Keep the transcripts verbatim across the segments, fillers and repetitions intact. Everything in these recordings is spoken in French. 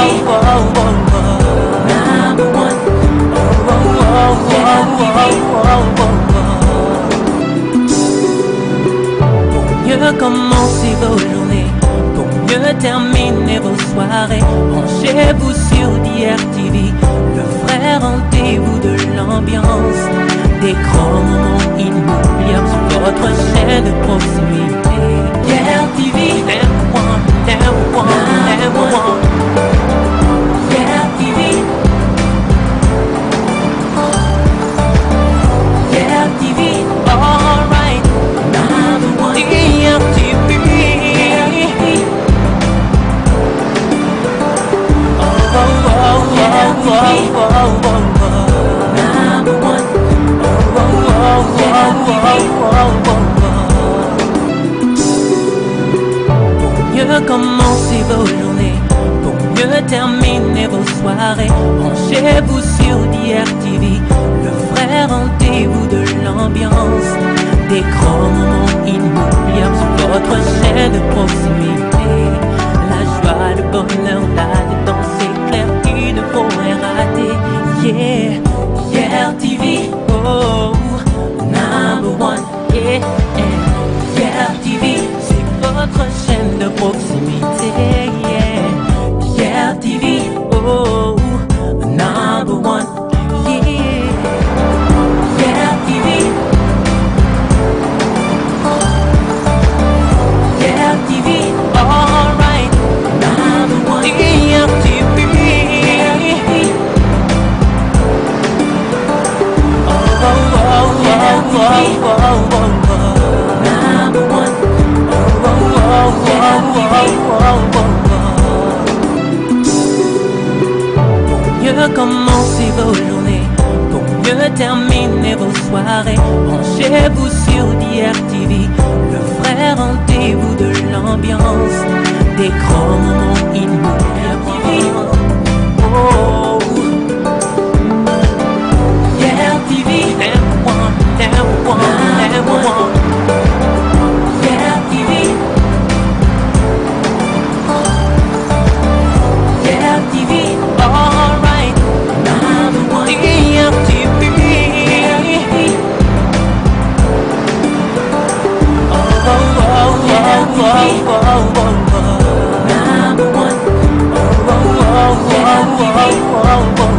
Commencez vos journées, pour mieux terminer vos soirées. Branchez-vous sur D R T V, le vrai rendez-vous de l'ambiance. Des grands moments inoubliables sur votre chaîne de proximité. D R T V, number one, number one, number one. D R T V, D R T V, alright, number one. D R T V. Pour mieux commencer vos journées, pour mieux terminer vos soirées, branchez-vous sur D R T V, le vrai rendez-vous de l'ambiance. Des grands moments inoubliables sur votre chaîne de proximité. La joie, le bonheur, la détente, c'est clair qu'il ne faut rien rater. Yeah, D R T V, oh, number one, yeah, D R T V, c'est votre chaîne de proximité. Yeah, D R T V, oh, number one, yeah, D R T V, D R T V, alright, number one, D R T V. Pour mieux commencer vos journées, pour mieux terminer vos soirées, branchez-vous sur D R T V, le vrai rendez-vous de l'ambiance. Des grands moments inoubliables. Oh, D R T V, number one, number one, number one. D R T V, D R T V, alright, number one. D R T V, oh, oh, oh, oh, oh, oh, oh, number one. Oh, oh, oh, oh, oh, oh.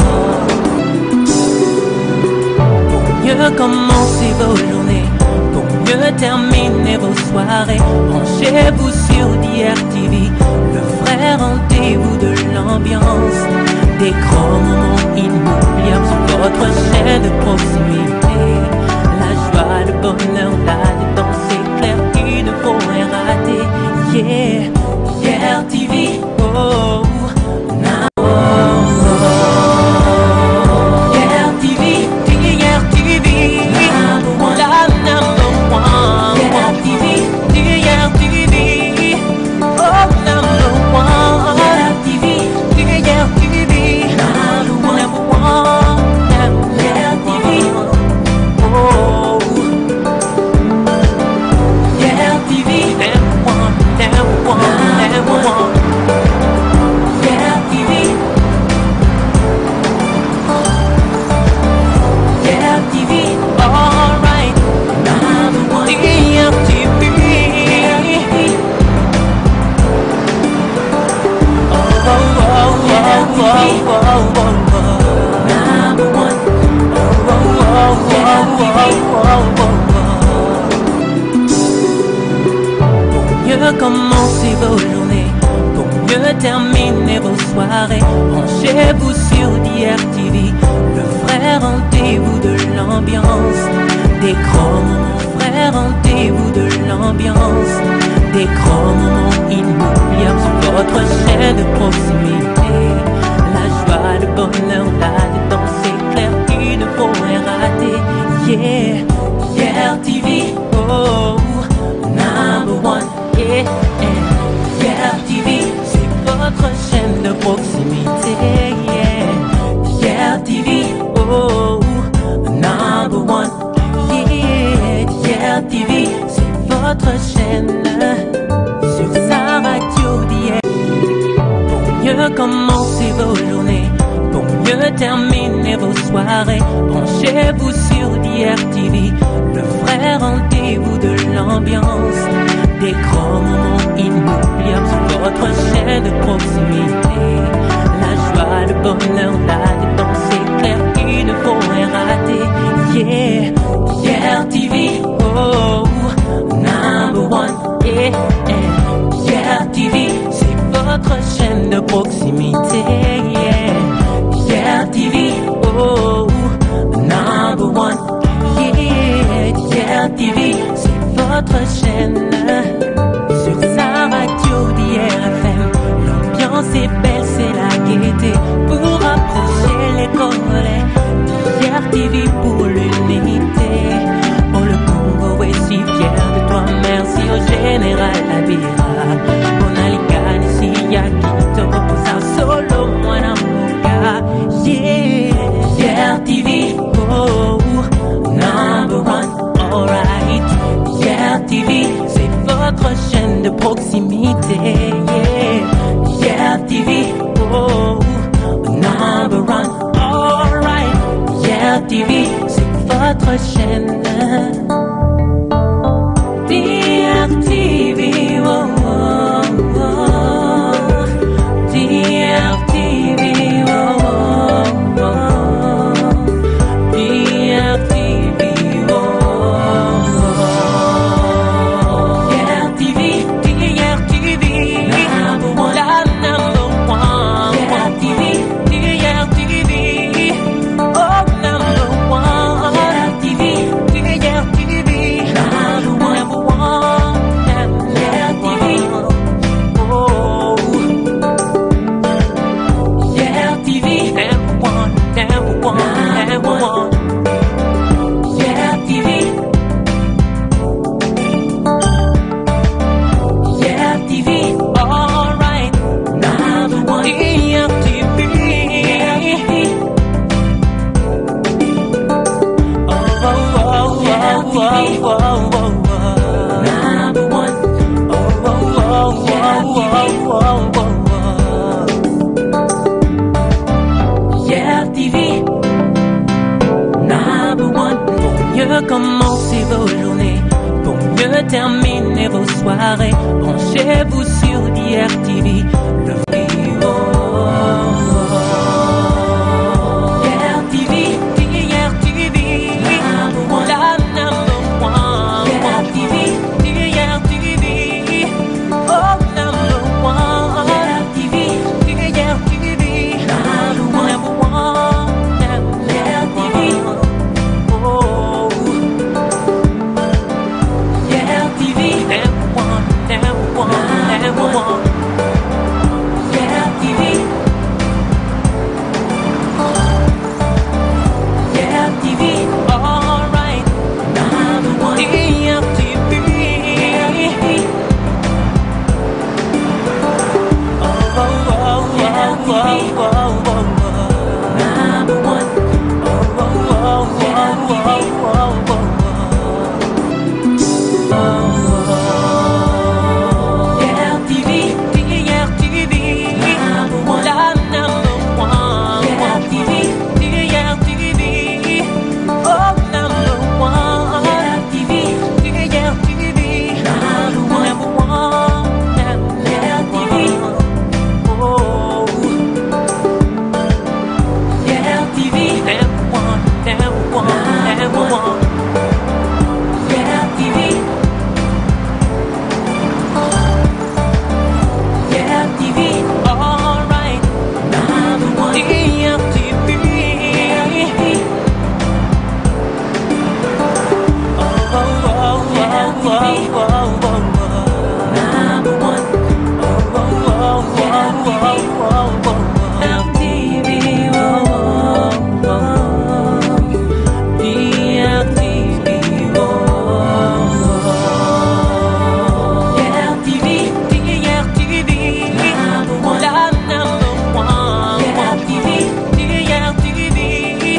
Mieux commencer vos journées, pour mieux terminer vos soirées, branchez-vous sur D R T V, le vrai rendez-vous de l'ambiance. Des grands moments inoubliables sur votre chaîne de proximité. La joie, le bonheur, la détente, c'est clair qu'il ne faut rien rater. Yeah, D R T V, oh, now. Commencez vos journées, pour mieux terminer vos soirées, branchez-vous sur D R T V, le vrai rendez-vous de l'ambiance. Des grands moments, vrai rendez-vous de l'ambiance. Des grands moments inoubliables sur votre chaîne de proximité. La joie, le bonheur, la détente, c'est clair qu'il ne faut rien rater. Yeah, D R T V, oh, number one. Yeah, D R T V, c'est votre chaîne de proximité. Yeah, D R T V, oh, number one. Yeah, D R T V, c'est votre chaîne sur sa radio. D R T V, pour mieux mieux commencer vos journées, pour mieux terminer vos soirées, branchez-vous sur D R T V, le vrai rendez-vous de l'ambiance. Des grands moments inoubliables sur votre chaîne de proximité. La joie, le bonheur, la dépense, c'est clair qu'il ne faut rien rater. Yeah, D R T V, oh, number one, yeah, yeah. D R T V, c'est votre chaîne de proximité. Yeah, D R T V, oh, number one, yeah. D R T V, c'est votre chaîne. Sur sa radio D R F M, l'ambiance est belle, c'est la gaieté. Pour rapprocher les Congolais, D R T V pour l'unité. Oh, le Congo est si fier de toi, merci au général Abira. Bonalika, Nissi, Yakito, Posa, Solo, Mwanamoka. Yeah, D R T V, oh, number one, alright. D R T V, c'est votre chaîne de proximité. Yeah, D R T V, oh, number one, alright. D R T V, c'est votre chaîne. D R T V, oh, oh, oh. D R T V, oh, oh, oh. D R T V, oh, oh, oh. D R T V, D R T V, number one, la number one. D R T V, D R T V, oh, number one. D R T V, D R T V, number one, number one. D R T V, oh, D R T V, number one, number one, number one. D R T V, D R T V, alright, number one. D R T V, oh, oh, oh, oh, oh, oh, oh, number one. Oh, oh, oh, oh, oh, oh, oh, oh. D R T V, number one. Pour mieux commencer vos journées, pour mieux terminer vos soirées, branchez-vous sur D R T V, le vrai. Oh, oh, oh. D R T V, D R T V, number one, la number one. D R T V, D R T V, oh, number one. D R T V, D R T V, number one, number one. D R T V, oh, D R T V, number one, number one, number one. D R T V, D R T V, alright, number one. D R T V, oh, oh, oh, oh, oh, oh, oh, oh. Number one. Oh, oh, oh, oh, oh, oh, oh, oh. D R T V, D R T V, number one, la number one. D R T V, D R T V, oh, number one. D R T V, D R T V, number one, number one. D R T V, oh, D R T V, number one, number one, number one. D R T V, D R T V, alright, number one. D R T V, oh, oh, oh, oh, oh, oh, oh, oh. Number one. Oh, oh, oh, oh, oh, oh, oh, oh. D R T V, oh, oh, oh. D R T V, oh, oh. D R T V, D R T V, number one, la number one. D R T V, D R T V.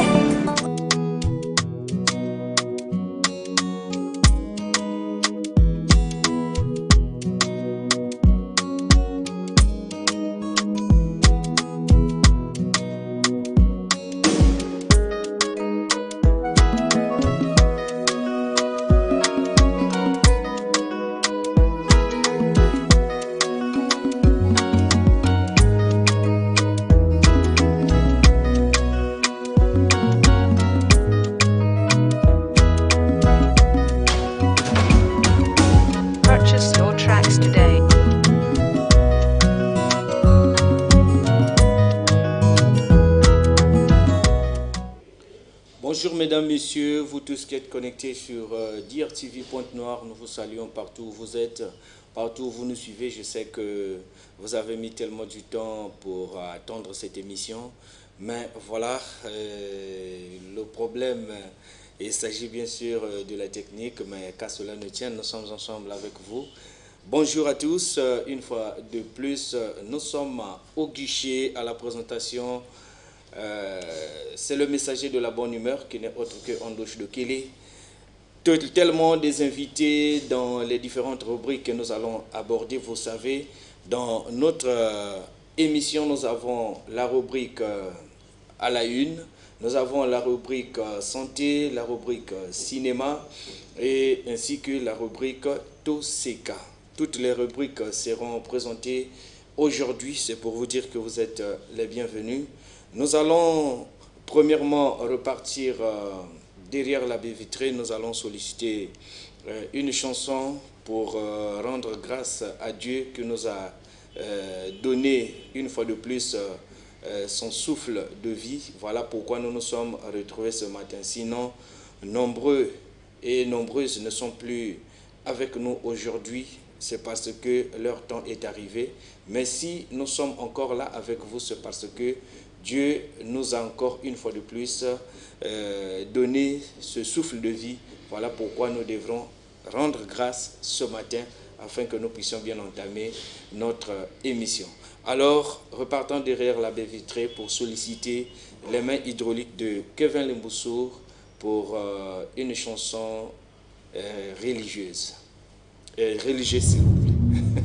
Bonjour mesdames, messieurs, vous tous qui êtes connectés sur euh, D R T V Pointe-Noire, nous vous saluons partout où vous êtes, partout où vous nous suivez. Je sais que vous avez mis tellement du temps pour euh, attendre cette émission, mais voilà, euh, le problème, il s'agit bien sûr de la technique, mais qu'à cela ne tienne, nous sommes ensemble avec vous. Bonjour à tous, une fois de plus, nous sommes au guichet à la présentation. Euh, c'est le messager de la bonne humeur qui n'est autre que Andoche de Kelly. Tellement des invités dans les différentes rubriques que nous allons aborder, vous savez. Dans notre euh, émission, nous avons la rubrique euh, à la une, nous avons la rubrique euh, santé, la rubrique euh, cinéma et ainsi que la rubrique Toseka. Toutes les rubriques euh, seront présentées aujourd'hui, c'est pour vous dire que vous êtes euh, les bienvenus. Nous allons premièrement repartir euh, derrière la baie vitrée. Nous allons solliciter euh, une chanson pour euh, rendre grâce à Dieu qui nous a euh, donné une fois de plus euh, son souffle de vie. Voilà pourquoi nous nous sommes retrouvés ce matin. Sinon, nombreux et nombreuses ne sont plus avec nous aujourd'hui. C'est parce que leur temps est arrivé. Mais si nous sommes encore là avec vous, c'est parce que Dieu nous a encore une fois de plus euh, donné ce souffle de vie. Voilà pourquoi nous devrons rendre grâce ce matin afin que nous puissions bien entamer notre émission. Alors, repartons derrière la baie vitrée pour solliciter les mains hydrauliques de Kevin Lemboussour pour euh, une chanson euh, religieuse. Euh, religieuse, s'il vous plaît.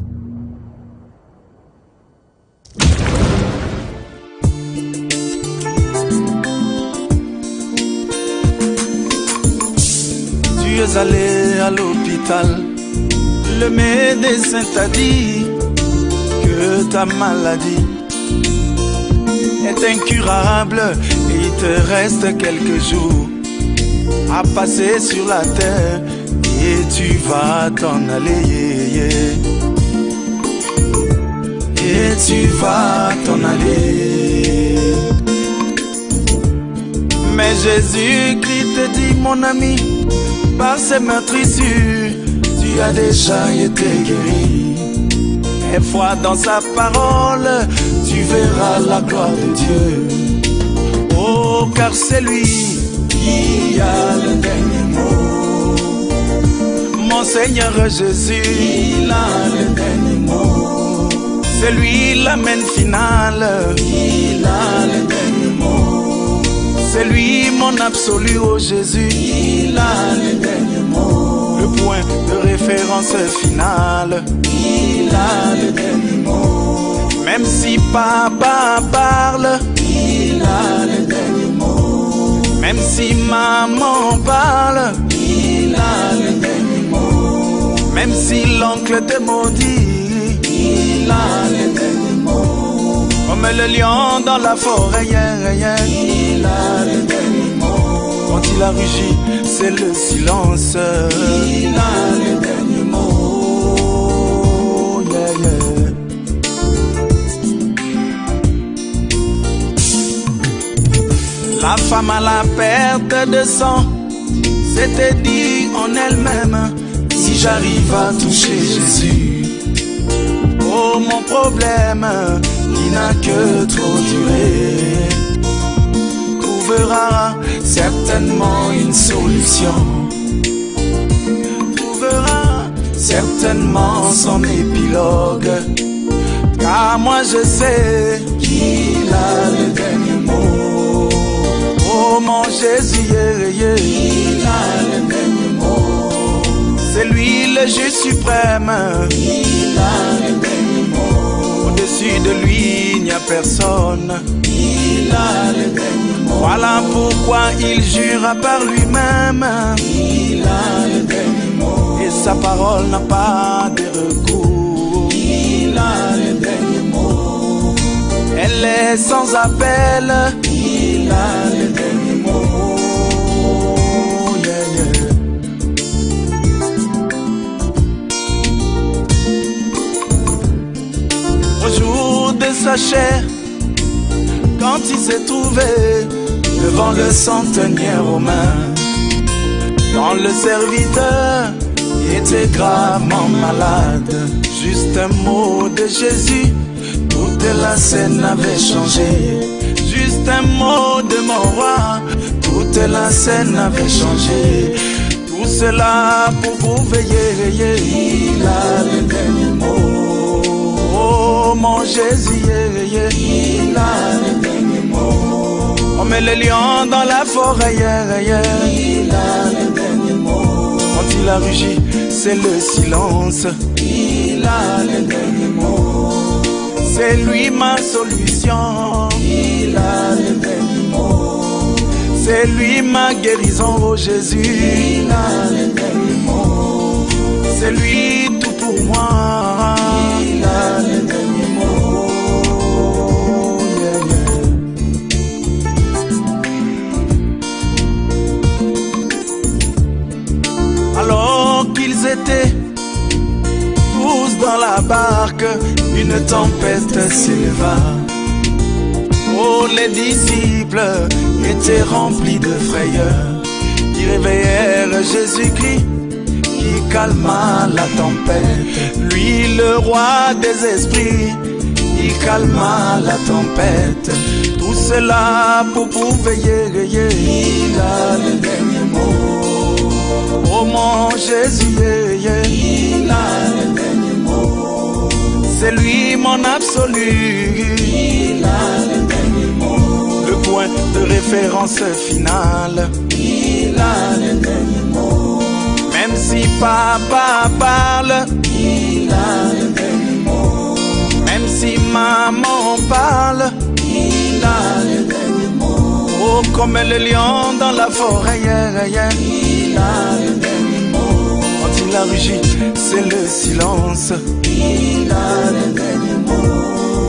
Tu es allé à l'hôpital, le médecin t'a dit que ta maladie est incurable et il te reste quelques jours à passer sur la terre et tu vas t'en aller, yeah, yeah. Et tu vas t'en aller. Mais Jésus-Christ te dit, mon ami, par ces meurtrissures, tu as déjà été guéri. Et foi dans sa parole, tu verras la gloire de Dieu. Oh, car c'est lui qui a le dernier mot. Mon Seigneur Jésus, il a le dernier mot. C'est lui l'amène finale, il a le dernier mot. C'est lui mon absolu, oh Jésus, il a le dernier mot. Le point de référence final, il a le dernier mot. Même si papa parle, il a le dernier mot. Même si maman parle, il a le dernier mot. Même si l'oncle te maudit, il a le dernier mot. Comme le lion dans la forêt, yeah, yeah. Il a le dernier mot. Quand il a rugi, c'est le silence. Il a le dernier mot, yeah, yeah. La femme à la perte de sang s'était dit en elle-même, si j'arrive à toucher Jésus, oh mon problème qui n'a que trop duré trouvera certainement une solution, trouvera certainement son épilogue, car moi je sais qu'il a le dernier mot. Oh mon Jésus, yeah, yeah. Il a le dernier mot. C'est lui le juge suprême, il a le dernier mot. Au-dessus de lui il n'y a personne, il a le dernier mot. Voilà pourquoi il jura par lui-même, il a le dernier mot. Et sa parole n'a pas de recours, il a le dernier mot. Elle est sans appel, il a le dernier mot, yeah, yeah. Au jour de sa chair, quand il s'est trouvé devant le centenaire romain. Quand le serviteur était gravement malade, juste un mot de Jésus, toute la scène avait changé. Juste un mot de mon roi, toute la scène avait changé. Tout cela pour vous veiller, il a le dernier mot. Oh mon Jésus, il a le dernier mot. On met le lion dans la forêt, il a le dernier mot. Quand il a rugi, c'est le silence, il a le dernier mot. C'est lui ma solution, il a le dernier mot. C'est lui ma guérison, oh Jésus, il a le dernier mot. C'est lui tout pour moi, il a le dernier mot. Yeah, yeah. Alors qu'ils étaient tous dans la barque, une tempête s'éleva. Oh, les disciples étaient remplis de frayeur. Ils réveillèrent Jésus-Christ qui calma la tempête. Lui, le roi des esprits, il calma la tempête. Tout cela pour vous veiller, il a le dernier mot. Oh mon Jésus, il a le dernier mot. C'est lui mon absolu, il a le dernier mot. Le point de référence final, il a le dernier mot. Même si papa parle, il a le dernier mot. Même si maman parle, il a le dernier mot. Oh, comme le lion dans la forêt, il a le dernier mot. Quand il a rugi, c'est le silence, il a le dernier mot.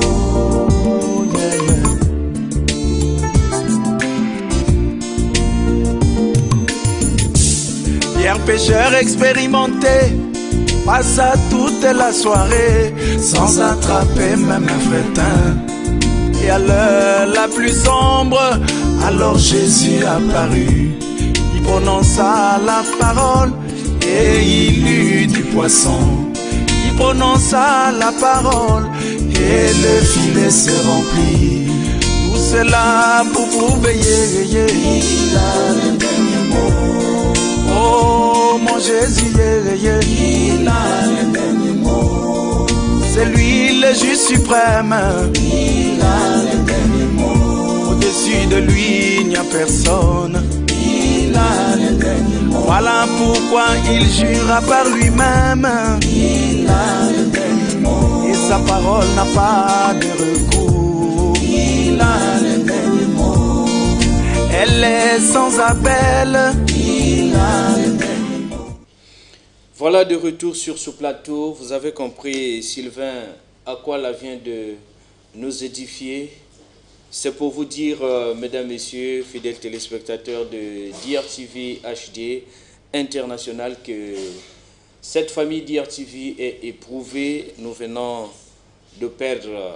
Pierre pécheur expérimenté passa toute la soirée sans attraper même un fretin. Et à l'heure la plus sombre, alors Jésus apparut. Il prononça la parole et il eut du poisson. Il prononça la parole et le filet se remplit. Tout cela pour vous veiller, il a le dernier mot. Oh mon Jésus, il a le dernier mot. C'est lui le juge suprême, il a le dernier mot. Au-dessus de lui il n'y a personne, il a le dernier mot. Voilà pourquoi il jura par lui-même, il a le dernier mot. Et sa parole n'a pas de recours, il a le dernier mot. Elle est sans appel, il a le dernier mot. Voilà, de retour sur ce plateau. Vous avez compris, Sylvain, à quoi la vient de nous édifier. C'est pour vous dire, euh, mesdames, messieurs, fidèles téléspectateurs de D R T V H D International, que cette famille D R T V est éprouvée. Nous venons de perdre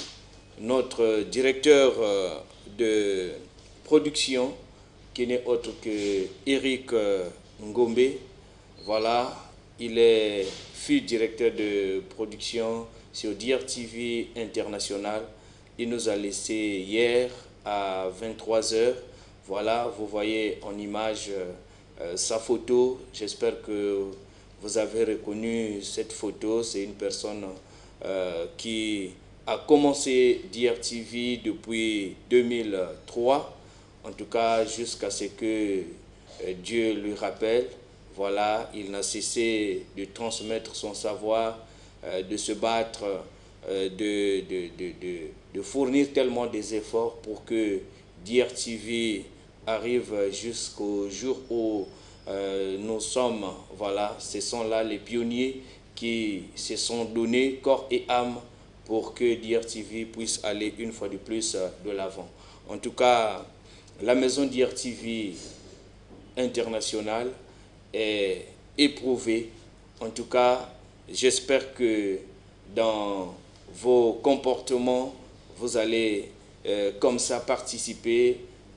notre directeur euh, de production, qui n'est autre que Eric euh, Ngombe. Voilà, il est fut directeur de production sur D R T V International. Il nous a laissé hier à vingt-trois heures. Voilà, vous voyez en image euh, sa photo. J'espère que vous avez reconnu cette photo. C'est une personne euh, qui a commencé D R T V depuis deux mille trois. En tout cas, jusqu'à ce que euh, Dieu lui rappelle. Voilà, il n'a cessé de transmettre son savoir, euh, de se battre, euh, de, de, de, de, de fournir tellement des efforts pour que D R T V arrive jusqu'au jour où euh, nous sommes. Voilà, ce sont là les pionniers qui se sont donnés corps et âme pour que D R T V puisse aller une fois de plus de l'avant. En tout cas, la maison D R T V International est éprouvé. En tout cas, j'espère que dans vos comportements, vous allez euh, comme ça participer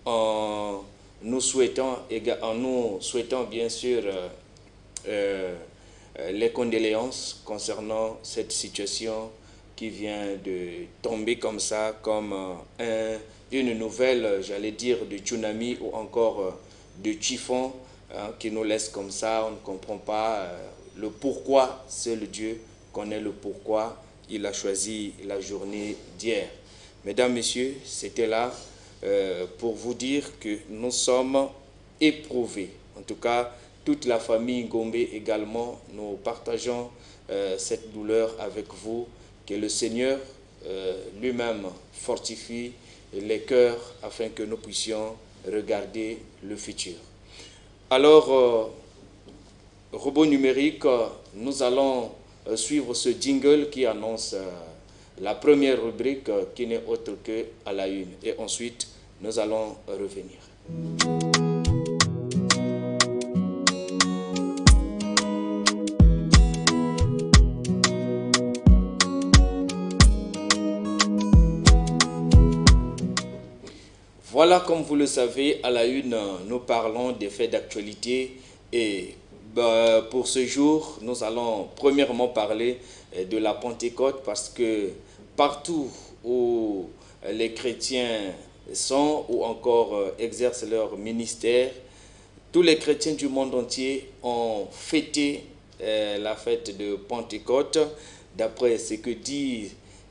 en nous souhaitant, en nous souhaitant bien sûr euh, euh, les condoléances concernant cette situation qui vient de tomber comme ça, comme euh, un, une nouvelle, j'allais dire, de tsunami ou encore euh, de typhon hein, qui nous laisse comme ça. On ne comprend pas euh, le pourquoi. Seul Dieu connaît le pourquoi il a choisi la journée d'hier. Mesdames, Messieurs, c'était là euh, pour vous dire que nous sommes éprouvés. En tout cas, toute la famille Ngombe également, nous partageons euh, cette douleur avec vous. Que le Seigneur euh, lui-même fortifie les cœurs afin que nous puissions regarder le futur. Alors, euh, robot numérique, nous allons euh, suivre ce jingle qui annonce euh, la première rubrique euh, qui n'est autre que à la une. Et ensuite, nous allons revenir. Voilà, comme vous le savez, à la une, nous parlons des faits d'actualité et bah, pour ce jour, nous allons premièrement parler de la Pentecôte parce que partout où les chrétiens sont ou encore exercent leur ministère, tous les chrétiens du monde entier ont fêté euh, la fête de Pentecôte. D'après ce que disent,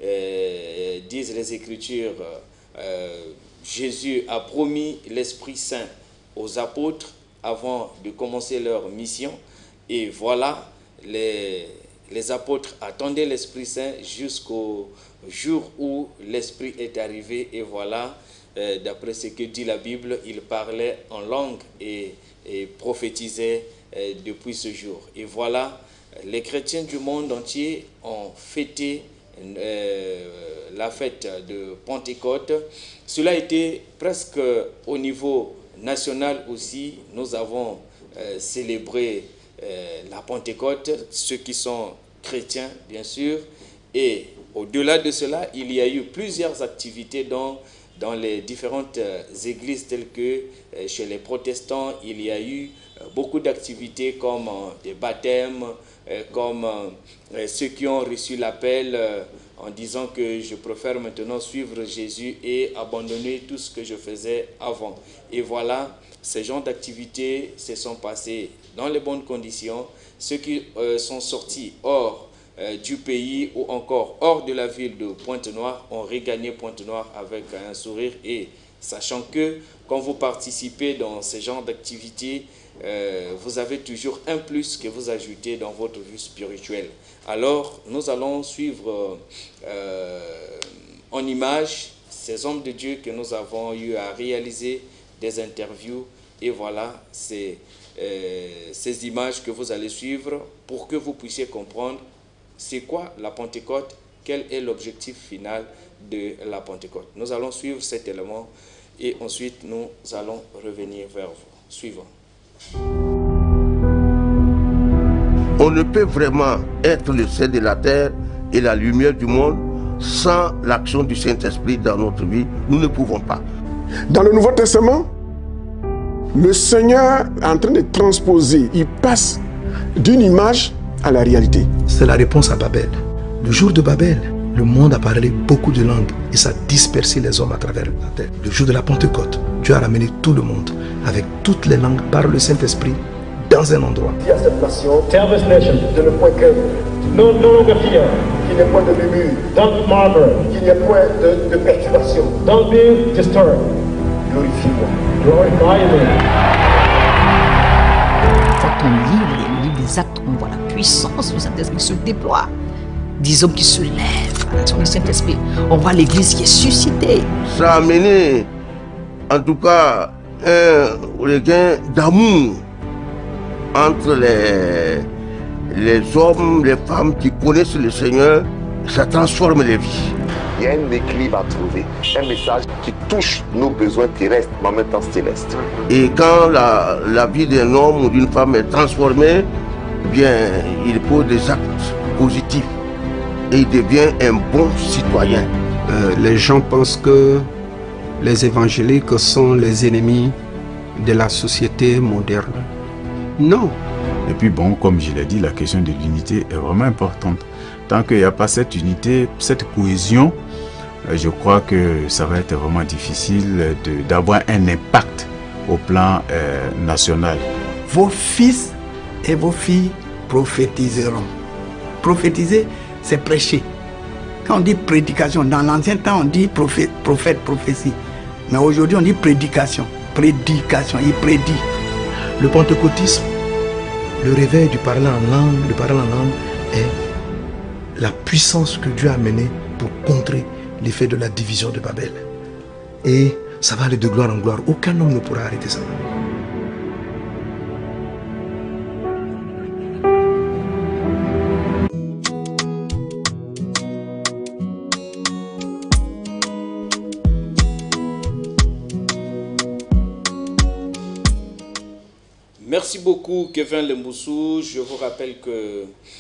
euh, disent les Écritures, euh, Jésus a promis l'Esprit Saint aux apôtres avant de commencer leur mission. Et voilà, les, les apôtres attendaient l'Esprit Saint jusqu'au jour où l'Esprit est arrivé. Et voilà, euh, d'après ce que dit la Bible, ils parlaient en langue et, et prophétisaient euh, depuis ce jour. Et voilà, les chrétiens du monde entier ont fêté euh, la fête de Pentecôte. Cela a été presque au niveau national aussi. Nous avons euh, célébré euh, la Pentecôte, ceux qui sont chrétiens bien sûr. Et au-delà de cela, il y a eu plusieurs activités dans, dans les différentes euh, églises telles que euh, chez les protestants, il y a eu euh, beaucoup d'activités comme euh, des baptêmes, euh, comme euh, ceux qui ont reçu l'appel euh, en disant que je préfère maintenant suivre Jésus et abandonner tout ce que je faisais avant. Et voilà, ces genres d'activités se sont passés dans les bonnes conditions. Ceux qui euh, sont sortis hors euh, du pays ou encore hors de la ville de Pointe-Noire ont regagné Pointe-Noire avec un sourire et sachant que quand vous participez dans ces genres d'activités, euh, vous avez toujours un plus que vous ajoutez dans votre vie spirituelle. Alors, nous allons suivre euh, en images ces hommes de Dieu que nous avons eu à réaliser des interviews. Et voilà, c'est euh, ces images que vous allez suivre pour que vous puissiez comprendre c'est quoi la Pentecôte, quel est l'objectif final de la Pentecôte. Nous allons suivre cet élément et ensuite nous allons revenir vers vous. Suivant. On ne peut vraiment être le sel de la terre et la lumière du monde sans l'action du Saint-Esprit dans notre vie. Nous ne pouvons pas. Dans le Nouveau Testament, le Seigneur est en train de transposer. Il passe d'une image à la réalité. C'est la réponse à Babel. Le jour de Babel, le monde a parlé beaucoup de langues et ça a dispersé les hommes à travers la terre. Le jour de la Pentecôte, Dieu a ramené tout le monde avec toutes les langues par le Saint-Esprit dans un endroit. Dis à cette nation, tell this nation, de ne point que, no, no longer fear, qu'il n'y ait point de murmure, don't murmur, qu'il n'y ait point de, de perturbation, don't be disturbed, glorifie-moi, glorify me. Quand on lit les livres des actes, on voit la puissance du Saint-Esprit qui se déploie. Des hommes qui se lèvent à l'action du Saint-Esprit. On voit l'église qui est suscitée. Ça a amené, en tout cas, un regain d'amour entre les, les hommes, les femmes qui connaissent le Seigneur. Ça transforme les vies. Il y a un équilibre à trouver, un message qui touche nos besoins terrestres, mais en même temps célestes. Et quand la, la vie d'un homme ou d'une femme est transformée, eh bien, il pose des actes positifs et il devient un bon citoyen. Euh, les gens pensent que les évangéliques sont les ennemis de la société moderne. Non. Et puis bon, comme je l'ai dit, la question de l'unité est vraiment importante. Tant qu'il n'y a pas cette unité, cette cohésion, je crois que ça va être vraiment difficile d'avoir un impact au plan euh, national. Vos fils et vos filles prophétiseront. Prophétiser, c'est prêcher. Quand on dit prédication, dans l'ancien temps, on dit prophète, prophète, prophétie. Mais aujourd'hui, on dit prédication. Prédication, il prédit. Le pentecôtisme, le réveil du parler en langue, le parler en langue est la puissance que Dieu a amenée pour contrer l'effet de la division de Babel. Et ça va aller de gloire en gloire. Aucun homme ne pourra arrêter ça. Merci beaucoup Kevin Lemboussou. Je vous rappelle que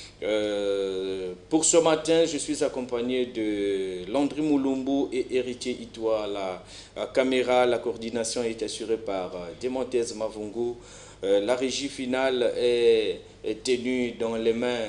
euh, pour ce matin, je suis accompagné de Landry Moulumbu et Héritier Itoa. La, la caméra, la coordination est assurée par euh, Demontez Mavungu. Euh, la régie finale est, est tenue dans les mains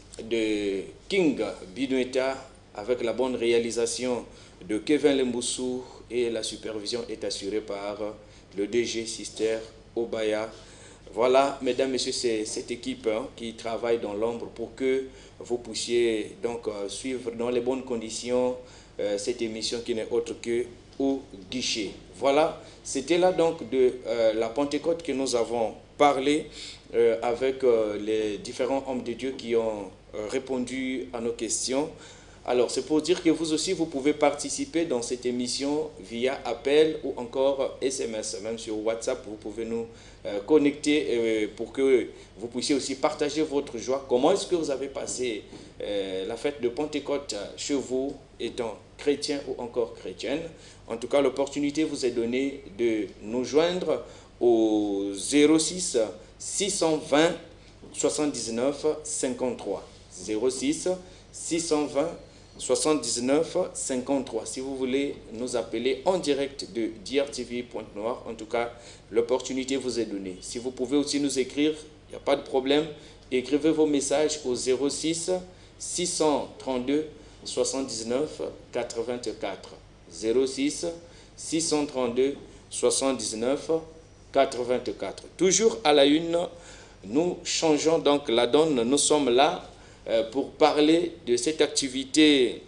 de King Binueta avec la bonne réalisation de Kevin Lemboussou et la supervision est assurée par le D G Sister Obaya. Voilà, mesdames, messieurs, c'est cette équipe hein, qui travaille dans l'ombre pour que vous puissiez donc euh, suivre dans les bonnes conditions euh, cette émission qui n'est autre que au guichet. Voilà, c'était là donc de euh, la Pentecôte que nous avons parlé euh, avec euh, les différents hommes de Dieu qui ont euh, répondu à nos questions. Alors, c'est pour dire que vous aussi, vous pouvez participer dans cette émission via appel ou encore S M S. Même sur WhatsApp, vous pouvez nous euh, connecter euh, pour que vous puissiez aussi partager votre joie. Comment est-ce que vous avez passé euh, la fête de Pentecôte chez vous, étant chrétien ou encore chrétienne? En tout cas, l'opportunité vous est donnée de nous joindre au zéro six six cent vingt soixante-dix-neuf cinquante-trois. zéro six six cent vingt soixante-dix-neuf cinquante-trois. Si vous voulez nous appeler en direct de D R T V Pointe-Noire, en tout cas, l'opportunité vous est donnée. Si vous pouvez aussi nous écrire, il n'y a pas de problème. Écrivez vos messages au zéro six six cent trente-deux soixante-dix-neuf quatre-vingt-quatre. zéro six six cent trente-deux soixante-dix-neuf quatre-vingt-quatre. Toujours à la une, nous changeons donc la donne. Nous sommes là pour parler de cette activité,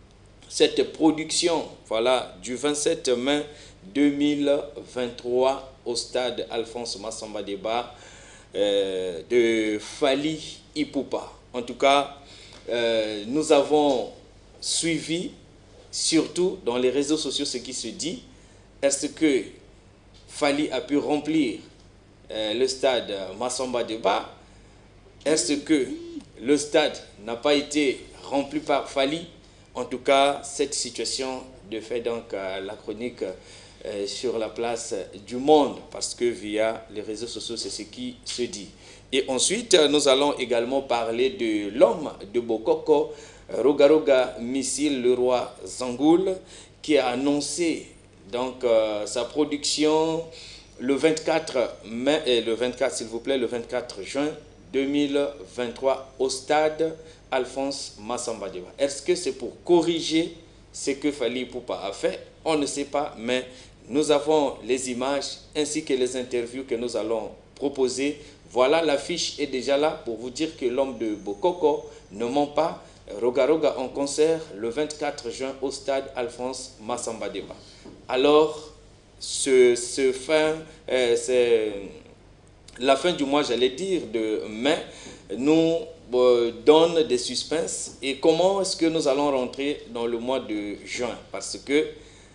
cette production, voilà, du vingt-sept mai deux mille vingt-trois au stade Alphonse Massamba Deba euh, de Fally Ipupa. En tout cas, euh, nous avons suivi, surtout dans les réseaux sociaux, ce qui se dit. Est-ce que Fally a pu remplir euh, le stade Massamba Deba? Est-ce que le stade n'a pas été rempli par Fally? En tout cas, cette situation de fait donc euh, la chronique euh, sur la place du monde, parce que via les réseaux sociaux, c'est ce qui se dit. Et ensuite, nous allons également parler de l'homme de Bokoko, Rogaroga Missile, le roi Zangoul, qui a annoncé donc euh, sa production le vingt-quatre mai, et le vingt-quatre, s'il vous plaît, le vingt-quatre juin deux mille vingt-trois au stade Alphonse Massamba Deba. Est-ce que c'est pour corriger ce que Fally Ipupa a fait? On ne sait pas, mais nous avons les images ainsi que les interviews que nous allons proposer. Voilà, l'affiche est déjà là pour vous dire que l'homme de Bokoko ne ment pas. Rogaroga en concert le vingt-quatre juin au stade Alphonse Massamba Deba. Alors, ce, ce fin, euh, c'est la fin du mois, j'allais dire, de mai, nous euh, donne des suspens. Et comment est-ce que nous allons rentrer dans le mois de juin? Parce que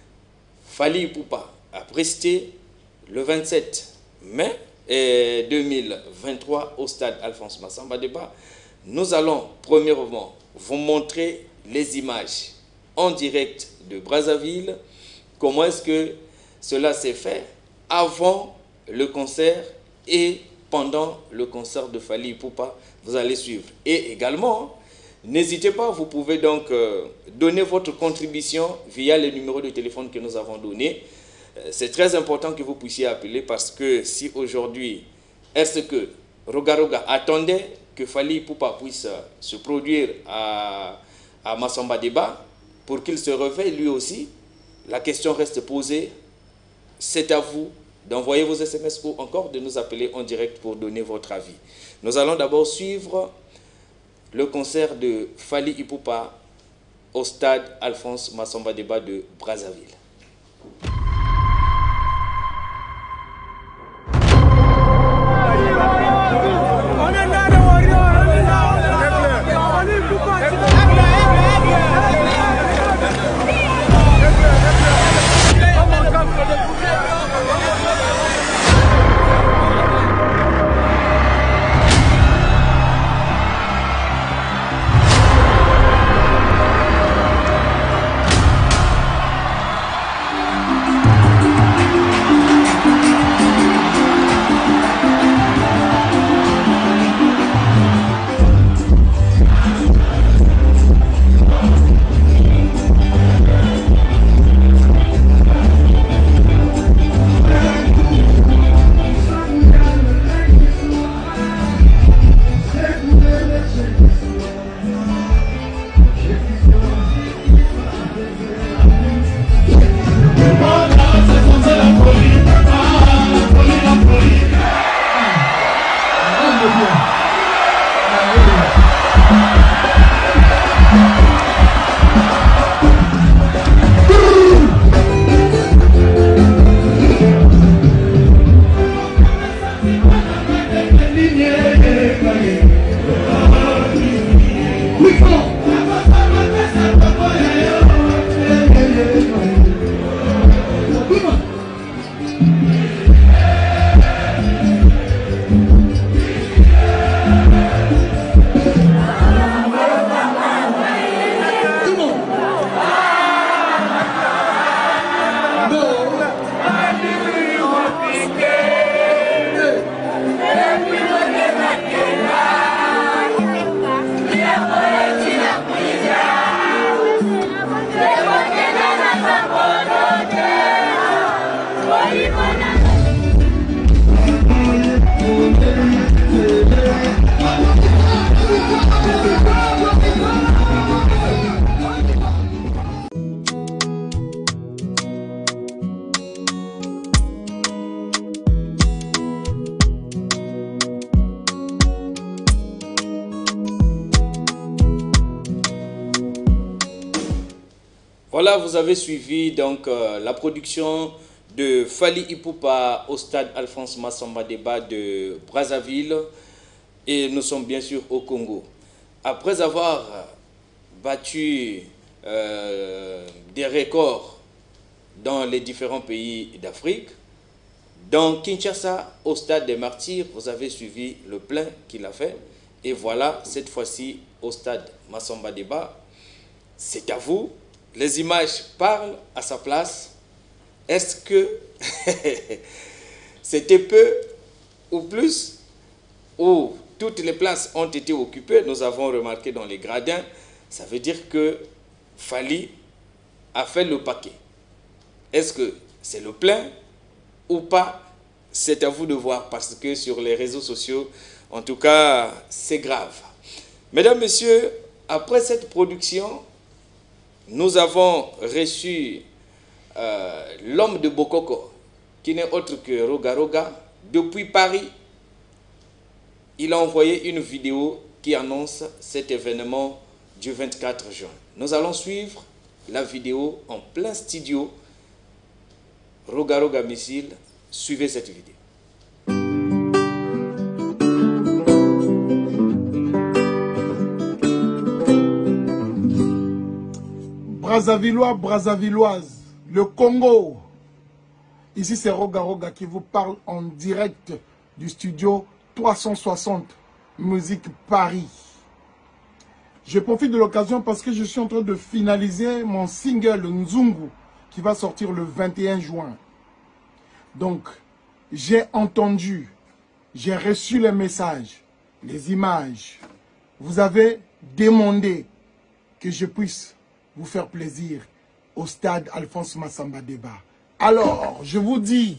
Fally Ipupa a presté le vingt-sept mai deux mille vingt-trois au stade Alphonse Massamba Deba. Nous allons premièrement vous montrer les images en direct de Brazzaville. Comment est-ce que cela s'est fait avant le concert et pendant le concert de Fally Ipupa, vous allez suivre. Et également, N'hésitez pas, vous pouvez donc euh, donner votre contribution via le numéro de téléphone que nous avons donné. Euh, C'est très important que vous puissiez appeler parce que si aujourd'hui, est-ce que Roga Roga attendait que Fally Ipupa puisse se produire à, à Massamba Débat pour qu'il se réveille lui aussi, la question reste posée. C'est à vous d'envoyer vos S M S ou encore de nous appeler en direct pour donner votre avis. Nous allons d'abord suivre le concert de Fally Ipupa au stade Alphonse Massamba Débat de Brazzaville. Voilà, vous avez suivi donc euh, la production de Fally Ipupa au stade Alphonse Massamba Débat de Brazzaville et nous sommes bien sûr au Congo. Après avoir battu euh, des records dans les différents pays d'Afrique, dans Kinshasa, au stade des Martyrs, vous avez suivi le plein qu'il a fait. Et voilà, cette fois-ci, au stade Massamba Débat, c'est à vous. Les images parlent à sa place. Est-ce que c'était peu ou plus, ou toutes les places ont été occupées? Nous avons remarqué dans les gradins. Ça veut dire que Fally a fait le paquet. Est-ce que c'est le plein ou pas? C'est à vous de voir parce que sur les réseaux sociaux, en tout cas, c'est grave. Mesdames, Messieurs, après cette production, nous avons reçu euh, l'homme de Bokoko, qui n'est autre que Roga Roga, depuis Paris. Il a envoyé une vidéo qui annonce cet événement du vingt-quatre juin. Nous allons suivre la vidéo en plein studio. Roga Roga Missile, suivez cette vidéo. Brazzavillois, Brazzavilloises, le Congo. Ici c'est Roga Roga qui vous parle en direct du studio trois cent soixante Musique Paris. Je profite de l'occasion parce que je suis en train de finaliser mon single Nzungu qui va sortir le vingt et un juin. Donc, j'ai entendu, j'ai reçu les messages, les images. Vous avez demandé que je puisse vous faire plaisir au stade Alphonse Massamba Débat. Alors, je vous dis,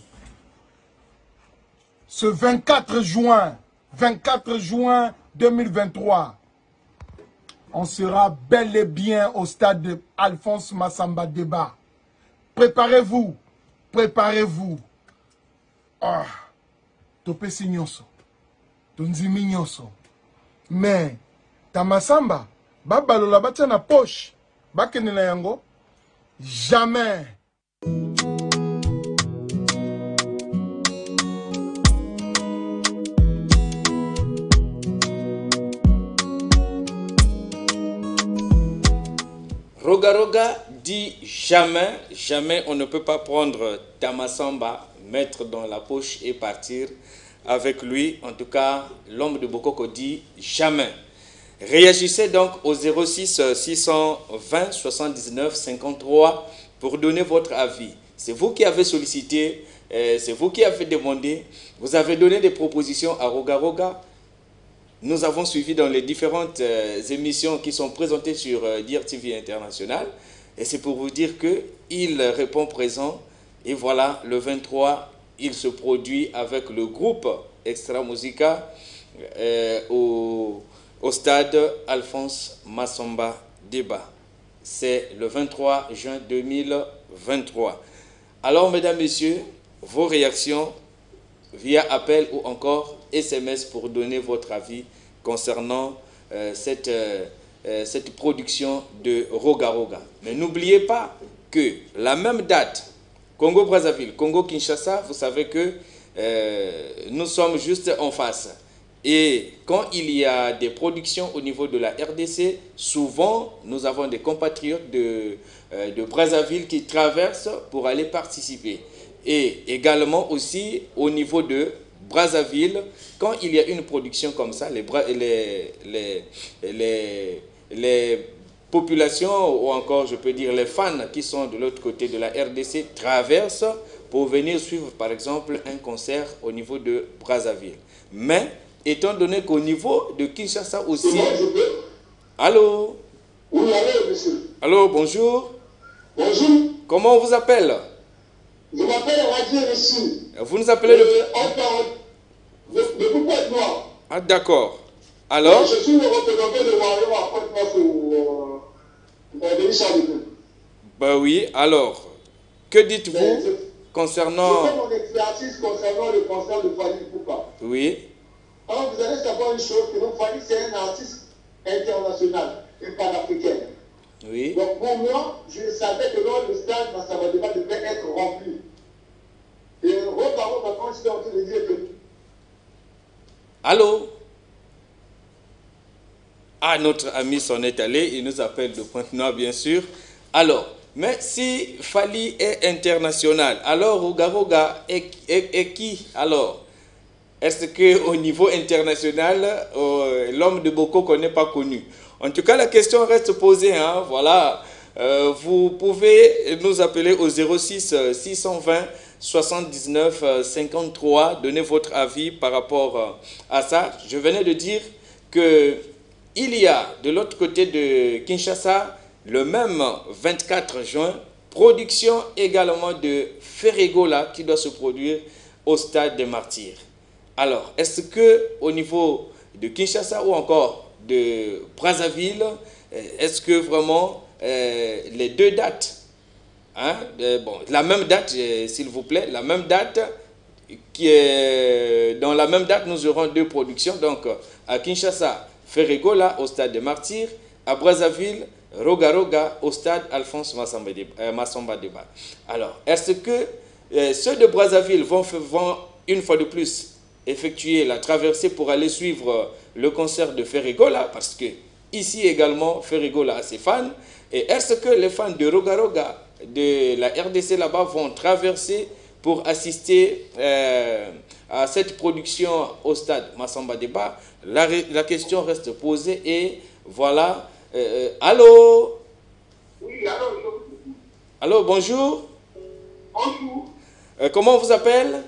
ce vingt-quatre juin, vingt-quatre juin deux mille vingt-trois, on sera bel et bien au stade de Alphonse Massamba Débat. Préparez-vous, préparez-vous. Ah, topé signoso, tonzimi nyoso. Mais, ta Massamba, babalola batia na poche, bakene na yango, jamais. Roga Roga dit jamais, jamais on ne peut pas prendre Tamasamba, mettre dans la poche et partir avec lui. En tout cas, l'homme de Bokoko dit jamais. Réagissez donc au zéro six six cent vingt soixante-dix-neuf cinquante-trois pour donner votre avis. C'est vous qui avez sollicité, euh, c'est vous qui avez demandé, vous avez donné des propositions à Roga Roga. Nous avons suivi dans les différentes euh, émissions qui sont présentées sur euh, D R T V International. Et c'est pour vous dire qu'il répond présent. Et voilà, le vingt-trois, il se produit avec le groupe Extra Musica euh, au, au stade Alphonse Massamba Débat. C'est le vingt-trois juin deux mille vingt-trois. Alors, mesdames, messieurs, vos réactions via appel ou encore S M S pour donner votre avis concernant euh, cette, euh, euh, cette production de Roga Roga. Mais n'oubliez pas que la même date, Congo-Brazzaville, Congo-Kinshasa, vous savez que euh, nous sommes juste en face. Et quand il y a des productions au niveau de la R D C, souvent nous avons des compatriotes de, euh, de Brazzaville qui traversent pour aller participer. Et également aussi au niveau de Brazzaville, quand il y a une production comme ça, les, les, les, les, les populations ou encore je peux dire les fans qui sont de l'autre côté de la R D C traversent pour venir suivre par exemple un concert au niveau de Brazzaville. Mais étant donné qu'au niveau de Kinshasa aussi... Allô? Oui, allô, monsieur. Allô, bonjour. Bonjour. Comment on vous appelle? Je m'appelle Radio Récit. Vous nous appelez de... De, de Pointe-Noire. Ah, d'accord. Alors? Je suis le représentant de Mario à Pointe-Noire pour euh, Denis Charles. Ben oui, alors, que dites-vous concernant... Je fais mon expertise concernant le concert de Fally Ipupa. Oui. Alors, vous allez savoir une chose, que donc Fally, c'est un artiste international et panafricain. Oui. Donc, pour moi, je savais que dans le stade, Massamba Débat devait être rempli. Et Roga Roga, quand je suis en train de dire que... Allô? Ah, notre ami s'en est allé, il nous appelle de Pointe-Noire, bien sûr. Alors, mais si Fally est international, alors Roga Roga est, est, est qui alors? Est-ce qu'au niveau international, euh, l'homme de Bokoko n'est pas connu? En tout cas, la question reste posée. Hein, voilà. Euh, vous pouvez nous appeler au zéro six six cent vingt soixante-dix-neuf cinquante-trois. Donnez votre avis par rapport à ça. Je venais de dire qu'il y a de l'autre côté de Kinshasa, le même vingt-quatre juin, production également de Ferregola qui doit se produire au stade des Martyrs. Alors, est-ce qu'au niveau de Kinshasa ou encore de Brazzaville, est-ce que vraiment euh, les deux dates, hein, euh, bon, la même date, euh, s'il vous plaît, la même date, qui est, dans la même date, nous aurons deux productions. Donc, à Kinshasa, Ferregola au stade des Martyrs, à Brazzaville, Roga Roga au stade Alphonse Massamba Débat. Alors, est-ce que euh, ceux de Brazzaville vont, vont une fois de plus effectuer la traversée pour aller suivre le concert de Ferregola, parce que ici également Ferregola a ses fans, et est-ce que les fans de Roga Roga de la R D C là-bas vont traverser pour assister euh, à cette production au stade Massamba Débat? La, la question reste posée et voilà. Euh, allô? Oui, allô. Allô, bonjour. Bonjour. Euh, comment on vous appelle?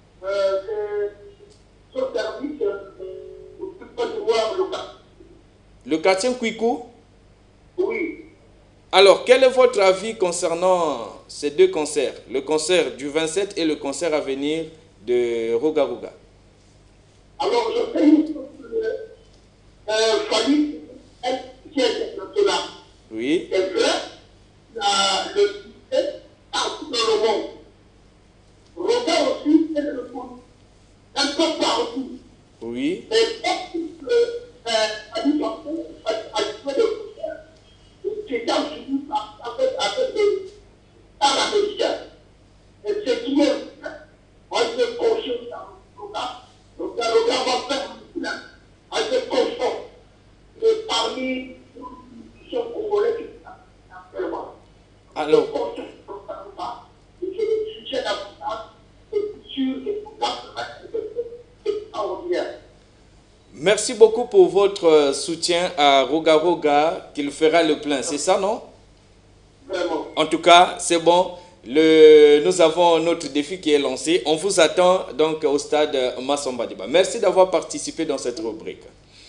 Euh, sur service, pour tout pas de voir le cas. Le quartier Kouikou? Oui. Alors, quel est votre avis concernant ces deux concerts? Le concert du vingt-sept et le concert à venir de Roga Roga. Alors, je fais une chose. Euh, Fali, qui est là. Oui. C'est vrai, la, le succès partout dans le monde. Roga aussi, c'est le monde. Un peu partout. Oui. Mais parce que Fali a joué le concert, c'était en suivi avec le par américain. Et c'est qui est moi je suis conscient dans le cas. Donc le regard va faire un plan. Moi je suis conscient. Et parmi les institutions congolaises qui sont actuellement. Alors. Je suis conscient de ce sujet d'importance et sur les programmes extraordinaires. Merci beaucoup pour votre soutien à Roga Roga, qu'il fera le plein. C'est ça, non? Vraiment. En tout cas, c'est bon. Le, nous avons notre défi qui est lancé. On vous attend donc au stade Massamba Diba. Merci d'avoir participé dans cette rubrique.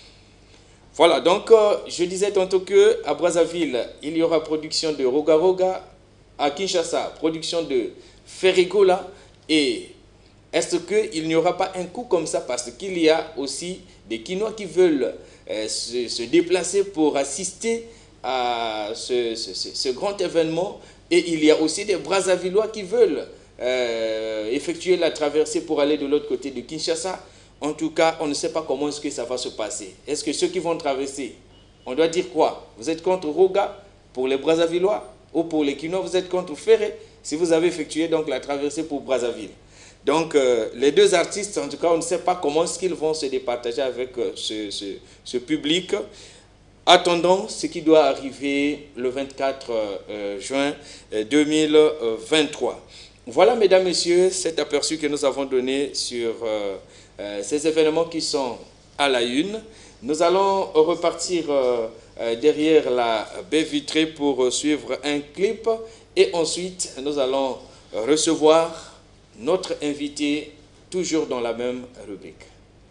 Voilà, donc euh, je disais tantôt qu'à Brazzaville, il y aura production de Roga Roga. À Kinshasa, production de Ferrigola. Et est-ce qu'il n'y aura pas un coup comme ça? Parce qu'il y a aussi des Kinois qui veulent euh, se, se déplacer pour assister à ce, ce, ce, ce grand événement. Et il y a aussi des Brazzavillois qui veulent euh, effectuer la traversée pour aller de l'autre côté de Kinshasa. En tout cas, on ne sait pas comment est-ce que ça va se passer. Est-ce que ceux qui vont traverser, on doit dire quoi? Vous êtes contre Roga pour les Brazzavillois ou pour les Kinois, vous êtes contre Ferré si vous avez effectué donc la traversée pour Brazzaville. Donc, euh, les deux artistes, en tout cas, on ne sait pas comment est-ce qu'ils vont se départager avec euh, ce, ce, ce public. Attendons ce qui doit arriver le vingt-quatre juin deux mille vingt-trois. Voilà, mesdames, messieurs, cet aperçu que nous avons donné sur euh, euh, ces événements qui sont à la une. Nous allons repartir euh, euh, derrière la baie vitrée pour suivre un clip et ensuite nous allons recevoir notre invité toujours dans la même rubrique.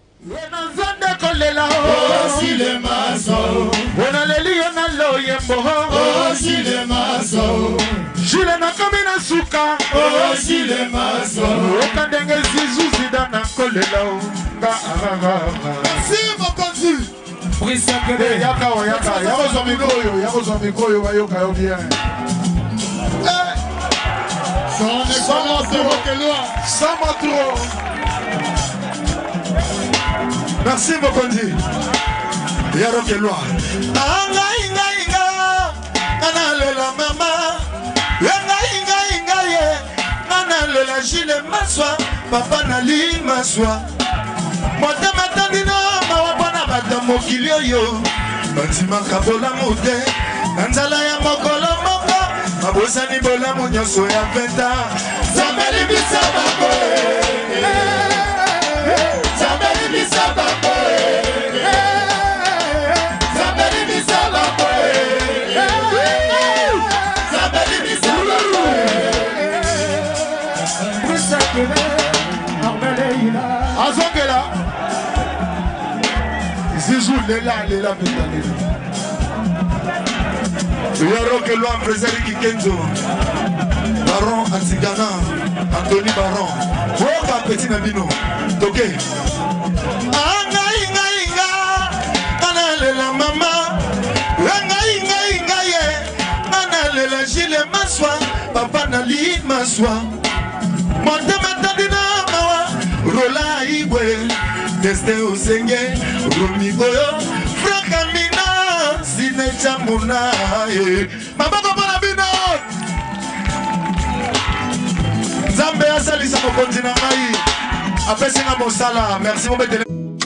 Merci Mokondi. Yaro Kelwa. Anga inga inga. Ana lela mama. Anga inga inga ye. Ana lela jile maswa. Papa nali maswa. Motema tandina mawabona bata mokilio yo. Batima kabola mude. Nanzala ya mokolo moko. Mabosa ni bola munyoso ya venta. Zambeli bisaba koe. Azongela Zizou Lela Lela Betanela Yaro Kelwa Mfrezeri Kikenzo Baron Antigana Anthony Baron Woka Petit Nabino Toke Anga Inga Inga Ana Lela Mama Anga Inga Inga Ye Ana Lela Gile Maswa Papa Nali Maswa Monte Matadina Rola Igwe, Deste Osenge, Rumi Goyo, Frankamina, Sine Chamuna, Mabako Panabino, Zambe Asalisa Mokontina Mai, Apesinga Mosala, merci mon bête.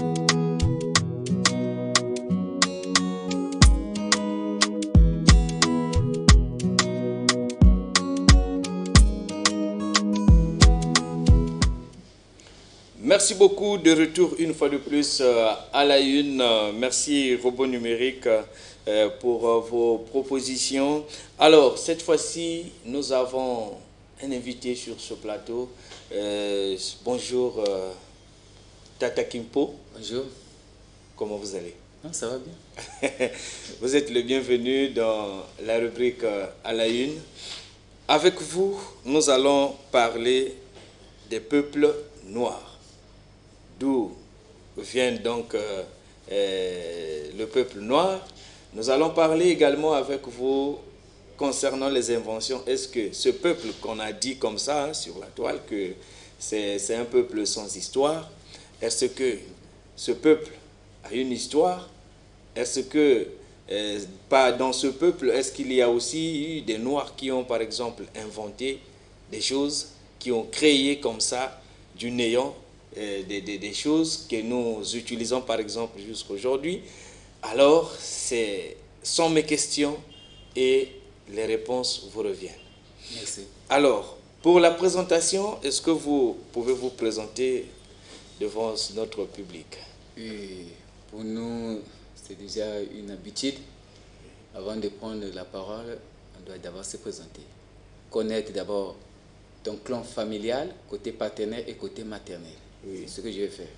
Merci beaucoup, de retour une fois de plus euh, à la une. Euh, merci Robot Numérique euh, pour euh, vos propositions. Alors, cette fois-ci, nous avons un invité sur ce plateau. Euh, bonjour euh, Tata Kimpo. Bonjour. Comment vous allez? Non, ça va bien. Vous êtes le bienvenu dans la rubrique euh, à la une. Avec vous, nous allons parler des peuples noirs. D'où vient donc euh, euh, le peuple noir. Nous allons parler également avec vous concernant les inventions. Est-ce que ce peuple qu'on a dit comme ça hein, sur la toile, que c'est un peuple sans histoire, est-ce que ce peuple a une histoire? Est-ce que euh, pas dans ce peuple, est-ce qu'il y a aussi eu des Noirs qui ont par exemple inventé des choses, qui ont créé comme ça du néant euh, des, des, des choses que nous utilisons par exemple jusqu'à aujourd'hui? Alors, ce sont mes questions et les réponses vous reviennent. Merci. Alors, pour la présentation, est-ce que vous pouvez vous présenter devant notre public? Oui, pour nous, c'est déjà une habitude. Avant de prendre la parole, on doit d'abord se présenter. Connaître d'abord ton clan familial, côté paternel et côté maternel. Oui. C'est ce que je vais faire.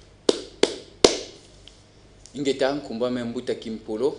Ingeta Nkumba Membuta Kimpolo,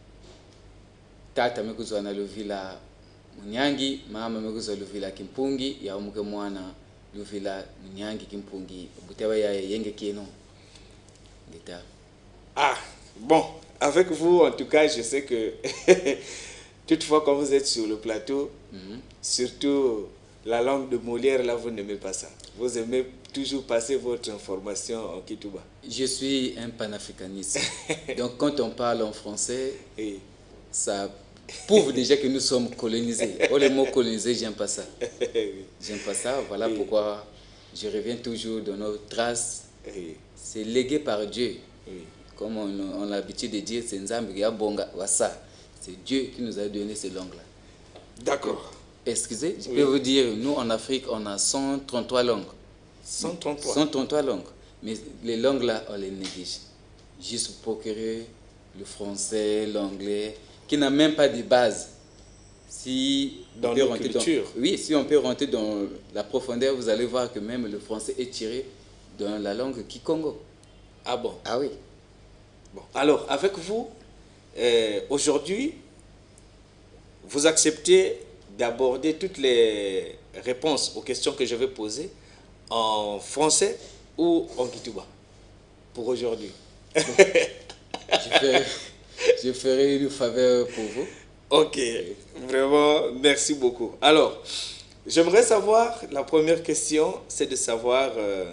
tata mekuzwa na Luvila Munyangi, mama mekuzwa Luvila Kimpungi, ya umuke mwana Luvila Munyangi Kimpungi, butewa ya yenge kieno. Ngeta. Ah, bon, avec vous en tout cas, je sais que toutefois quand vous êtes sur le plateau, mm-hmm. surtout la langue de Molière, là vous n'aimez pas ça. Vous aimez toujours passer votre information en Kitouba. Je suis un panafricaniste. Donc quand on parle en français, oui. ça prouve déjà que nous sommes colonisés. Oh, le mot colonisé, j'aime pas ça. J'aime pas ça. Voilà oui. pourquoi je reviens toujours dans nos traces. Oui. C'est légué par Dieu. Oui. Comme on, on a l'habitude de dire, c'est c'est Dieu qui nous a donné ces langues-là. D'accord. Excusez, je oui. peux vous dire, nous en Afrique, on a cent trente-trois langues. cent trente-trois. cent trente-trois langues. Mais les langues là, on les néglige. Juste pour procurer le français, l'anglais, qui n'a même pas de base. Si dans nos cultures. Dans, oui, si on peut rentrer dans la profondeur, vous allez voir que même le français est tiré dans la langue Kikongo. Ah bon? Ah oui. Bon. Alors, avec vous, euh, aujourd'hui, vous acceptez d'aborder toutes les réponses aux questions que je vais poser en français ou en Kitouba pour aujourd'hui. je, ferai, je ferai une faveur pour vous. Ok, vraiment, merci beaucoup. Alors, j'aimerais savoir, la première question, c'est de savoir euh,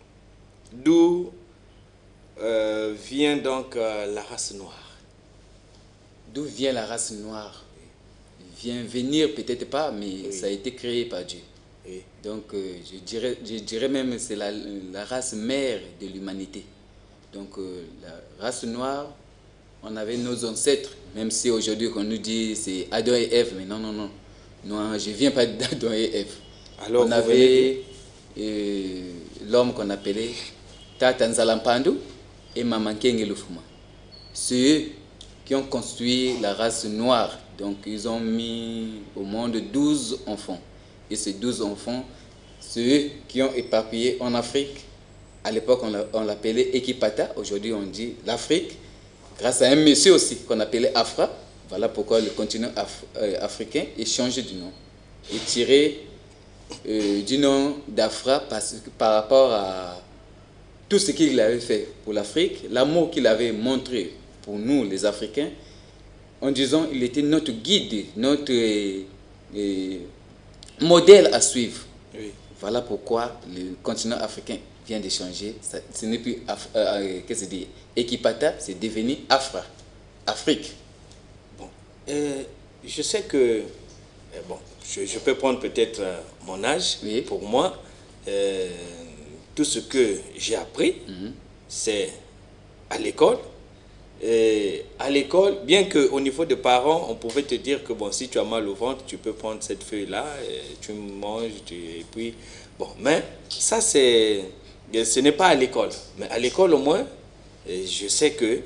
d'où euh, vient donc euh, la race noire. D'où vient la race noire? Vient venir, peut-être pas, mais oui. ça a été créé par Dieu. Oui. Donc, euh, je, dirais, je dirais même que c'est la, la race mère de l'humanité. Donc, euh, la race noire, on avait nos ancêtres, même si aujourd'hui, on nous dit c'est Adam et Ève, mais non, non, non. Non, je ne viens pas d'Adam et Ève. Alors, on avait euh, l'homme qu'on appelait Tata Nzalampandu et Maman Kenge Lufuma. C'est eux qui ont construit la race noire. Donc, ils ont mis au monde douze enfants. Et ces douze enfants, c'est eux qui ont éparpillé en Afrique. À l'époque, on l'appelait Ekipata. Aujourd'hui, on dit l'Afrique. Grâce à un monsieur aussi qu'on appelait Afra. Voilà pourquoi le continent af euh, africain est changé du nom. Et tiré euh, du nom d'Afra par rapport à tout ce qu'il avait fait pour l'Afrique, l'amour qu'il avait montré pour nous, les Africains, en disant qu'il était notre guide, notre euh, euh, modèle à suivre. Oui. Voilà pourquoi le continent africain vient de changer. Ça, ce n'est plus Af euh, qu'est-ce que c'est, Ekipata, c'est devenu Afra, Afrique. Bon, euh, je sais que euh, bon, je, je peux prendre peut-être euh, mon âge. Oui. Pour moi, euh, tout ce que j'ai appris, mm-hmm. c'est à l'école. Et à l'école, bien qu'au niveau des parents, on pouvait te dire que bon, si tu as mal au ventre, tu peux prendre cette feuille-là, tu manges, tu, et puis bon, mais ça c'est, ce n'est pas à l'école. Mais à l'école au moins, je sais que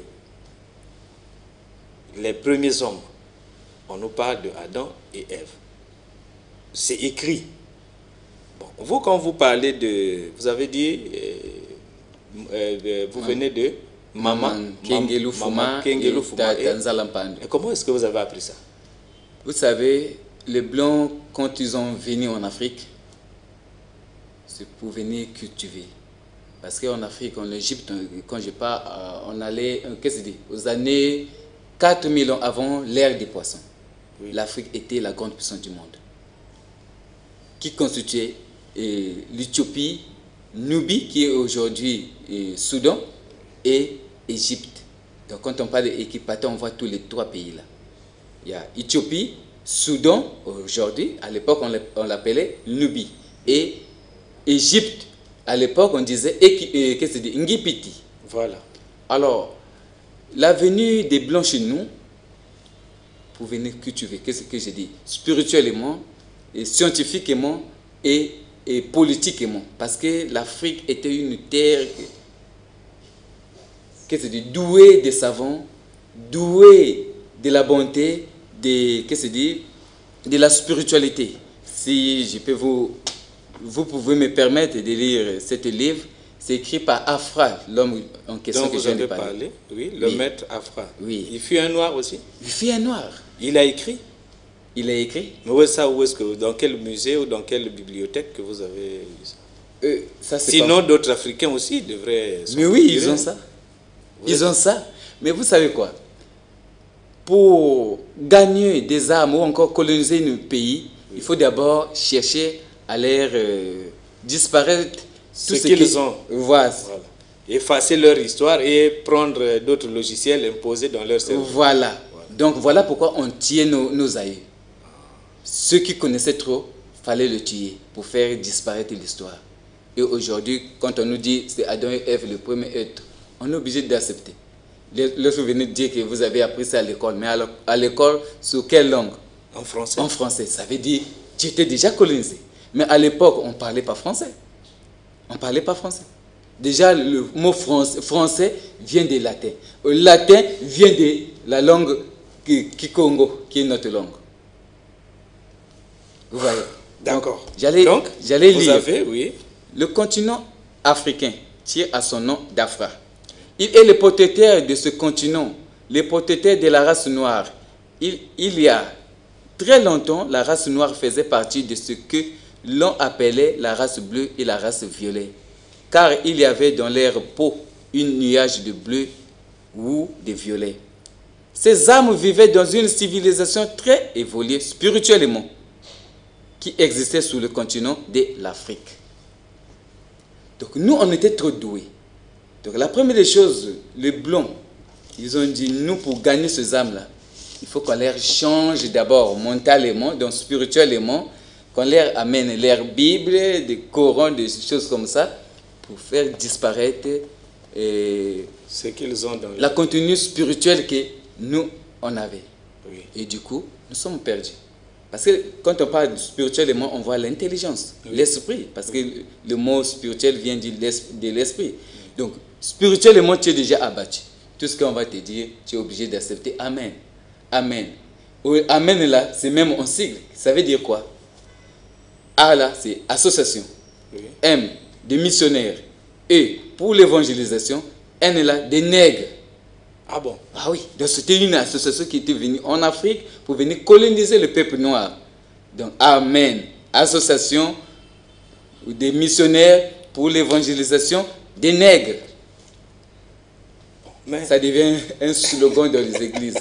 les premiers hommes, on nous parle de Adam et Ève. C'est écrit. Bon, vous quand vous parlez de, vous avez dit, euh, euh, vous ouais. venez de Maman Kengelu Fuma et Tanzalampando. Et comment est-ce que vous avez appris ça? Vous savez, les Blancs, quand ils ont venu en Afrique, c'est pour venir cultiver. Parce qu'en Afrique, en Égypte, quand je pars, on allait, qu'est-ce que c'est dit, aux années quatre mille ans avant l'ère des poissons. Oui. L'Afrique était la grande puissance du monde, qui constituait l'Éthiopie, Nubie, qui est aujourd'hui Soudan, et Égypte. Donc quand on parle d'équipata, on voit tous les trois pays là. Il y a Éthiopie, Soudan, aujourd'hui, à l'époque on l'appelait Nubie. Et Égypte, à l'époque on disait qu'est-ce que c'est, Ngipiti. Voilà. Alors, la venue des Blancs chez nous, pour venir cultiver, qu'est-ce que j'ai dit, spirituellement, et scientifiquement et, et politiquement. Parce que l'Afrique était une terre qu'est-ce que c'est, douée des savants, douée de la bonté, de, qu'est-ce que c'est, de la spiritualité. Si je peux vous, vous pouvez me permettre de lire cet livre, c'est écrit par Afra, l'homme en question dont que vous je viens de avez parler. parlé, oui, le oui. maître Afra. Oui. Il fut un noir aussi. Il fut un noir. Il a écrit. Il a écrit. Mais où est ça, où est-ce que, dans quel musée ou dans quelle bibliothèque que vous avez lu ça? Euh, ça Sinon, pas... d'autres Africains aussi devraient. Mais oui, ils ont ça. Vous ils ont ça. Mais vous savez quoi? Pour gagner des armes ou encore coloniser un pays, oui. il faut d'abord chercher à leur euh, disparaître tout ce, ce qu'ils ont. Voilà. Voilà. Effacer leur histoire et prendre d'autres logiciels imposés dans leur cerveau. Voilà. voilà. Donc voilà pourquoi on tuait nos, nos aïeux. Ceux qui connaissaient trop, fallait le tuer pour faire disparaître l'histoire. Et aujourd'hui, quand on nous dit c'est Adam et Ève le premier être, on est obligé d'accepter. Le souvenir de dire que vous avez appris ça à l'école, mais à l'école, sur quelle langue? En français. En français. Ça veut dire tu étais déjà colonisé. Mais à l'époque, on ne parlait pas français. On ne parlait pas français. Déjà, le mot français, français vient du latin. Le latin vient de la langue Kikongo, qui est notre langue. Vous voyez? D'accord. J'allais Donc, j'allais vous lire. avez, oui. Le continent africain tire à son nom d'Afra. Il est le protecteur de ce continent, le protecteur de la race noire. Il, il y a très longtemps, la race noire faisait partie de ce que l'on appelait la race bleue et la race violet. Car il y avait dans leur peau un nuage de bleu ou de violet. Ces âmes vivaient dans une civilisation très évoluée spirituellement qui existait sur le continent de l'Afrique. Donc nous, on était trop doués. Donc la première des choses, les Blancs, ils ont dit, nous, pour gagner ces âmes-là, il faut qu'on leur change d'abord mentalement, donc spirituellement, qu'on leur amène leur Bible, des Corans, des choses comme ça, pour faire disparaître et ce qu'ils ont dans la contenu spirituelle que nous, on avait. Oui. Et du coup, nous sommes perdus. Parce que quand on parle spirituellement, on voit l'intelligence, oui. l'esprit. Parce que le mot spirituel vient de l'esprit. Donc, spirituellement, tu es déjà abattu. Tout ce qu'on va te dire, tu es obligé d'accepter. Amen. Amen. Amen, là, c'est même un sigle. Ça veut dire quoi? A, là, c'est association. Oui. M, des missionnaires. E, pour l'évangélisation. N, là, des nègres. Ah bon? Ah oui. Donc, c'était une association qui était venue en Afrique pour venir coloniser le peuple noir. Donc, Amen. Association des missionnaires pour l'évangélisation des nègres. Mais... ça devient un slogan dans les églises.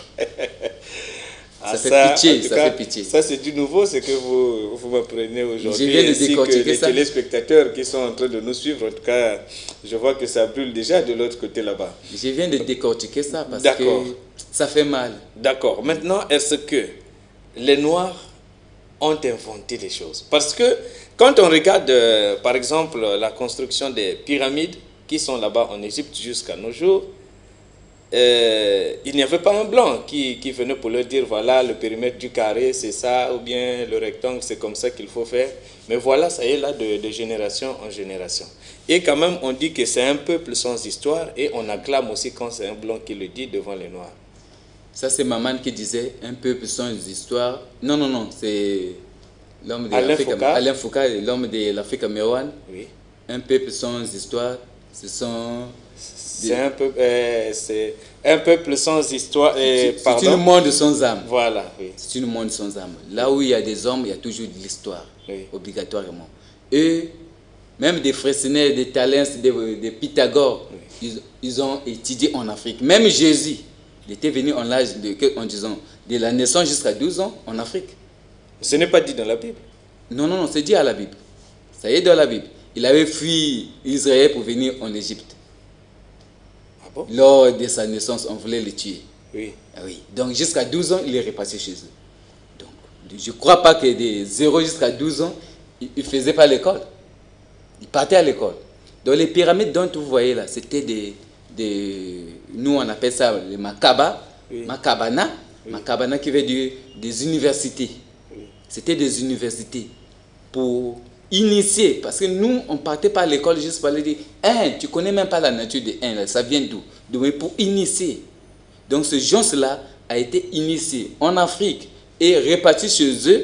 Ah, ça, fait ça, pitié, ça cas, fait pitié. Ça, c'est du nouveau, ce que vous, vous m'apprenez aujourd'hui. Je viens de décortiquer que les ça. téléspectateurs qui sont en train de nous suivre, en tout cas, je vois que ça brûle déjà de l'autre côté là-bas. Je viens de décortiquer ça parce que ça fait mal. D'accord. Maintenant, est-ce que les Noirs ont inventé des choses? Parce que quand on regarde, euh, par exemple, la construction des pyramides qui sont là-bas en Égypte jusqu'à nos jours, Euh, il n'y avait pas un blanc qui, qui venait pour leur dire voilà le périmètre du carré c'est ça, ou bien le rectangle c'est comme ça qu'il faut faire, mais voilà, ça y est là de, de génération en génération. Et quand même on dit que c'est un peuple sans histoire, et on acclame aussi quand c'est un blanc qui le dit devant les noirs. Ça c'est Maman qui disait un peuple sans histoire. Non non non, c'est l'homme de Alain l'Afrique, Foucault. Alain Foucault, l'homme de l'Afrique Méouane. Oui. Un peuple sans histoire Ce sont... C'est un, peu, euh, un peuple sans histoire. Euh, c'est une monde sans âme. Voilà, oui. C'est une monde sans âme. Là où il y a des hommes, il y a toujours de l'histoire, oui. Obligatoirement. Et même des Freycinet, des Thalès, des, des Pythagore, oui. ils, ils ont étudié en Afrique. Même Jésus, il était venu en l'âge de, en disant, de la naissance jusqu'à douze ans en Afrique. Ce n'est pas dit dans la Bible. Non, non, non, c'est dit à la Bible. Ça y est dans la Bible. Il avait fui Israël pour venir en Égypte. Bon? Lors de sa naissance, on voulait le tuer. Oui. Ah oui. Donc jusqu'à douze ans, il est repassé chez eux. Donc, je ne crois pas que de zéro jusqu'à douze ans, il ne faisait pas l'école. Il partait à l'école. Donc les pyramides dont vous voyez là, c'était des, des... Nous, on appelle ça les Makaba. Oui. Makabana. Oui. Makabana qui veut dire des universités. Oui. C'était des universités pour... initié, parce que nous, on partait pas à l'école juste pour aller dire, hein, tu connais même pas la nature des hein, ça vient d'où? Donc, pour initier. Donc, ce genre-là a été initié en Afrique et réparti chez eux.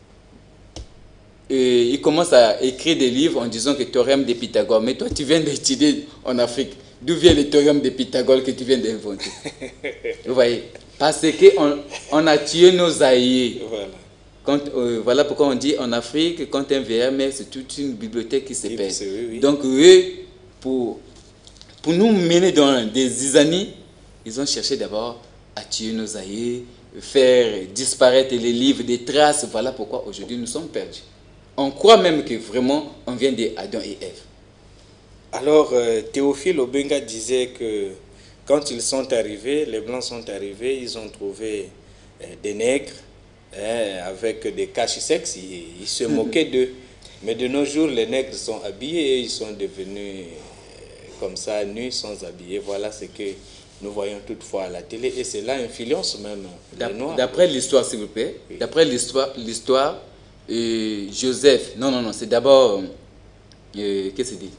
Et ils commencent à écrire des livres en disant que théorème de Pythagore. Mais toi, tu viens d'étudier en Afrique. D'où vient le théorème de Pythagore que tu viens d'inventer? Vous voyez? Parce qu'on on a tué nos aïeux. Voilà. Quand, euh, voilà pourquoi on dit en Afrique, quand un V M, c'est toute une bibliothèque qui se perd. Oui, oui. Donc, eux, pour, pour nous mener dans des années, ils ont cherché d'abord à tuer nos aïeux, faire disparaître les livres, des traces. Voilà pourquoi aujourd'hui nous sommes perdus. On croit même que vraiment, on vient d'Adam et Ève. Alors, euh, Théophile Obenga disait que quand ils sont arrivés, les Blancs sont arrivés, ils ont trouvé euh, des nègres, Hein, avec des caches sexes, ils, ils se moquaient d'eux. Mais de nos jours, les nègres sont habillés et ils sont devenus comme ça, nus, sans habiller. Voilà ce que nous voyons toutefois à la télé et cela influence même les Noirs. D'après l'histoire, s'il vous plaît, oui. D'après l'histoire, l'histoire euh, Joseph, non, non, non, c'est d'abord, euh, qu'est-ce que c'est dit?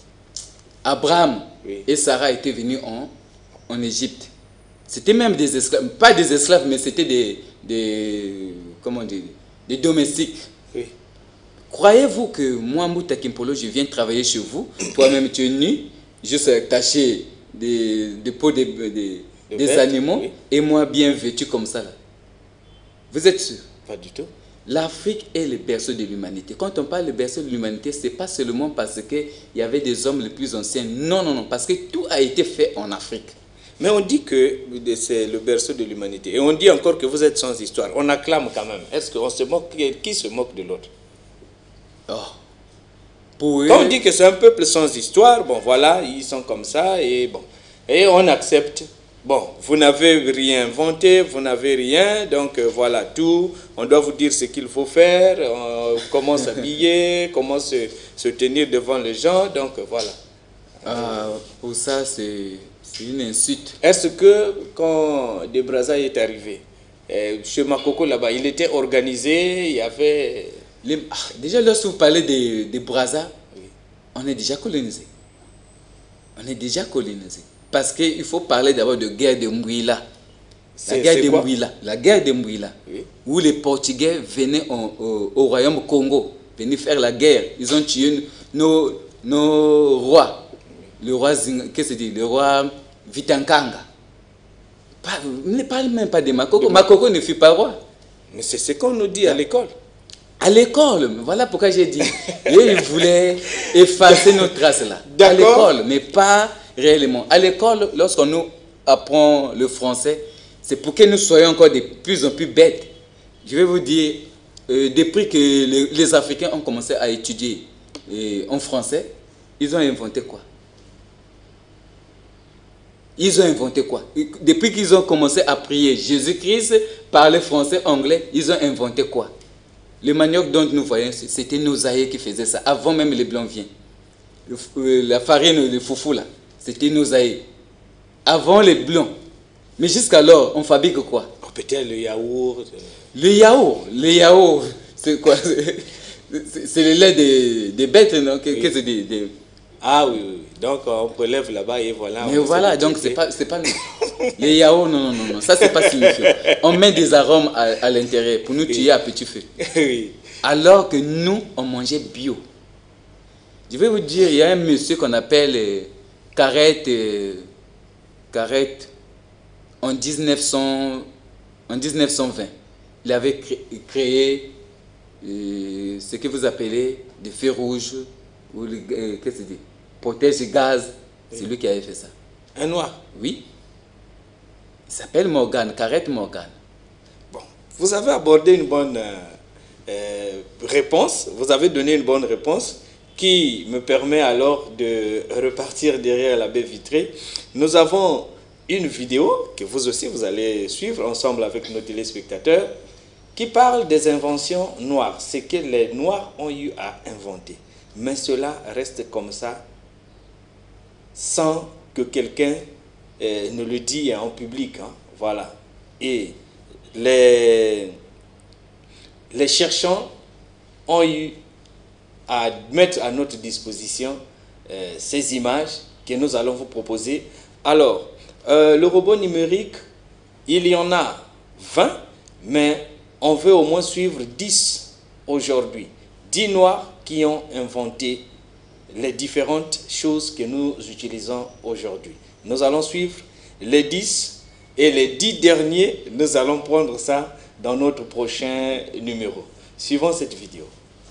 Abraham oui. et Sarah étaient venus en, en Égypte. C'était même des esclaves, pas des esclaves, mais c'était des, des, comment dire, des domestiques. Oui. Croyez-vous que moi, Mouta Kimpolo, je viens travailler chez vous, toi-même tu es nu, juste taché des, des peaux des, des, des bêtes, animaux, oui. Et moi bien vêtu comme ça là. Vous êtes sûr? Pas du tout. L'Afrique est le berceau de l'humanité. Quand on parle de berceau de l'humanité, ce n'est pas seulement parce qu'il y avait des hommes les plus anciens. Non, non, non, parce que tout a été fait en Afrique. Mais on dit que c'est le berceau de l'humanité. Et on dit encore que vous êtes sans histoire. On acclame quand même. Est-ce qu'on se moque? Qui se moque de l'autre? Oh. Pour Quand eux... on dit que c'est un peuple sans histoire, bon voilà, ils sont comme ça et bon. Et on accepte. Bon, vous n'avez rien inventé, vous n'avez rien, donc euh, voilà tout. On doit vous dire ce qu'il faut faire, euh, comment s'habiller, comment se, se tenir devant les gens, donc euh, voilà. Euh, pour ça, c'est... C'est une insulte. Est-ce que quand De Brazza est arrivé, euh, chez Makoko là-bas, il était organisé, il y avait... Les... Ah, déjà, lorsque vous parlez de, de Brazza, oui. On est déjà colonisé. On est déjà colonisé. Parce qu'il faut parler d'abord de guerre de Mbouila. La guerre de Mbouila. La guerre de Mbouila. Oui. Où les Portugais venaient au, au, au royaume Congo, venaient faire la guerre. Ils ont tué nos, nos rois. Le roi, qu'est-ce que dit? Le roi Vitankanga. Pas, ne parle même pas de Makoko. De Makoko ne fut pas roi. Mais c'est ce qu'on nous dit à l'école. À l'école, voilà pourquoi j'ai dit. Ils voulaient effacer nos traces là. À l'école, mais pas réellement. À l'école, lorsqu'on nous apprend le français, c'est pour que nous soyons encore de plus en plus bêtes. Je vais vous dire, euh, depuis que les, les Africains ont commencé à étudier euh, en français, ils ont inventé quoi? Ils ont inventé quoi? Depuis qu'ils ont commencé à prier Jésus-Christ, parler français, anglais, ils ont inventé quoi? Le manioc dont nous voyons, c'était nos aïeux qui faisaient ça, avant même les Blancs viennent. Le, la farine, le foufou là, c'était nos aïeux. Avant les Blancs. Mais jusqu'alors, on fabrique quoi? Oh, peut-être le yaourt. Le yaourt, le yaourt, c'est quoi? C'est le lait des, des bêtes, non? Qu'est-ce que c'est des, des... Ah oui, oui. Donc on prélève là-bas et voilà. Mais voilà, donc c'est pas, c'est pas nous. Les yaourts, non, non, non, non, ça c'est pas signifiant. On met des arômes à, à l'intérieur pour nous tuer à petit feu. Oui. Alors que nous, on mangeait bio. Je vais vous dire, il y a un monsieur qu'on appelle euh, Carrette, euh, Carrette en, mille neuf cents, en mille neuf cent vingt. Il avait cré créé euh, ce que vous appelez des feux rouges, ou euh, qu'est-ce que c'est, protège gaz. C'est lui qui avait fait ça. Un noir? Oui. Il s'appelle Morgan, Carrette Morgan. Bon, vous avez abordé une bonne euh, euh, réponse, vous avez donné une bonne réponse qui me permet alors de repartir derrière la baie vitrée. Nous avons une vidéo que vous aussi vous allez suivre ensemble avec nos téléspectateurs qui parle des inventions noires, ce que les noirs ont eu à inventer. Mais cela reste comme ça sans que quelqu'un euh, ne le dise en public. Hein, voilà. Et les, les chercheurs ont eu à mettre à notre disposition euh, ces images que nous allons vous proposer. Alors, euh, le robot numérique, il y en a vingt, mais on veut au moins suivre dix aujourd'hui. dix noirs qui ont inventé les différentes choses que nous utilisons aujourd'hui. Nous allons suivre les dix et les dix derniers, nous allons prendre ça dans notre prochain numéro. Suivons cette vidéo.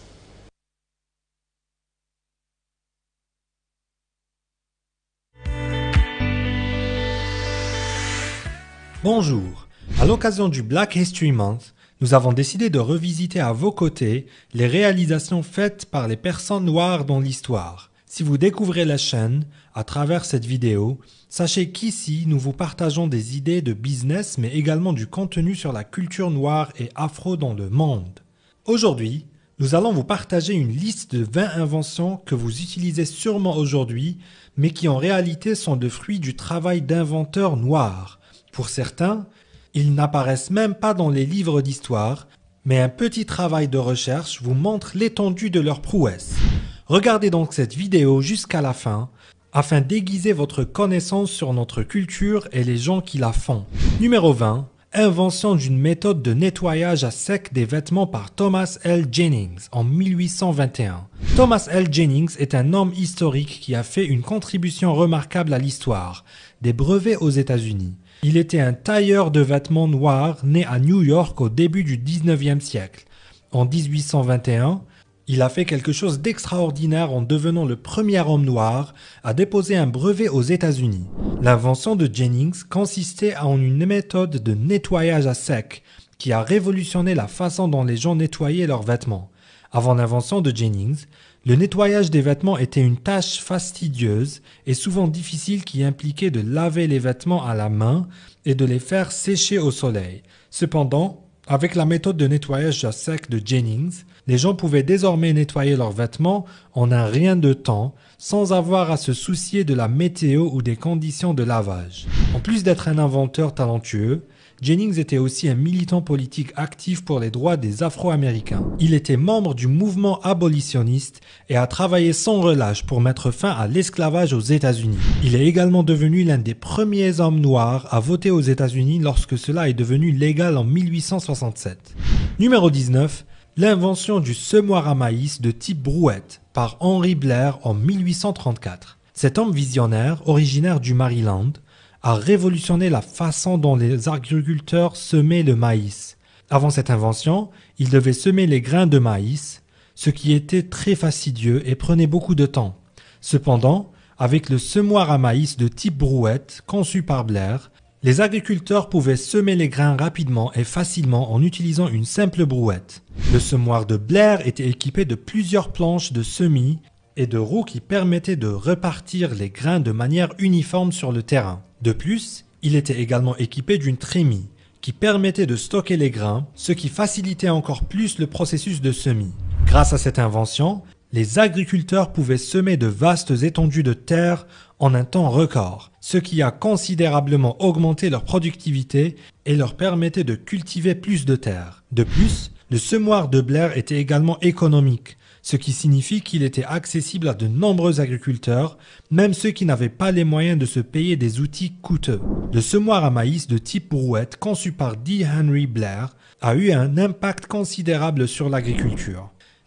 Bonjour, à l'occasion du Black History Month, nous avons décidé de revisiter à vos côtés les réalisations faites par les personnes noires dans l'histoire. Si vous découvrez la chaîne à travers cette vidéo, sachez qu'ici nous vous partageons des idées de business mais également du contenu sur la culture noire et afro dans le monde. Aujourd'hui, nous allons vous partager une liste de vingt inventions que vous utilisez sûrement aujourd'hui mais qui en réalité sont le fruit du travail d'inventeurs noirs. Pour certains, ils n'apparaissent même pas dans les livres d'histoire, mais un petit travail de recherche vous montre l'étendue de leurs prouesses. Regardez donc cette vidéo jusqu'à la fin, afin d'aiguiser votre connaissance sur notre culture et les gens qui la font. Numéro vingt. Invention d'une méthode de nettoyage à sec des vêtements par Thomas L. Jennings en mille huit cent vingt et un. Thomas L. Jennings est un homme historique qui a fait une contribution remarquable à l'histoire des brevets aux États-Unis. Il était un tailleur de vêtements noirs né à New York au début du dix-neuvième siècle. En mille huit cent vingt et un, il a fait quelque chose d'extraordinaire en devenant le premier homme noir à déposer un brevet aux États-Unis. L'invention de Jennings consistait en une méthode de nettoyage à sec qui a révolutionné la façon dont les gens nettoyaient leurs vêtements. Avant l'invention de Jennings, le nettoyage des vêtements était une tâche fastidieuse et souvent difficile qui impliquait de laver les vêtements à la main et de les faire sécher au soleil. Cependant, avec la méthode de nettoyage à sec de Jennings, les gens pouvaient désormais nettoyer leurs vêtements en un rien de temps sans avoir à se soucier de la météo ou des conditions de lavage. En plus d'être un inventeur talentueux, Jennings était aussi un militant politique actif pour les droits des Afro-Américains. Il était membre du mouvement abolitionniste et a travaillé sans relâche pour mettre fin à l'esclavage aux États-Unis. Il est également devenu l'un des premiers hommes noirs à voter aux États-Unis lorsque cela est devenu légal en mille huit cent soixante-sept. Numéro dix-neuf. L'invention du semoir à maïs de type brouette par Henry Blair en mille huit cent trente-quatre. Cet homme visionnaire, originaire du Maryland, a révolutionné la façon dont les agriculteurs semaient le maïs. Avant cette invention, ils devaient semer les grains de maïs, ce qui était très fastidieux et prenait beaucoup de temps. Cependant, avec le semoir à maïs de type brouette conçu par Blair, les agriculteurs pouvaient semer les grains rapidement et facilement en utilisant une simple brouette. Le semoir de Blair était équipé de plusieurs planches de semis et de roues qui permettaient de repartir les grains de manière uniforme sur le terrain. De plus, il était également équipé d'une trémie qui permettait de stocker les grains, ce qui facilitait encore plus le processus de semis. Grâce à cette invention, les agriculteurs pouvaient semer de vastes étendues de terre en un temps record, ce qui a considérablement augmenté leur productivité et leur permettait de cultiver plus de terre. De plus, le semoir de Blair était également économique, ce qui signifie qu'il était accessible à de nombreux agriculteurs, même ceux qui n'avaient pas les moyens de se payer des outils coûteux. Le semoir à maïs de type brouette conçu par D. Henry Blair a eu un impact considérable sur l'agriculture.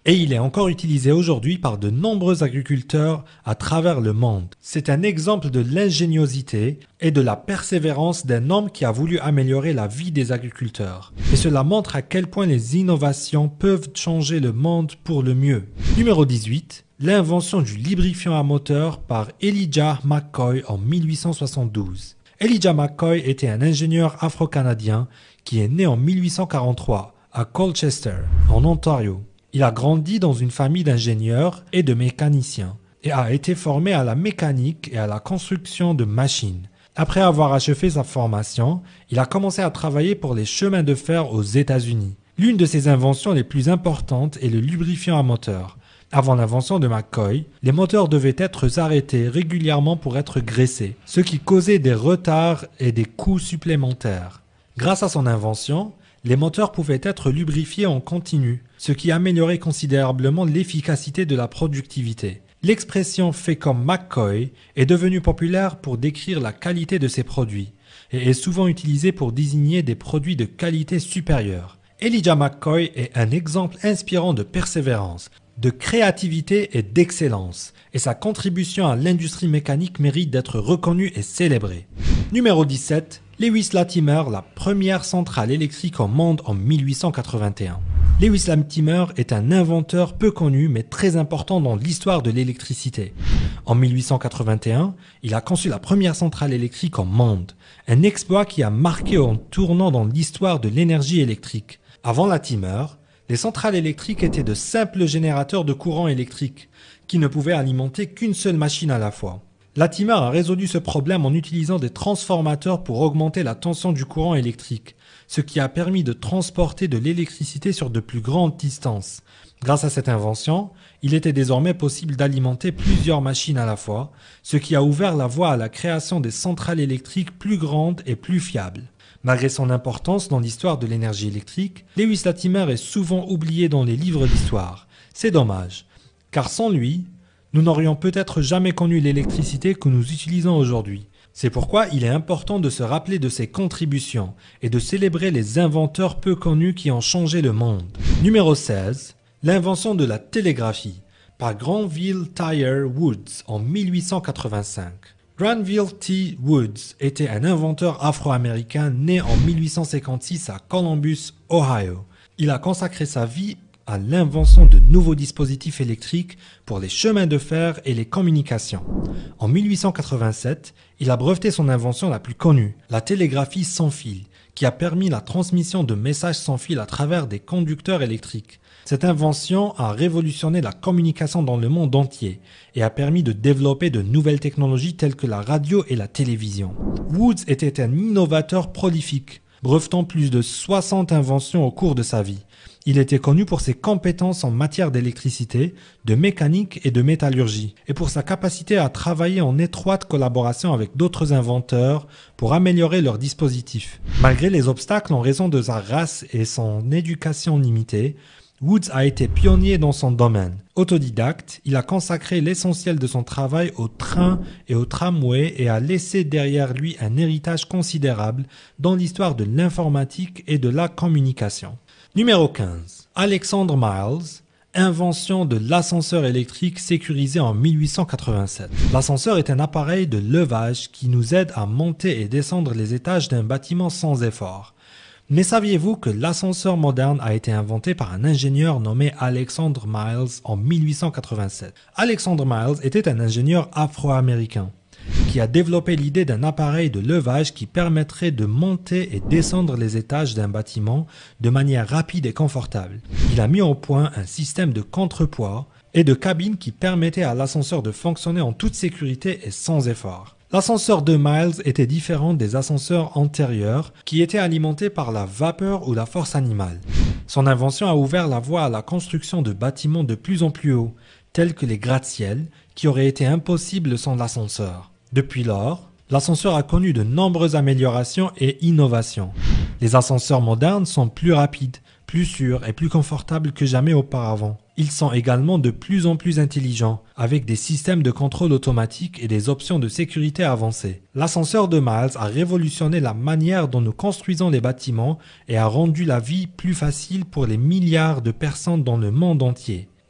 Et il est encore utilisé aujourd'hui par de nombreux agriculteurs à travers le monde. C'est un exemple de l'ingéniosité et de la persévérance d'un homme qui a voulu améliorer la vie des agriculteurs. Et cela montre à quel point les innovations peuvent changer le monde pour le mieux. Numéro dix-huit. L'invention du lubrifiant à moteur par Elijah McCoy en mille huit cent soixante-douze. Elijah McCoy était un ingénieur afro-canadien qui est né en mille huit cent quarante-trois à Colchester, en Ontario. Il a grandi dans une famille d'ingénieurs et de mécaniciens et a été formé à la mécanique et à la construction de machines. Après avoir achevé sa formation, il a commencé à travailler pour les chemins de fer aux États-Unis. L'une de ses inventions les plus importantes est le lubrifiant à moteur. Avant l'invention de McCoy, les moteurs devaient être arrêtés régulièrement pour être graissés, ce qui causait des retards et des coûts supplémentaires. Grâce à son invention, les moteurs pouvaient être lubrifiés en continu, ce qui améliorait considérablement l'efficacité de la productivité. L'expression « fait comme McCoy » est devenue populaire pour décrire la qualité de ses produits et est souvent utilisée pour désigner des produits de qualité supérieure. Elijah McCoy est un exemple inspirant de persévérance, de créativité et d'excellence, et sa contribution à l'industrie mécanique mérite d'être reconnue et célébrée. Numéro dix-sept. Lewis Latimer, la première centrale électrique au monde en mille huit cent quatre-vingt-un. Lewis Latimer est un inventeur peu connu mais très important dans l'histoire de l'électricité. En mille huit cent quatre-vingt-un, il a conçu la première centrale électrique au monde, un exploit qui a marqué un tournant dans l'histoire de l'énergie électrique. Avant Latimer, les centrales électriques étaient de simples générateurs de courant électrique qui ne pouvaient alimenter qu'une seule machine à la fois. Latimer a résolu ce problème en utilisant des transformateurs pour augmenter la tension du courant électrique, ce qui a permis de transporter de l'électricité sur de plus grandes distances. Grâce à cette invention, il était désormais possible d'alimenter plusieurs machines à la fois, ce qui a ouvert la voie à la création des centrales électriques plus grandes et plus fiables. Malgré son importance dans l'histoire de l'énergie électrique, Lewis Latimer est souvent oublié dans les livres d'histoire. C'est dommage, car sans lui, nous n'aurions peut-être jamais connu l'électricité que nous utilisons aujourd'hui. C'est pourquoi il est important de se rappeler de ses contributions et de célébrer les inventeurs peu connus qui ont changé le monde. Numéro seize. L'invention de la télégraphie par Granville Tyre Woods en mille huit cent quatre-vingt-cinq. Granville T. Woods était un inventeur afro-américain né en mille huit cent cinquante-six à Columbus, Ohio. Il a consacré sa vie à l'invention de nouveaux dispositifs électriques pour les chemins de fer et les communications. En mille huit cent quatre-vingt-sept, il a breveté son invention la plus connue, la télégraphie sans fil, qui a permis la transmission de messages sans fil à travers des conducteurs électriques. Cette invention a révolutionné la communication dans le monde entier et a permis de développer de nouvelles technologies telles que la radio et la télévision. Woods était un innovateur prolifique, brevetant plus de soixante inventions au cours de sa vie. Il était connu pour ses compétences en matière d'électricité, de mécanique et de métallurgie, et pour sa capacité à travailler en étroite collaboration avec d'autres inventeurs pour améliorer leurs dispositifs. Malgré les obstacles en raison de sa race et son éducation limitée, Woods a été pionnier dans son domaine. Autodidacte, il a consacré l'essentiel de son travail au train et au tramway et a laissé derrière lui un héritage considérable dans l'histoire de l'informatique et de la communication. Numéro quinze. Alexander Miles, invention de l'ascenseur électrique sécurisé en mille huit cent quatre-vingt-sept. L'ascenseur est un appareil de levage qui nous aide à monter et descendre les étages d'un bâtiment sans effort. Mais saviez-vous que l'ascenseur moderne a été inventé par un ingénieur nommé Alexander Miles en mille huit cent quatre-vingt-sept? Alexander Miles était un ingénieur afro-américain qui a développé l'idée d'un appareil de levage qui permettrait de monter et descendre les étages d'un bâtiment de manière rapide et confortable. Il a mis au point un système de contrepoids et de cabine qui permettait à l'ascenseur de fonctionner en toute sécurité et sans effort. L'ascenseur de Miles était différent des ascenseurs antérieurs qui étaient alimentés par la vapeur ou la force animale. Son invention a ouvert la voie à la construction de bâtiments de plus en plus hauts, tels que les gratte-ciel, qui auraient été impossibles sans l'ascenseur. Depuis lors, l'ascenseur a connu de nombreuses améliorations et innovations. Les ascenseurs modernes sont plus rapides, plus sûrs et plus confortables que jamais auparavant. Ils sont également de plus en plus intelligents, avec des systèmes de contrôle automatique et des options de sécurité avancées. L'ascenseur de Miles a révolutionné la manière dont nous construisons les bâtiments et a rendu la vie plus facile pour les milliards de personnes dans le monde entier.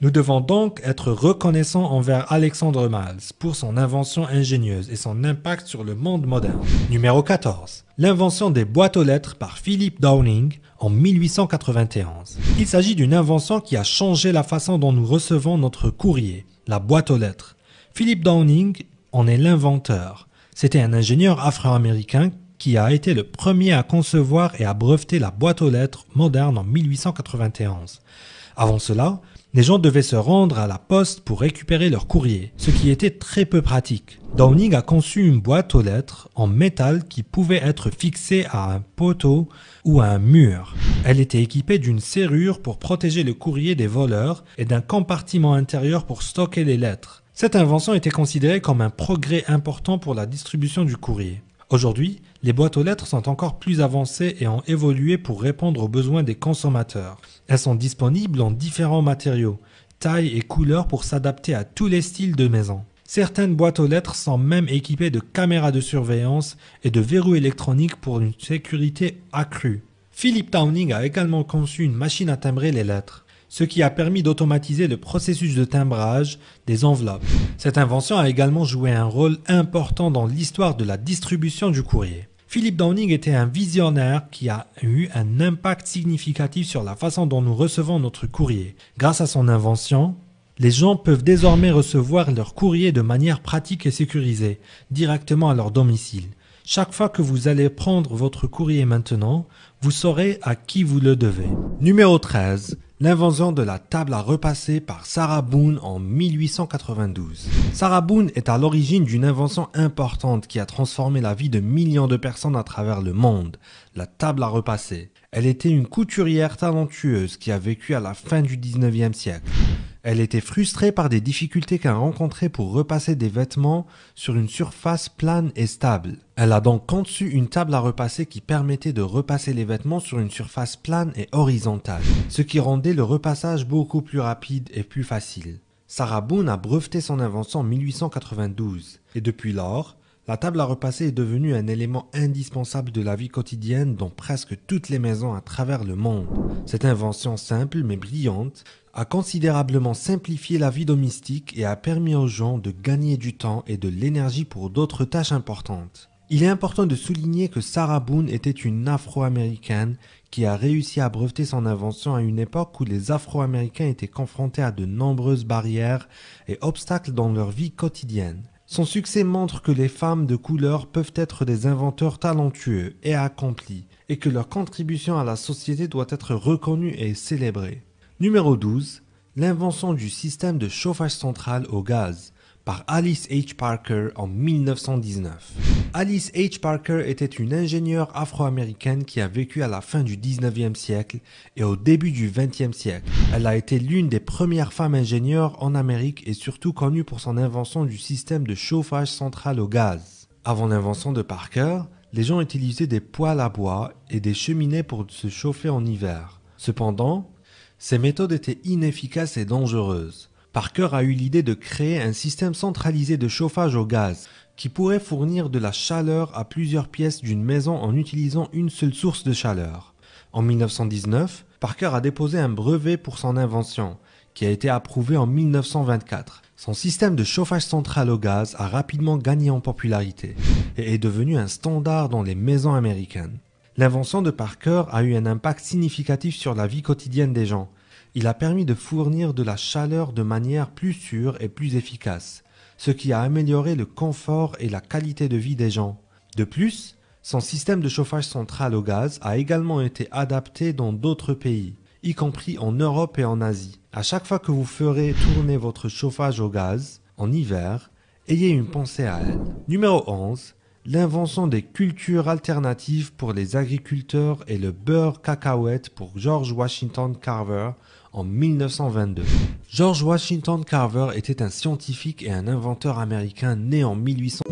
Nous devons donc être reconnaissants envers Alexandre Miles pour son invention ingénieuse et son impact sur le monde moderne. Numéro quatorze. L'invention des boîtes aux lettres par Philip Downing en mille huit cent quatre-vingt-onze. Il s'agit d'une invention qui a changé la façon dont nous recevons notre courrier, la boîte aux lettres. Philip Downing en est l'inventeur. C'était un ingénieur afro-américain qui a été le premier à concevoir et à breveter la boîte aux lettres moderne en mille huit cent quatre-vingt-onze. Avant cela, les gens devaient se rendre à la poste pour récupérer leur courrier, ce qui était très peu pratique. Downing a conçu une boîte aux lettres en métal qui pouvait être fixée à un poteau ou à un mur. Elle était équipée d'une serrure pour protéger le courrier des voleurs et d'un compartiment intérieur pour stocker les lettres. Cette invention était considérée comme un progrès important pour la distribution du courrier. Aujourd'hui, les boîtes aux lettres sont encore plus avancées et ont évolué pour répondre aux besoins des consommateurs. Elles sont disponibles en différents matériaux, tailles et couleurs pour s'adapter à tous les styles de maison. Certaines boîtes aux lettres sont même équipées de caméras de surveillance et de verrous électroniques pour une sécurité accrue. Philip Downing a également conçu une machine à timbrer les lettres, ce qui a permis d'automatiser le processus de timbrage des enveloppes. Cette invention a également joué un rôle important dans l'histoire de la distribution du courrier. Philip Downing était un visionnaire qui a eu un impact significatif sur la façon dont nous recevons notre courrier. Grâce à son invention, les gens peuvent désormais recevoir leur courrier de manière pratique et sécurisée, directement à leur domicile. Chaque fois que vous allez prendre votre courrier maintenant, vous saurez à qui vous le devez. Numéro treize. L'invention de la table à repasser par Sarah Boone en mille huit cent quatre-vingt-douze. Sarah Boone est à l'origine d'une invention importante qui a transformé la vie de millions de personnes à travers le monde, la table à repasser. Elle était une couturière talentueuse qui a vécu à la fin du dix-neuvième siècle. Elle était frustrée par des difficultés qu'elle rencontrait pour repasser des vêtements sur une surface plane et stable. Elle a donc conçu une table à repasser qui permettait de repasser les vêtements sur une surface plane et horizontale, ce qui rendait le repassage beaucoup plus rapide et plus facile. Sarah Boone a breveté son invention en mille huit cent quatre-vingt-douze et depuis lors, la table à repasser est devenue un élément indispensable de la vie quotidienne dans presque toutes les maisons à travers le monde. Cette invention simple mais brillante a considérablement simplifié la vie domestique et a permis aux gens de gagner du temps et de l'énergie pour d'autres tâches importantes. Il est important de souligner que Sarah Boone était une Afro-Américaine qui a réussi à breveter son invention à une époque où les Afro-Américains étaient confrontés à de nombreuses barrières et obstacles dans leur vie quotidienne. Son succès montre que les femmes de couleur peuvent être des inventeurs talentueux et accomplis, et que leur contribution à la société doit être reconnue et célébrée. Numéro douze. L'invention du système de chauffage central au gaz par Alice H. Parker en mille neuf cent dix-neuf. Alice H. Parker était une ingénieure afro-américaine qui a vécu à la fin du dix-neuvième siècle et au début du vingtième siècle. Elle a été l'une des premières femmes ingénieures en Amérique et surtout connue pour son invention du système de chauffage central au gaz. Avant l'invention de Parker, les gens utilisaient des poêles à bois et des cheminées pour se chauffer en hiver. Cependant, ces méthodes étaient inefficaces et dangereuses. Parker a eu l'idée de créer un système centralisé de chauffage au gaz qui pourrait fournir de la chaleur à plusieurs pièces d'une maison en utilisant une seule source de chaleur. En mille neuf cent dix-neuf, Parker a déposé un brevet pour son invention, qui a été approuvé en mille neuf cent vingt-quatre. Son système de chauffage central au gaz a rapidement gagné en popularité et est devenu un standard dans les maisons américaines. L'invention de Parker a eu un impact significatif sur la vie quotidienne des gens. Il a permis de fournir de la chaleur de manière plus sûre et plus efficace, ce qui a amélioré le confort et la qualité de vie des gens. De plus, son système de chauffage central au gaz a également été adapté dans d'autres pays, y compris en Europe et en Asie. À chaque fois que vous ferez tourner votre chauffage au gaz, en hiver, ayez une pensée à elle. Numéro onze. L'invention des cultures alternatives pour les agriculteurs et le beurre cacahuète pour George Washington Carver en mille neuf cent vingt-deux. George Washington Carver était un scientifique et un inventeur américain né en mille huit cents.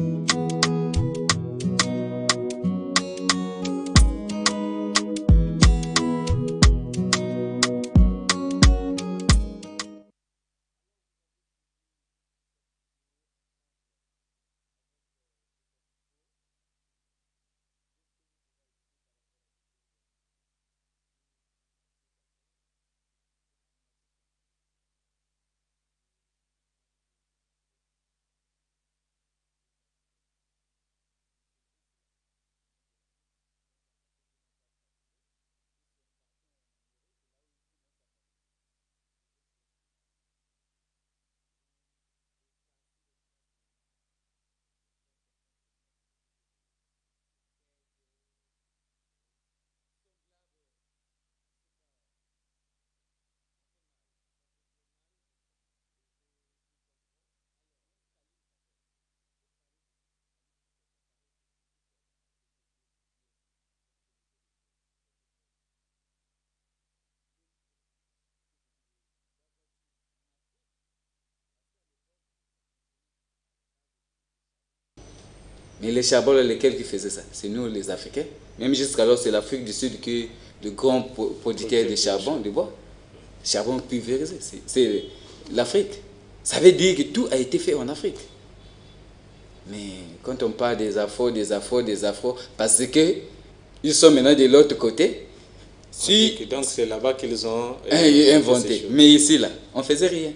Mais les charbons, lesquels qui faisaient ça? C'est nous les Africains. Même jusqu'alors, c'est l'Afrique du Sud qui est le grand producteur de charbon, de bois. Charbon pulvérisé, c'est l'Afrique. Ça veut dire que tout a été fait en Afrique. Mais quand on parle des Afro, des Afro, des Afro, parce que ils sont maintenant de l'autre côté. Si, donc c'est là-bas qu'ils ont euh, inventé. Mais ici, là, on ne faisait rien.